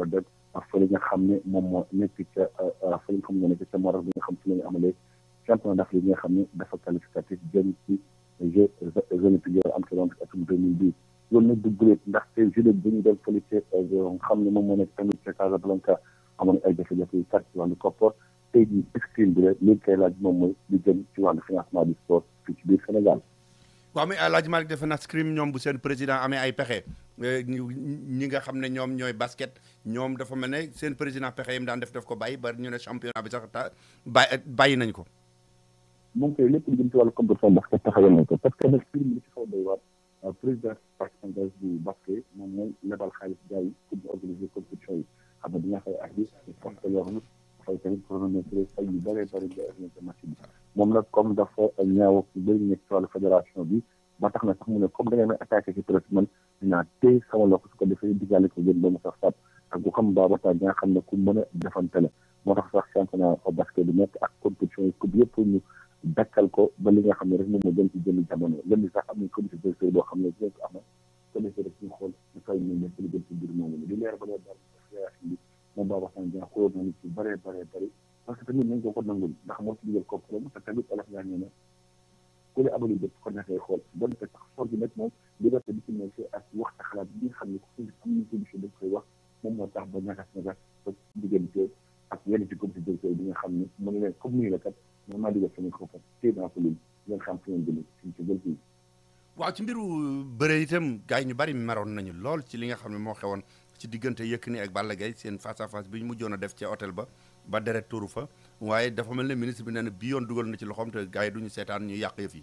fële nga xam ne moom moo nekk ca fële nga xam ne nekk ca Maroc bi nga xam ci la ñu amalee championnat d'Afrique bi nga xam ne dafa qualificatif jëm ci Jeux olympiques yi am ci Londres atum 2010 loolu nag du guléet ndaxte juillet bu ñu doon fële ca xam ne moom moo nekk tamit ca Casablanca amoon ay jafe-jafe yu tar ci wàllu koppar tey jii screen bi rek léegi kay laaj moom mooy li jëm ci wàllu financement du sport fii ci biir Sénégal. waaw mais El Hadj Malick defe naa scrim ñoom bu seen président amee ay pexe ñi nga xam ne ñoom ñooy basket ñoom dafa mel ne seen président pexe yi mu daan def ko bàyyi ba ñu ne championnat bi sax bàyyi nañ ko. moom kay lépp lu jëm ci wàllu compétition basket taxawal nañ ko parce que nag scrim bi li ci xaw doy waar président partie anglaise bu basket moom mooy lebal xaalis gars yi pour ñu organiser compétition yi xam nga dinaa fay ak yi forte yoo xam ne dafay tamit chronométré fay yu bëree bëri nga organiser match bi moom nag comme dafa ñaaw ci bëri nekk ci wàllu fédération bi ba tax na sax mu ne comme da ngeen may attaqué ci presse man dinaa téye sama loxo su ko defee diggaale ko gën ba mu sax sab ak bu xam Babacar nga xam ne ku mën a defante la moo tax sax championnat basket bi nekk ak compétition yi coupe yëpp ñu dakkal ko ba li nga xam ne rek moom moo jëm ci jëmi jamono lënd sax am nañ comité directeur boo xam ne dinañ ko amal ko defee rek ñu xool ñu fay ñu nekk li jëm ci mbir moomu di leer ba leer daal fédération bi moom Babacar nga xooloo na nit ci bëree bëri parce que tamit nañ ko nangul ndax moo ci digal koppaloo te tamit olof ñaa nee na ku le abali bët ko neexee xool donte sax sport bi nag moom liberté bi ci nekk ak wax sa xalaat bi nga xam ne ku fi am nañ solution dañ koy wax moom moo tax ba ñagas ba diggante ak yenn ci comité directeur bi nga xam ne mu ne leen comme nii la kat man maa digal sama koppar téye naa ko leen ngeen xam fi ngeen jëlee suñ ci jël fii waaw ci mbiru bëre itam gars yi ñu bari meroon nañu lool ci li nga xam ne moo xewoon ci diggante Yékini ak Balla Gaye seen face à face bi ñu mujjoon a def ci hôtel ba deret tuuru fa waaye dafa mel ne ministre bi nee na bii yoon dugal na ci loxoom te gars yi duñu seetaan ñu yàq yëf yi.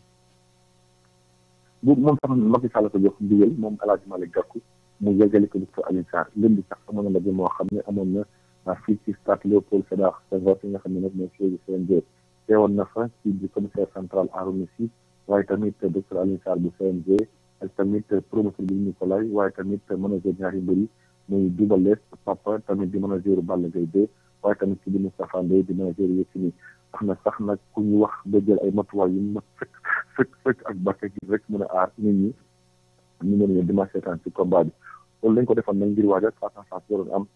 boobu moom sax Macky Sall ko jox ndigal moom El Hadj Malick Gakou mu yeggali ko docteur Alioune Sarr lënd sax amoon na ndaje moo xam ne amoon na fii ci stade Léopold Sédar Senghor fi nga xam ne nag mooy siège CNG teewoon na fa ci du commissaire central Arouna Sy waaye tamit docteur Alioune Sarr bu CNG ak tamit promoteur bi Nicolas waaye tamit manager ñaari mbër yi muy Double Less papa tamit di manager Balla Gaye 2 waaye tamit ci di Moustapha Ndoye di manager Yékini wax na sax nag ku ñu wax ba jël ay matuwaay yu mat fekk ak bakket yi rek mën a aar nit ñi ñu mën a dimanche seetaan ci combat bi loolu lañ ko defoon nag ngir waajal face à face waroon am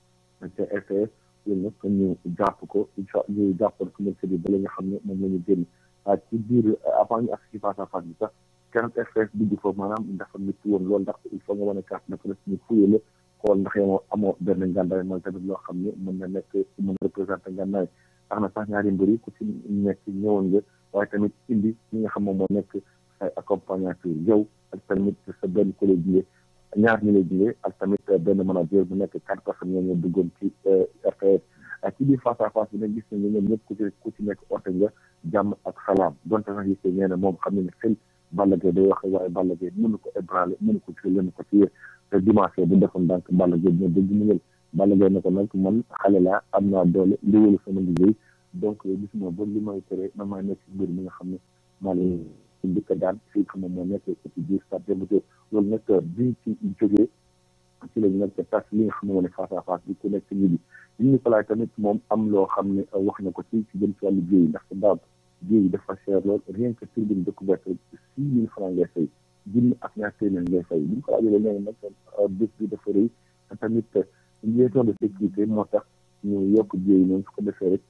te RTS yéen nag ñu jàpp ko incha allah ñu jàppoon ko mën bi ba la nga xam ne moom la ñu génn ci biir avant ñu agsi ci face à face bi sax keroog RTS dugg foofu maanaam dafa métti woon loolu ndax il faut nga wane carte de presse ñu fuyee la xool ndax yow amoo benn ngàndaay mooy tamit loo xam ne mën na nekk mën a représenté ngàndaay tax na sax ñaari mbir yi ku ci nekk ñëwoon nga waaye tamit indi ñi nga xam moom moo nekk say accompagnateur yow ak tamit sa benn collègue ñaar ñi lay jugee ak tamit benn manager bu nekk 4 personnes ñoo duggoon ci RTS ak ci biir face à face bi nag gis nañu ñoom ñëpp ku ci nekk oote nga jàmm ak salaam donte sax gis nee na moom xam ne xel Balla Gaye day wax waaye Balla Gaye mënu ko ébranler mënu ko ci lenn ko ci te dimanche bu defoon donc Balla Gaye dina dégg mu ñëw Balla Gaye ne ko nag man xale laa am naa doole liggéeyu sama liggéey donc gisuma ba li may tere man maa nekk mbir mi nga xam ne maa leen njëkk a daan fii xam moo nekk ci biir stade Demba Diop loolu nag bi ci jógee ci lañu nag tas li nga xam ne moo ne face à face bi ku nekk ci ñi bi ñu ko laaj tamit moom am loo xam ne wax na ko ci jëm ci wàllu géey ndax daaw géey dafa cher lool rien que tribune découverte 6 000 francs ngay fay junni ak ñaar téeméer ngay fay bi ñu ko laajee nee nag bés bi dafa rëy te tamit liaison de sécurité moo tax ñu yokk géey noonu su ko defee rek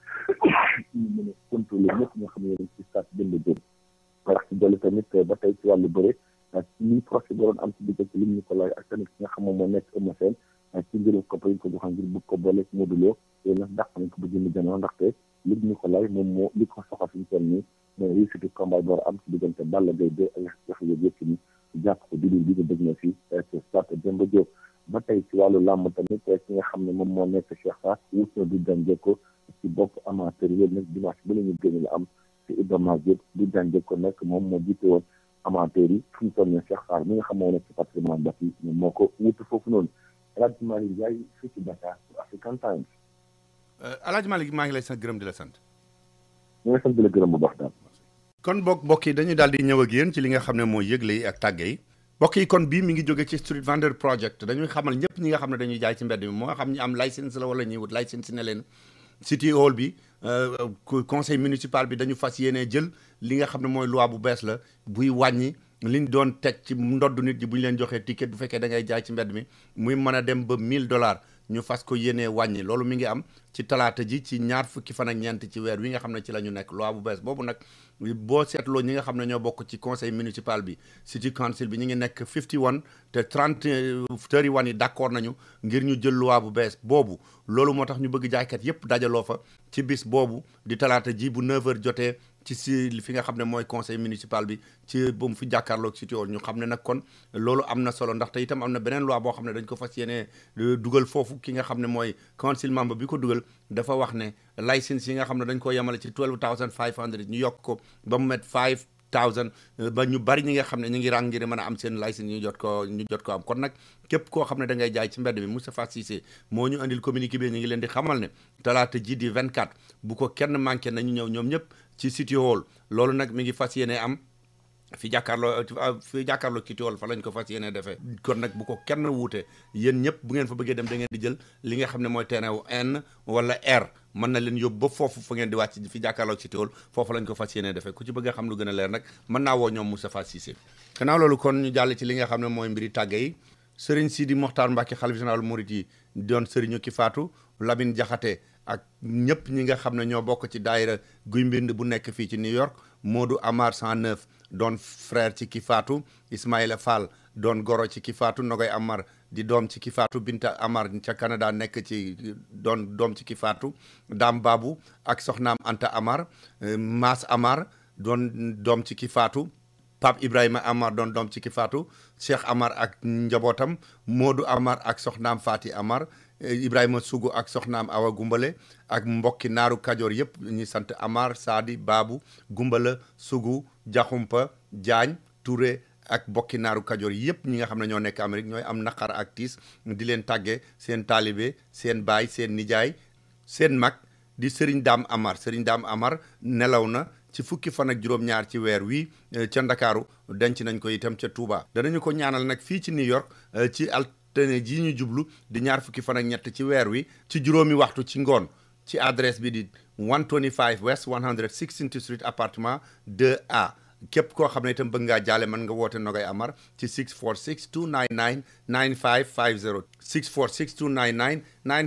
ñu mën a contrôler ñëpp ñoo xam ne dañ ci stade Demba Diop wax ci dolli tamit ba tey ci wàllu bëre ak lii procès doon am ci diggante lim Nicolas ak tamit ki nga xam moom moo nekk Eumeu Sène ak ci njëriñ ko ñu ko joxoon ngir bëgg ko booleeg Modou Lo yooyu nag dàq nañ ko ba jënd jamono ndaxte lim Nicolas moom moo li ko soxal fi ñu toll nii mooy réussite combat door am ci diggante Balla Gaye 2 ak Yaxya Jóob Yékini jàpp ko di bi ñu dëgg na fii ci stade Demba Diop ba tey ci wàllu làmb tamit ki nga xam ne moom moo nekk Cheikh Sarr wut na du daan ko ci bopp amateur yooyu nag dimanche ba la ñu génn la am ci Ibrahima Diop du daan ko nag moom moo jiite woon amateur yi fi ñu toll nii Cheikh Sarr mi nga xam moo nekk ci patrimoine bâti moom moo ko wutu foofu noonu El Hadj Malick Ndiaye fii ci Dakar pour African Times. El Hadj Malick maa ngi lay sant gërëm di la sant. ñu ngi sant di la gërëm bu baax daal. kon mbokk yi dañuy daal di ñëw ak yéen ci li nga xam ne mooy yëgle yi ak tàgge yi mbokk yi kon bii mi ngi jóge ci Street Vendor Project dañuy xamal ñëpp ñi nga xam ne dañuy jaay ci mbedd mi moo xam ñi am licence la wala ñuy wut licence ne leen city hall bi conseil municipal bi dañu fas yéene jël li nga xam ne mooy loi bu bees la buy wàññi liñ doon teg ci ndodd nit ñi bu ñu leen joxee ticket bu fekkee da ngay jaay ci mbedd mi muy mën a dem ba $1000 ñu fas ko yéenee wàññi loolu mi ngi am ci talaata ji ci ñaar fukki fan ak ñeent ci weer wi nga xam ne ci la ñu nekk loi bu bees boobu nag boo seetloo ñi nga xam ne ñoo bokk ci conseil municipal bi city council bi ñu ngi nekk 51 te 31 yi d'accord nañu ngir ñu jël loi bu bees boobu loolu moo tax ñu bëgg jaaykat yépp dajaloo fa ci bis boobu di talaata ji bu 9h jotee ci si fi nga xam ne mooy conseil municipal bi ci ba mu fi jàkkaarloog city hall ñu xam ne nag kon loolu am na solo ndaxte itam am na beneen loi boo xam ne dañ ko fas yéene dugal foofu ki nga xam ne mooy council member bi ko dugal dafa wax ne license yi nga xam ne dañ ko yemale ci 12,500 ñu yokk ko ba mu met 5,000 ba ñu bari ñi nga xam ne ñu ngi ràng ngir mën a am seen license ñu jot ko am kon nag képp koo xam ne da ngay jaay ci mbedd mi Moustapha Cissé moo ñu andil communiqué bi ñu ngi leen di xamal ne talaata ji di 24 bu ko kenn manqué nañu ñëw ñoom ñëpp ci city hall loolu nag mi ngi fas yéene am fi jàkkaarloo city hall fa lañ ko fas yéene defee kon nag bu ko kenn wuute yéen ñëpp bu ngeen fa bëggee dem da ngeen di jël li nga xam ne mooy terrain wu N wala R mën na leen yóbbu ba foofu fa ngeen di wàcc fi jàkkaarloo city hall foofu lañ ko fas yéene defee ku ci bëgg a xam lu gën a leer nag mën naa woo ñoom Moustapha Cissé gannaaw loolu kon ñu jàll ci li nga xam ne mooy mbiri tàgge yi Serigne Sidi Mokhtar Mbacké xalif général Mouride yi doon Serigne ki faatu Lamine Diakhaté ak ñëpp ñi nga xam ne ñoo bokk ci daayira guy mbind bu nekk fii ci New York Modou Amar 109 doon frère ci ki faatu Ismaïla Fall doon goro ci ki faatu Nogoy Amar di doom ci ki faatu Binta Amar ca Canada nekk ci doon doom ci ki faatu Dame Babou ak soxnaam Anta Amar Maas Amar doon doom ci ki faatu Pape Ibrahima Amar doon doom ci ki faatu Cheikh Amar ak njabootam Modou Amar ak soxnaam Fati Amar Ibrahima Sougou ak soxnaam Awa Gumbale ak mbokki naaru Kajoor yëpp ñi sant Amar Sadi Babu Gumbala Sougou Jaxumpa Diagne Touré ak mbokki naaru Kajoor yëpp ñi nga xam ne ñoo nekk Amérique ñooy am naqar ak tiis di leen tàgge seen taalibe seen baay seen nijaay seen mag di Serigne Dame Amar Serigne Dame Amar nelaw na ci fukki fan ak juróom-ñaar ci weer wi ca Ndakaaru denc nañ ko itam ca Touba danañu ko ñaanal nag fii ci New York ci altine ji ñu jublu di ñaar fukki fan ak ñett ci weer wi ci juróomi waxtu ci ngoon ci adresse bi di 125 West 116th Street appartement 2A képp koo xam ne itam bëgg ngaa jaale mën nga woote Nogay Amar ci 646 299 9550 646 299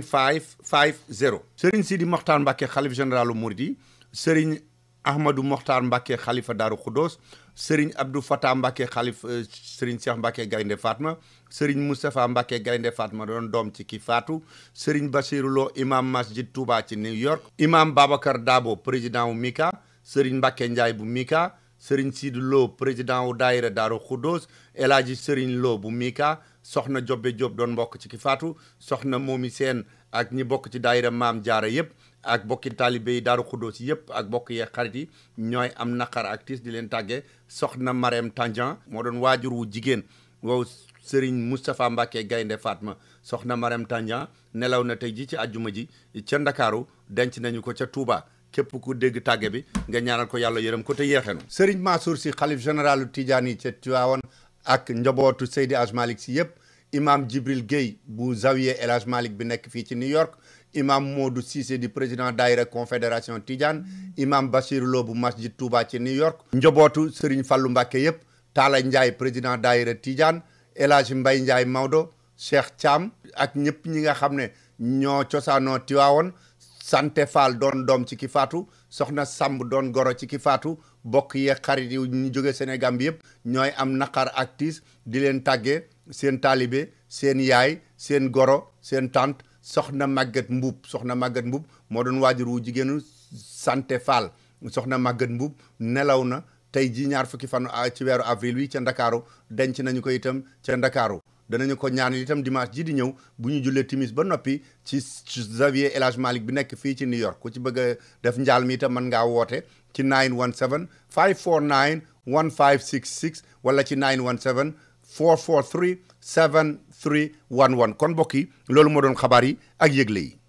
9550 Serigne Sidi Mokhtar Mbacké xalif généralu Mouride Serigne Ahmadou Mokhtar Mbacké xalifa Daaru Khoudoss Serigne Abdou Fatah Mbacké xalif Serigne Cheikh Mbacké Gaynde Fatma Serigne Moustapha Mbacké Gaynde Fatma doon doom ci ki faatu Serigne Bassirou Lo imam masjid Touba ci New York imam Babacar Dabo président wu Mika Serigne Mbacké Ndiaye bu Mika Serigne Sidou Lo président wu daayira Daaru Khoudoss El Hadji Serigne Lo bu Mika soxna Jobbe Diop doon mbokk ci ki faatu soxna Momi Sène ak ñi bokk ci daayira Maam Jaara yëpp ak bokki taalibe yi Daaru Khoudoss yëpp ak bokk yee xarit yi ñooy am naqar ak tiis di leen tàggee soxna Marème Tandian moo doon waajur wu jigéen wow Serigne Moustapha Mbacké Gaynde Fatma soxna Marème Tandian nelaw na tey ji ci àjjuma ji ca Ndakaaru denc nañu ko ca Touba képp ku dégg tàgge bi nga ñaanal ko yàlla yërëm ko te yeexenu Serigne Mansour Sy xalif général Tidiane yi ca Tivaouane ak njabootu Seydi Hadj Malick Sy yëpp imam Djibril Gueye bu Zawiya El Hadj Malick bi nekk fii ci New York imam Modou Cissé di président daayira confédération Tidiane imam Bassirou Lo bu masjid Touba ci New York njabootu Serigne Fallou Mbacké yëpp Talla Ndiaye président daayira Tidiane El Hadj Mbaye Ndiaye Maodo Cheikh Thiam ak ñëpp ñi nga xam ne ñoo cosaanoo Tivaouane Sante Fall doon doom ci ki faatu soxna Samb doon goro ci ki faatu bokk yee xarit yi ñu jóge Sénégal bi yëpp ñooy am naqar ak tiis di leen tàggee seen taalibe seen yaay seen goro seen tante soxna Maguette Mbuub moo doon waajur wu jigéenu Sante Fall soxna Maguette Mbuub nelaw na tey ji ñaar fukki fan ci weeru avril wi ca Ndakaaru denc nañu ko itam ca Ndakaaru danañu ko ñaanal itam dimanche ji di ñëw bu ñu jullee timis ba noppi ci Xavier El Hadj Malick bi nekk fii ci New York ku ci bëgg a def njaal mi itam mën ngaa woote ci 917 549 1566 wala ci 917 443 7311 kon mbokk yi loolu moo doon xabaar yi ak yëgle yi